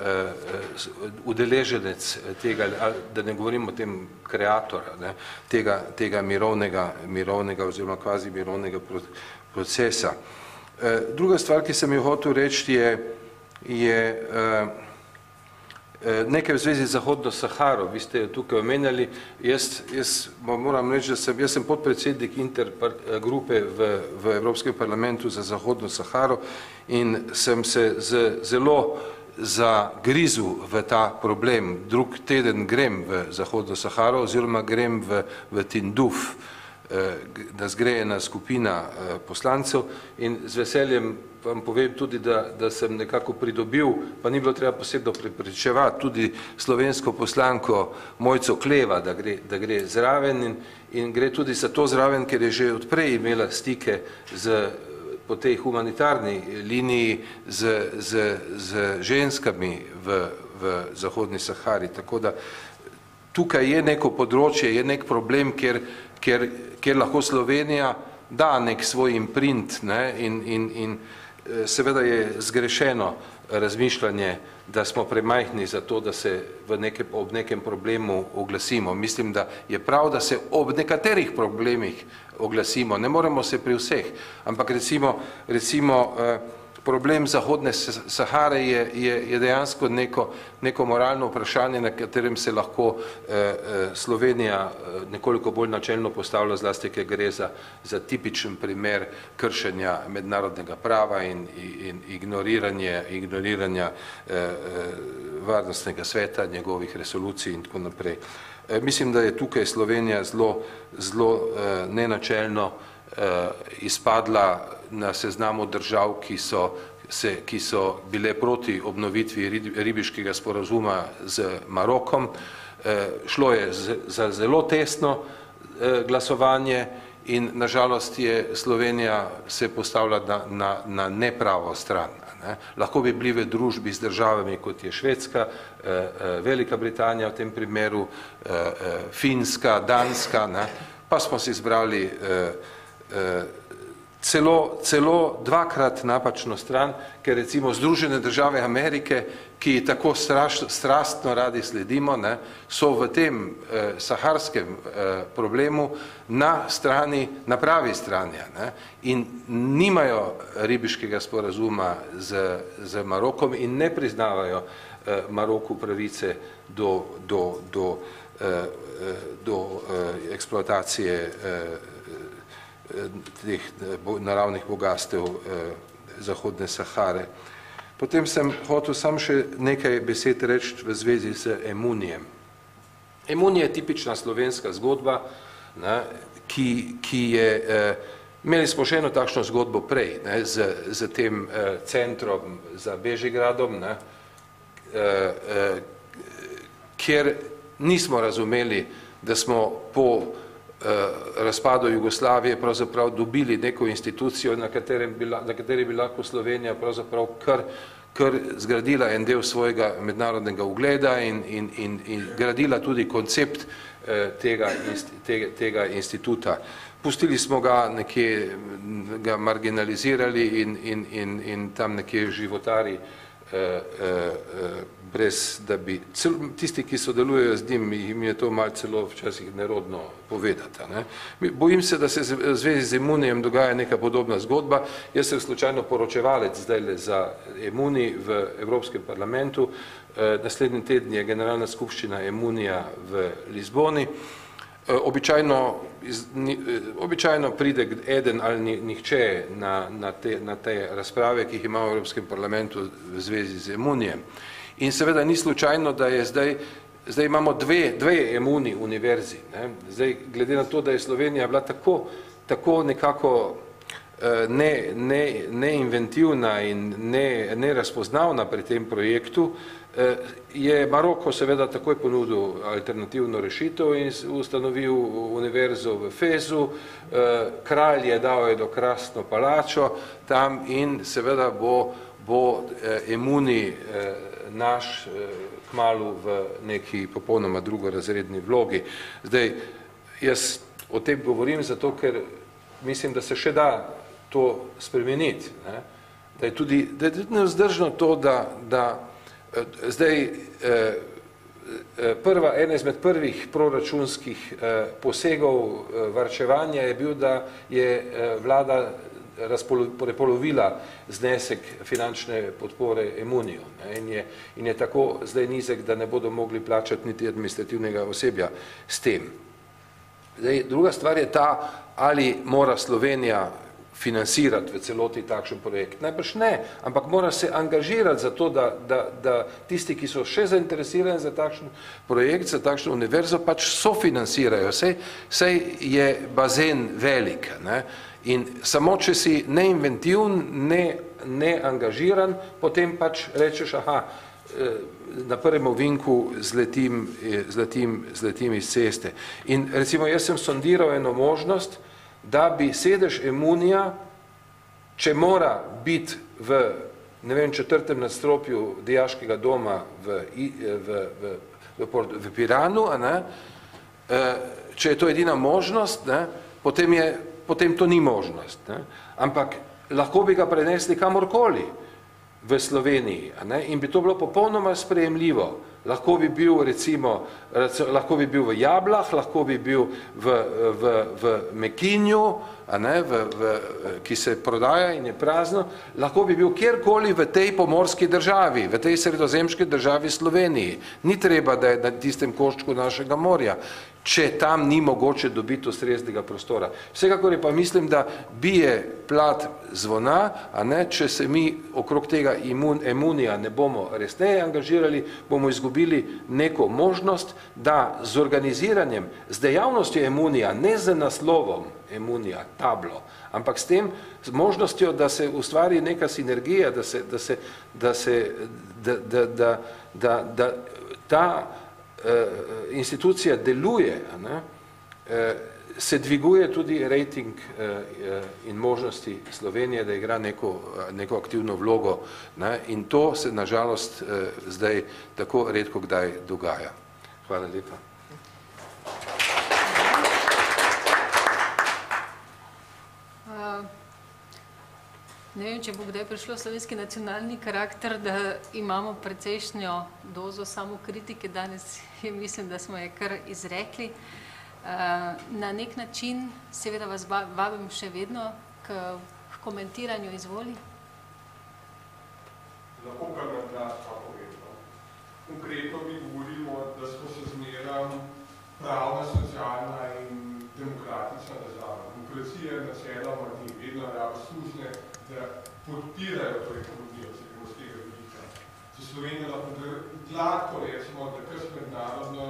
eh, udeleženec tega, da ne govorimo o tem kreatora, ne, tega, tega mirovnega, mirovnega oziroma kvazi mirovnega procesa. Eh, druga stvar, ki sem jo hotel reči, je, je eh, nekaj v zvezi z Zahodno Saharo, vi ste jo tukaj omenjali, jaz, jaz moram reči, da sem, jaz sem podpredsednik intergrupe v, v Evropskem parlamentu za Zahodno Saharo in sem se z, zelo zagrizel v ta problem. Drug teden grem v Zahodno Saharo oziroma grem v, v Tinduf, nas gre ena skupina poslancev in z veseljem vam povem tudi, da, da sem nekako pridobil, pa ni bilo treba posebno prepričevati, tudi slovensko poslanko Mojco Kleva, da gre, da gre zraven in, in gre tudi za to zraven, ker je že odprej imela stike z, po tej humanitarni liniji z, z, z ženskami v, v Zahodni Sahari. Tako da tukaj je neko področje, je nek problem, kjer, kjer, kjer lahko Slovenija da nek svoj imprint, ne, in, in, in seveda je zgrešeno razmišljanje, da smo premajhni za to, da se v neke, ob nekem problemu oglasimo. Mislim, da je prav, da se ob nekaterih problemih oglasimo. Ne moremo se pri vseh, ampak recimo, recimo problem Zahodne Sahare je, je, je dejansko neko, neko moralno vprašanje, na katerem se lahko eh, Slovenija nekoliko bolj načelno postavlja, zlasti, ker gre za, za tipičen primer kršenja mednarodnega prava in, in ignoriranje, ignoriranja eh, varnostnega sveta, njegovih resolucij in tako naprej. Eh, mislim, da je tukaj Slovenija zelo, zelo eh, nenačelno izpadla na seznamu držav, ki so, se, ki so bile proti obnovitvi ribiškega sporazuma z Marokom. Šlo je za zelo tesno glasovanje in nažalost je Slovenija se postavila na, na, na nepravo stran. Ne. Lahko bi bili v družbi z državami, kot je Švedska, Velika Britanija v tem primeru, Finska, Danska, ne. Pa smo si izbrali celo, celo dvakrat napačno stran, ker recimo Združene države Amerike, ki tako straš, strastno radi sledimo, ne, so v tem eh, saharskem eh, problemu na strani, na pravi strani, ne, in nimajo ribiškega sporazuma z, z Marokom in ne priznavajo eh, Maroku pravice do, do, do, eh, do eh, eksploatacije eh, teh naravnih bogastev eh, Zahodne Sahare. Potem sem hotel sam še nekaj besed reči v zvezi z Emunijem. Emunij je tipična slovenska zgodba, ne, ki, ki je, eh, imeli smo še eno takšno zgodbo prej, ne, z, z tem eh, centrom za Bežigradom, ne, eh, eh, kjer nismo razumeli, da smo po razpadu Jugoslavije pravzaprav dobili neko institucijo, na kateri bi, na kateri bi lahko Slovenija pravzaprav kar, kar zgradila en del svojega mednarodnega ugleda in, in, in, in gradila tudi koncept eh, tega, tega, tega instituta. Pustili smo ga nekje, ga marginalizirali in, in, in, in tam nekje životari eh, eh, brez da bi, cel, tisti, ki sodelujejo z njim, jim je to malo celo včasih nerodno povedati. Ne. Bojim se, da se v zvezi z Emunijem dogaja neka podobna zgodba. Jaz sem slučajno poročevalec zdajle za Emunij v Evropskem parlamentu. E, naslednji teden je generalna skupščina Emunija v Lizboni. E, običajno, iz, ni, običajno pride eden ali nihče na, na, te, na te razprave, ki jih ima v Evropskem parlamentu v zvezi z Emunijem. In seveda ni slučajno, da je zdaj, zdaj imamo dve, dve Emuni univerzi. Ne. Zdaj, glede na to, da je Slovenija bila tako, tako nekako ne, ne, neinventivna in ne, nerazpoznavna pri tem projektu, je Maroko seveda takoj ponudil alternativno rešitev in ustanovil univerzo v Fezu, kralj je dal eno krasno palačo tam in seveda bo, bo Emunij naš kmalu v neki popolnoma drugorazredni vlogi. Zdaj, jaz o tem govorim zato, ker mislim, da se še da to spremeniti. Ne? Da je tudi, da je tudi nevzdržno to, da, da zdaj prva, ena izmed prvih proračunskih posegov varčevanja je bil, da je vlada prepolovila znesek finančne podpore Emuniju. In je, in je tako zdaj nizek, da ne bodo mogli plačati niti administrativnega osebja s tem. Zdaj, druga stvar je ta, ali mora Slovenija financirati v celoti takšen projekt. Najbrž ne, ampak mora se angažirati za to, da, da, da tisti, ki so še zainteresirani za takšen projekt, za takšno univerzo, pač sofinancirajo. Sej, sej je bazen velik. Ne? In samo, če si neinventivn, ne, ne angažiran, potem pač rečeš, aha, na prvem ovinku zletim, zletim, zletim iz ceste. In recimo, jaz sem sondiral eno možnost, da bi sedež Emunija, če mora biti v, ne vem, četrtem nadstropju dijaškega doma v, v, v, v, v Piranu, a ne, če je to edina možnost, ne, potem, je, potem to ni možnost. Ne, ampak lahko bi ga prenesli kamorkoli v Sloveniji, a ne, in bi to bilo popolnoma sprejemljivo. Lahko bi bil recimo, lahko bi bil v Jablah, lahko bi bil v, v, v Mekinju, a ne, v, v, ki se prodaja in je prazno, lahko bi bil kjerkoli v tej pomorski državi, v tej sredozemški državi Sloveniji. Ni treba, da je na tistem koščku našega morja, če tam ni mogoče dobiti ustreznega prostora. Vsekakor je pa mislim, da bije plat zvona, a ne, če se mi okrog tega imun, Emunija ne bomo resneje angažirali, bomo izgubili neko možnost, da z organiziranjem, z dejavnostjo Emunija, ne z naslovom Emunija, tablo, ampak s tem, z možnostjo, da se ustvari neka sinergija, da se, da se, da se, da, da, da, da, da ta institucija deluje, ne, se dviguje tudi rating in možnosti Slovenije, da igra neko, neko aktivno vlogo, ne, in to se nažalost zdaj tako redko kdaj dogaja. Hvala lepa. Ne vem, če bo kdaj prišlo slovenski nacionalni karakter, da imamo precejšnjo dozo samokritike, danes je, mislim, da smo je kar izrekli. Na nek način, seveda vas vabim še vedno k komentiranju, izvoli. Lahko kar na glas pa povem. Konkretno mi govorimo, da smo se zmeram pravna, socialna in demokratična država. Demokracija je načeloma ni vedno rabo služne, da podpirajo to ekonomijo, se gremo z tega vidika. Za Slovenijo lahko gladko rečemo, da kar mednarodno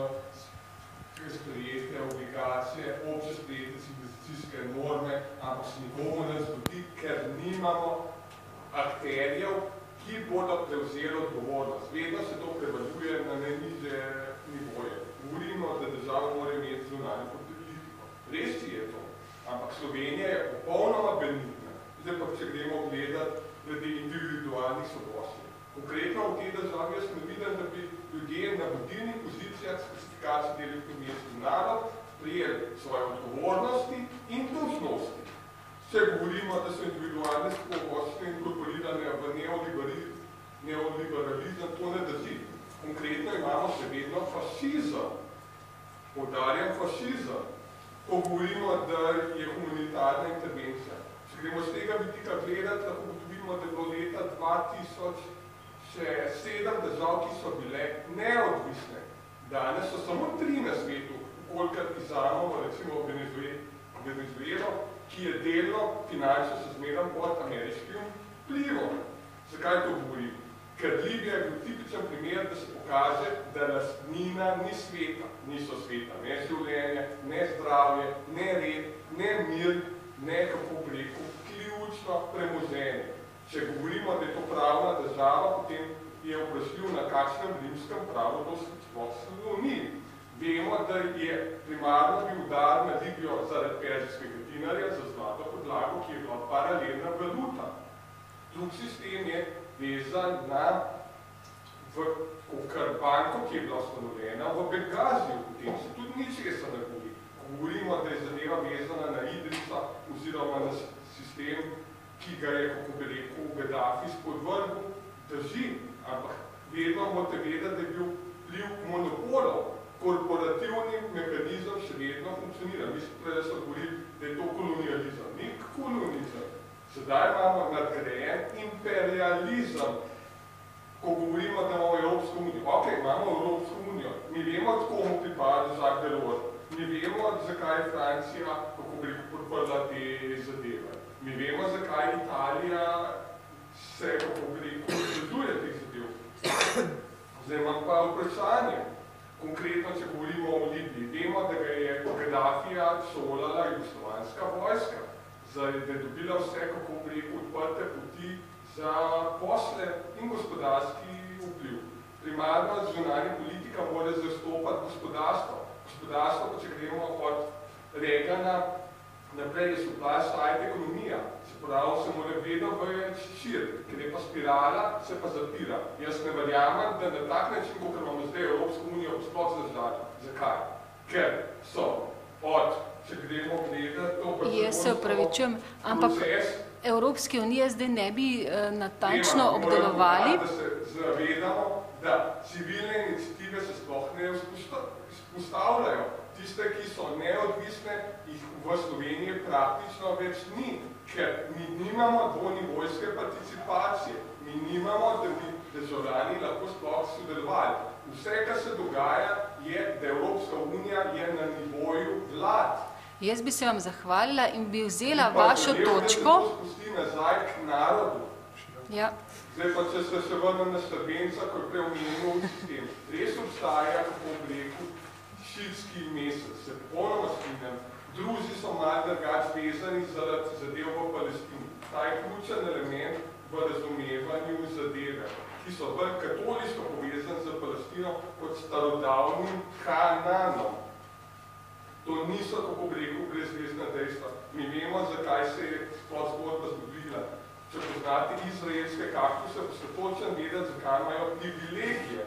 sprejete obligacije, obče sprejete civilizacijske norme, ampak se nikomu ne zgodi, ker nimamo akterjev, ki bodo prevzeli odgovornost. Vedno se to prevaljuje na najnižje nivoje. Govorimo, da država mora imeti zunanjo politiko. Res si je to, ampak Slovenija je popolnoma benigna. Zdaj pa, če gremo gledati glede individualnih svoboščin. Konkretno v tej državi jaz ne vidim, da bi ljudje na vodilnih pozicijah specifikacij delitve mestni narod prijeli svoje odgovornosti in dolžnosti. Če govorimo, da so individualne svoboščine inkorporirane v neoliberalizem, to ne drži. Konkretno imamo še vedno fašizem. Poudarjam fašizem. Ko govorimo, da je humanitarna intervencija. Če gremo z tega vidika gledati, lahko ugotovimo, da je bilo leta dva tisoč še sedem držav, ki so bile neodvisne. Danes so samo tri na svetu, kolikor izamemo, recimo Venezuelo, ki je delno finančno se zmeram pod ameriškim vplivom. Zakaj to govorim? Ker Libija je bil tipičen primer, da se pokaže, da lastnina ni sveta. Niso sveta ne življenje, ne zdravje, ne red, ne mir, ne, kako bi rekel, ključno premoženje. Če govorimo, da je to pravna država, potem je vprašljiv, na kakšnem rimskem pravu to sploh ni. Vemo, da je primarno bil udar na Libijo zaradi perzijskega dinarja za zlato podlago, ki je bila paralelna valuta. Drug sistem je vezan na banko, ki je bila ustanovljena v Bengaziju. Potem se tudi ničesa ne govori. Govorimo, da je zadeva vezana na Idrisa oziroma na sistem, ki ga je, kako bi rekel, Gaddafi spodvrgel, drži, ampak vedno morate vedeti, da je bil vpliv monopolov. Korporativni mehanizem še vedno funkcionira. Mislim, da so govorili, da je to kolonializem. Ni kolonizem. Sedaj imamo nadgrajen imperializem. Ko govorimo, da imamo Evropsko unijo. Ok, imamo Evropsko unijo. Mi vemo, od komu pripada Jacques Delors. Mi vemo, zakaj je Francija, kako bi rekel, podprla te zadeve. Mi vemo, zakaj Italija se, kako bi rekel, izveduje teh zadev. Zdaj imam pa vprašanje. Konkretno, če govorimo o Libiji, vemo, da ga je Gaddafija šolala jugoslovanska vojska, da je dobila vse, kako bi rekel, odprte poti za posle in gospodarski vpliv. Primarno zunanja politika mora zastopati gospodarstvo. Gospodarstvo, pa če gremo od Reagana naprej, je supply side ekonomija. Se pravi, se mora vedno več širiti, ker je pa spirala, se pa zapira. Jaz ne verjamem, da na tak način, kot imamo zdaj Evropsko unijo, sploh zdržati. Zakaj? Ker so od, če gremo gledati, to pa Jaz se upravičujem, ampak Evropske unije zdaj ne bi uh, natančno obdelovali. Da se zavedamo, da civilne iniciative se sploh ne vzpostavljajo. Tiste, ki so neodvisne, jih v Sloveniji praktično več ni, ker mi nimamo dvonivojske participacije, mi nimamo, da bi državljani lahko sploh sodelovali. Vse, kar se dogaja, je, da Evropska unija je na nivoju vlad. Jaz bi se vam zahvalila in bi vzela vašo točko. In pa spusti nazaj k narodu. Ja. Zdaj pa, če se še vrnem na Srbenca, ko je prej omenil sistem, res obstaja, kako bi rekel, šilski mesec, se popolnoma strinjam. Druzi so malo drugač vezani zaradi zadev v Palestini. Ta je ključen element v razumevanju zadeve, ki so bolj katoliško povezani z Palestino kot starodavnim Kananom. To niso, kako bi rekel, brezvezna dejstva. Mi vemo, zakaj se je sploh zgodba zgodila. Če poznate izraelske kaktuse, boste točno vedeti, zakaj imajo privilegije.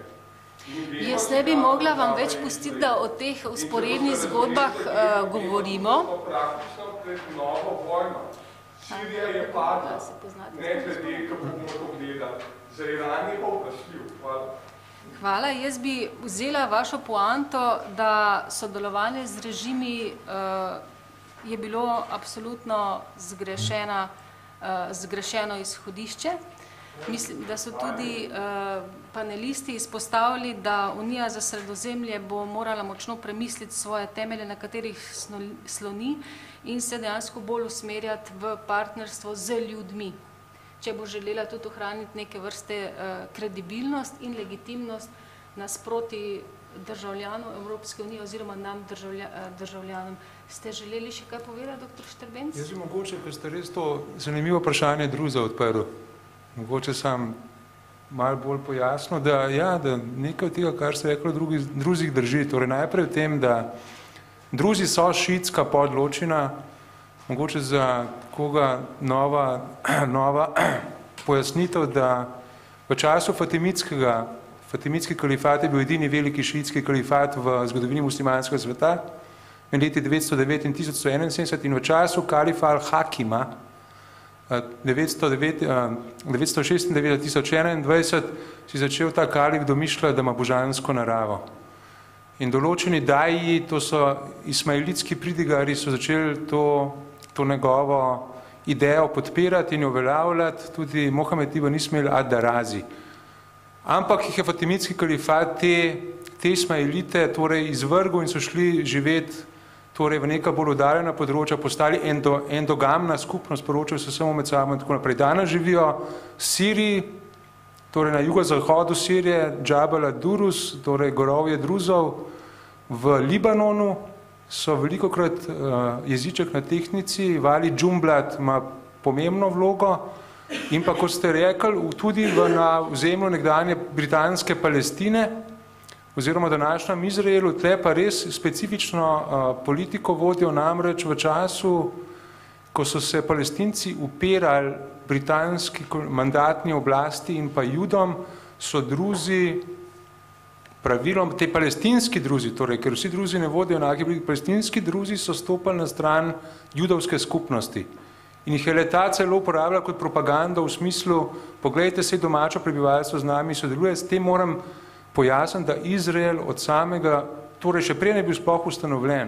Jaz ne bi mogla vam več pustiti, da o teh usporednih zgodbah uh, govorimo. Praktično pred novo vojno. Sirija je padla, ne glede, kako bomo to gledali. Za Iran je pa vprašljiv. Hvala. Hvala. Jaz bi vzela vašo poanto, da sodelovanje z režimi uh, je bilo absolutno zgrešena, uh, zgrešeno izhodišče. Mislim, da so tudi uh, panelisti izpostavili, da Unija za Sredozemlje bo morala močno premisliti svoje temelje, na katerih sloni, in se dejansko bolj usmerjati v partnerstvo z ljudmi, če bo želela tudi ohraniti neke vrste uh, kredibilnost in legitimnost nasproti državljanov Evropske unije oziroma nam državlja, državljanom. Ste želeli še kaj povedati, doktor Štrbenc? Jaz bi mogoče, ker ste res to zanimivo vprašanje druza odprl. Mogoče sam malo bolj pojasnil, da, ja, da nekaj od tega, kar ste rekli, drugi, druzih drži. Torej najprej v tem, da druzi so šiitska podločina, mogoče za koga nova, nova pojasnitev, da v času Fatimitskega, Fatimitski kalifat je bil edini veliki šiitski kalifat v zgodovini muslimanskega sveta, med leti devetsto devet in tisoč sto enainsedemdeset, in v času kalifa al-Hakima, devetsto šestindevetdeset do tisoč enaindvajset, si začel ta kalif domišljati, da ima božansko naravo. In določeni daji, to so ismailitski pridigari, so začeli to, to njegovo idejo podpirati in uveljavljati, tudi Mohamed ibn Ismail ad-Darazi. Ampak jih je Fatimitski kalifat te, te ismailite torej izvrgel in so šli živeti torej v neka bolj oddaljena področja, postali endo, endogamna skupnost, poročajo se samo med sabo in tako naprej. Danes živijo v Siriji, torej na jugozahodu Sirije, Džabal ad-Durus, torej gorovje Druzov, v Libanonu so velikokrat uh, jeziček na tehnici, Vali Džumblat ima pomembno vlogo, in pa, kot ste rekli, tudi v, na ozemlju nekdanje britanske Palestine, oziroma današnjem Izraelu, tle pa res specifično uh, politiko vodijo, namreč v času, ko so se Palestinci upirali britanski mandatni oblasti in pa Judom, so druzi pravilom, te palestinski druzi, torej, ker vsi druzi ne vodijo enake, palestinski druzi so stopali na stran judovske skupnosti. In jih je leta celo uporabljala kot propagando v smislu, poglejte se, domačo prebivalstvo z nami sodeluje, s tem moram pojasniti, da Izrael od samega, torej še prej ne bil sploh ustanovljen.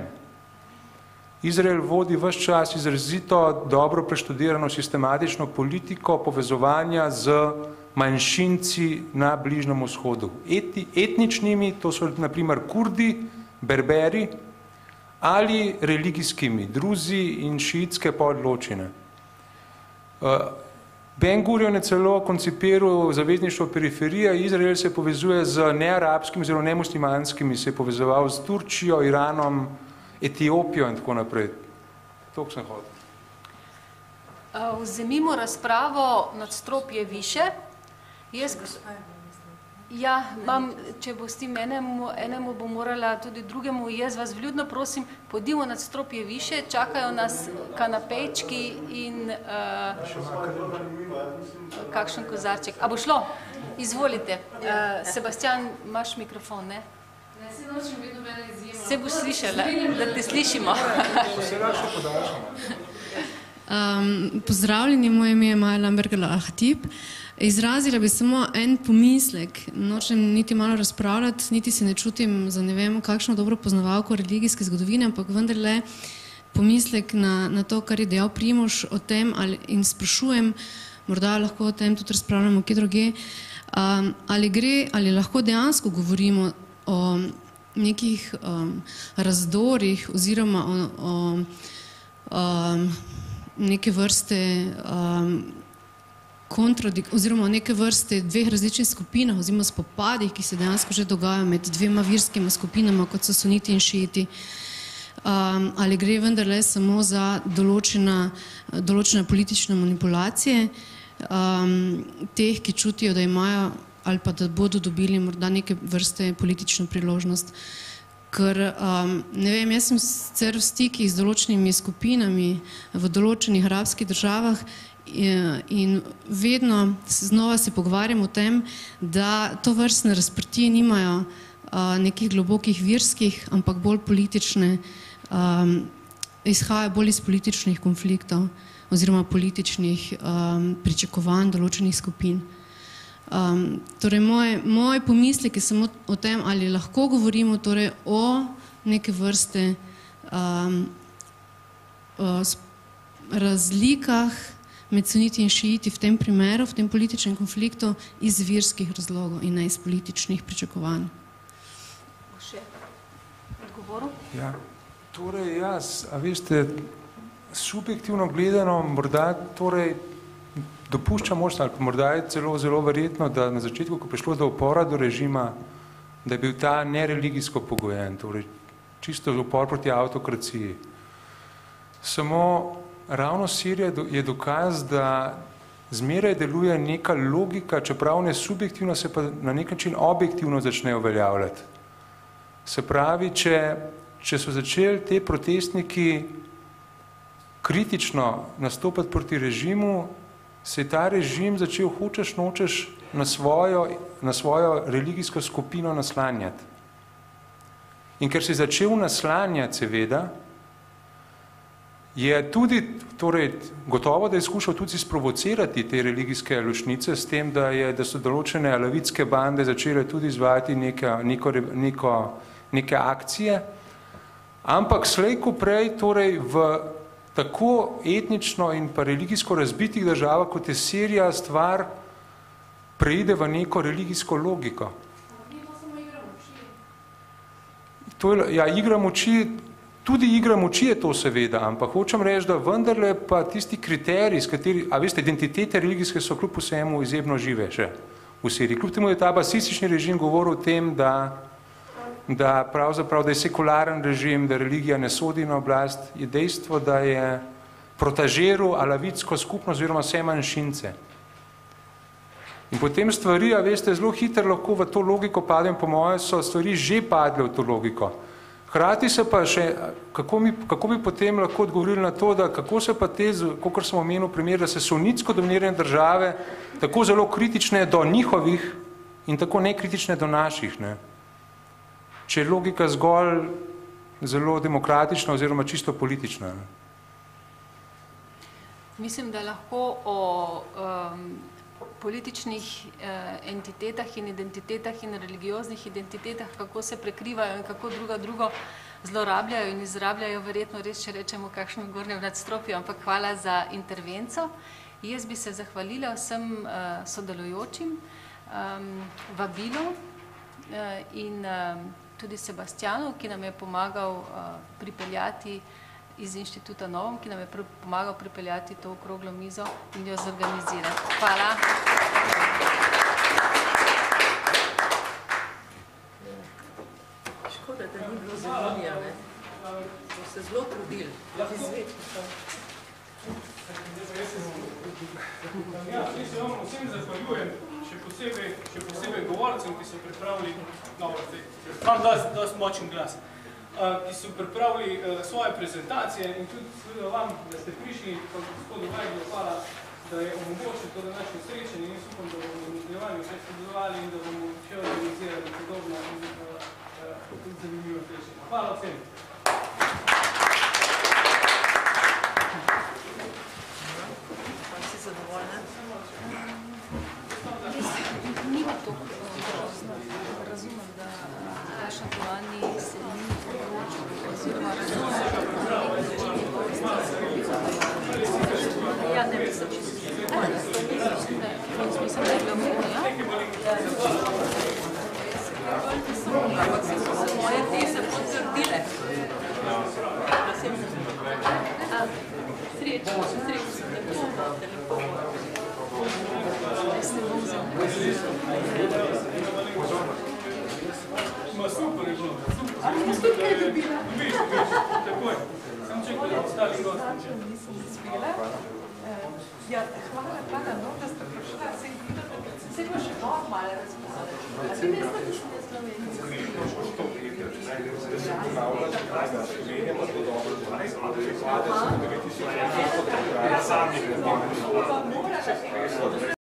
Izrael vodi ves čas izrazito dobro preštudirano sistematično politiko povezovanja z manjšinci na Bližnjem vzhodu. Eti, etničnimi, to so na primer Kurdi, Berberi, ali religijskimi, druzi in šiitske podločine. Ben Gurion je celo koncipiral zavezništvo periferije, Izrael se povezuje z nearabskimi oziroma nemuslimanskimi, se je povezoval z Turčijo, Iranom, Etiopijo in tako naprej. Toliko sem hodil. Vzemimo razpravo nadstropje više. Jaz, ja, mam, če boste enemu, enemu bo morala tudi drugemu, jaz vas vljudno prosim, podimo nadstropje više, čakajo nas kanapejčki in uh, kakšen kozarček. A bo šlo? Izvolite. Uh, Sebastian, imaš mikrofon, ne? Ne, se nočem vedno mene izjemno. Se boš slišala, da te slišimo. Se lahko podaljšamo. Um, pozdravljeni, moje ime je Maja Lamberger-Lahtip. Izrazila bi samo en pomislek, nočem niti malo razpravljati, niti se ne čutim za ne vem kakšno dobro poznavalko religijske zgodovine, ampak vendarle pomislek na, na to, kar je dejal Primož o tem, ali, in sprašujem, morda lahko o tem tudi razpravljamo kje druge, um, ali gre, ali lahko dejansko govorimo o nekih um, razdorih oziroma o, o um, neke vrste um, kontradik, oziroma neke vrste dveh različnih skupinah oziroma spopadih, ki se dejansko že dogajajo med dvema virskima skupinama, kot so suniti in šiiti. Um, ali gre vendarle samo za določena, določene politične manipulacije um, teh, ki čutijo, da imajo ali pa da bodo dobili morda neke vrste politično priložnost. Ker, um, ne vem, jaz sem sicer v stikih z določenimi skupinami v določenih arabskih državah in, in vedno znova se pogovarjam o tem, da to vrstne razprtije nimajo uh, nekih globokih virskih, ampak bolj politične, um, izhajajo bolj iz političnih konfliktov oziroma političnih um, pričakovanj določenih skupin. Um, torej, moj, moj pomislek je samo o tem, ali lahko govorimo torej o neke vrste um, o razlikah med suniti in šiiti v tem primeru, v tem političnem konfliktu iz virskih razlogov in ne iz političnih pričakovanj. Še odgovoru? Ja, torej jaz, a veste, subjektivno gledano, morda torej dopušča možnost, ali morda je celo zelo verjetno, da na začetku, ko prišlo do upora do režima, da je bil ta nereligijsko pogojen, torej čisto upor proti avtokraciji. Samo ravno Sirija je dokaz, da zmeraj deluje neka logika, čeprav ne subjektivno, se pa na nek način objektivno začne uveljavljati. Se pravi, če, če so začeli te protestniki kritično nastopati proti režimu, se je ta režim začel hočeš nočeš na svojo, na svojo religijsko skupino naslanjati. In ker se je začel naslanjati, seveda, je tudi, torej, gotovo, da je skušal tudi sprovocirati te religijske ločnice s tem, da, je, da so določene alavitske bande začele tudi izvajati neka, neko, neko, neke akcije, ampak slej ko prej, torej v tako etnično in pa religijsko razbitih državah, kot je Sirija, stvar preide v neko religijsko logiko. To je, ja, igra moči, tudi igra moči je to seveda, ampak hočem reči, da vendarle pa tisti kriteriji, s kateri, a veste, identitete religijske so kljub vsemu izjemno žive še v Siriji. Kljub temu je ta basistični režim govoril o tem, da da pravzaprav, da je sekularen režim, da religija ne sodi na oblast, je dejstvo, da je protažiral alavitsko skupnost oziroma vse manjšince. In potem stvari, a veste, zelo hitro lahko v to logiko padem, po moje so stvari že padle v to logiko. Hkrati se pa še, kako, mi, kako bi potem lahko odgovorili na to, da kako se pa te, kakor smo omenili primer, da se sunitsko dominirane države tako zelo kritične do njihovih in tako nekritične do naših, ne? Če je logika zgolj zelo demokratična oziroma čisto politična. Mislim, da lahko o um, političnih uh, entitetah in identitetah in religioznih identitetah, kako se prekrivajo in kako druga drugo zlorabljajo in izrabljajo, verjetno res, če rečemo, kakšnem gornjem nadstropju, ampak hvala za intervenco. Jaz bi se zahvalila vsem uh, sodelujočim, um, vabilo uh, in uh, tudi Sebastianu, ki nam je pomagal uh, pripeljati iz Inštituta Novum, ki nam je pr pomagal pripeljati to okroglo mizo in jo zorganizirati. Hvala. Škoda, da ni bilo zanimljivo, ne? Smo se zelo trudili. Ja, jaz se vam vsem zahvaljujem, še posebej, še posebej govorcem, ki so pripravili, no, imam dosti močen glas, uh, ki so pripravili uh, svoje prezentacije in tudi seveda vam, da ste prišli, pa gospodu Vajglu, hvala, da je omogočil to današnje srečanje in upam, da bomo v nadaljevanju vse sodelovali in da bomo še organizirali podobno in uh, uh, zanimivo srečanje. Hvala vsem. Nima to grozno. Razumem, da vaš aktualni se ni odločil, oziroma razumem, da ja, ne mislim, če se ne, mislim, da je bilo moja. Ampak se so se moje teze potvrdile. Srečno, srečno sem nekako v telefonu. Ma super je bilo. Ali jaz tudi kaj dobila? Dobiš, dobiš. Takoj. Sem čekal, da ostali gosti. Nisem uspela. Ja, hvala, hvala, no, da ste prišla. Sej videla, da se bo še normalno razpravljati.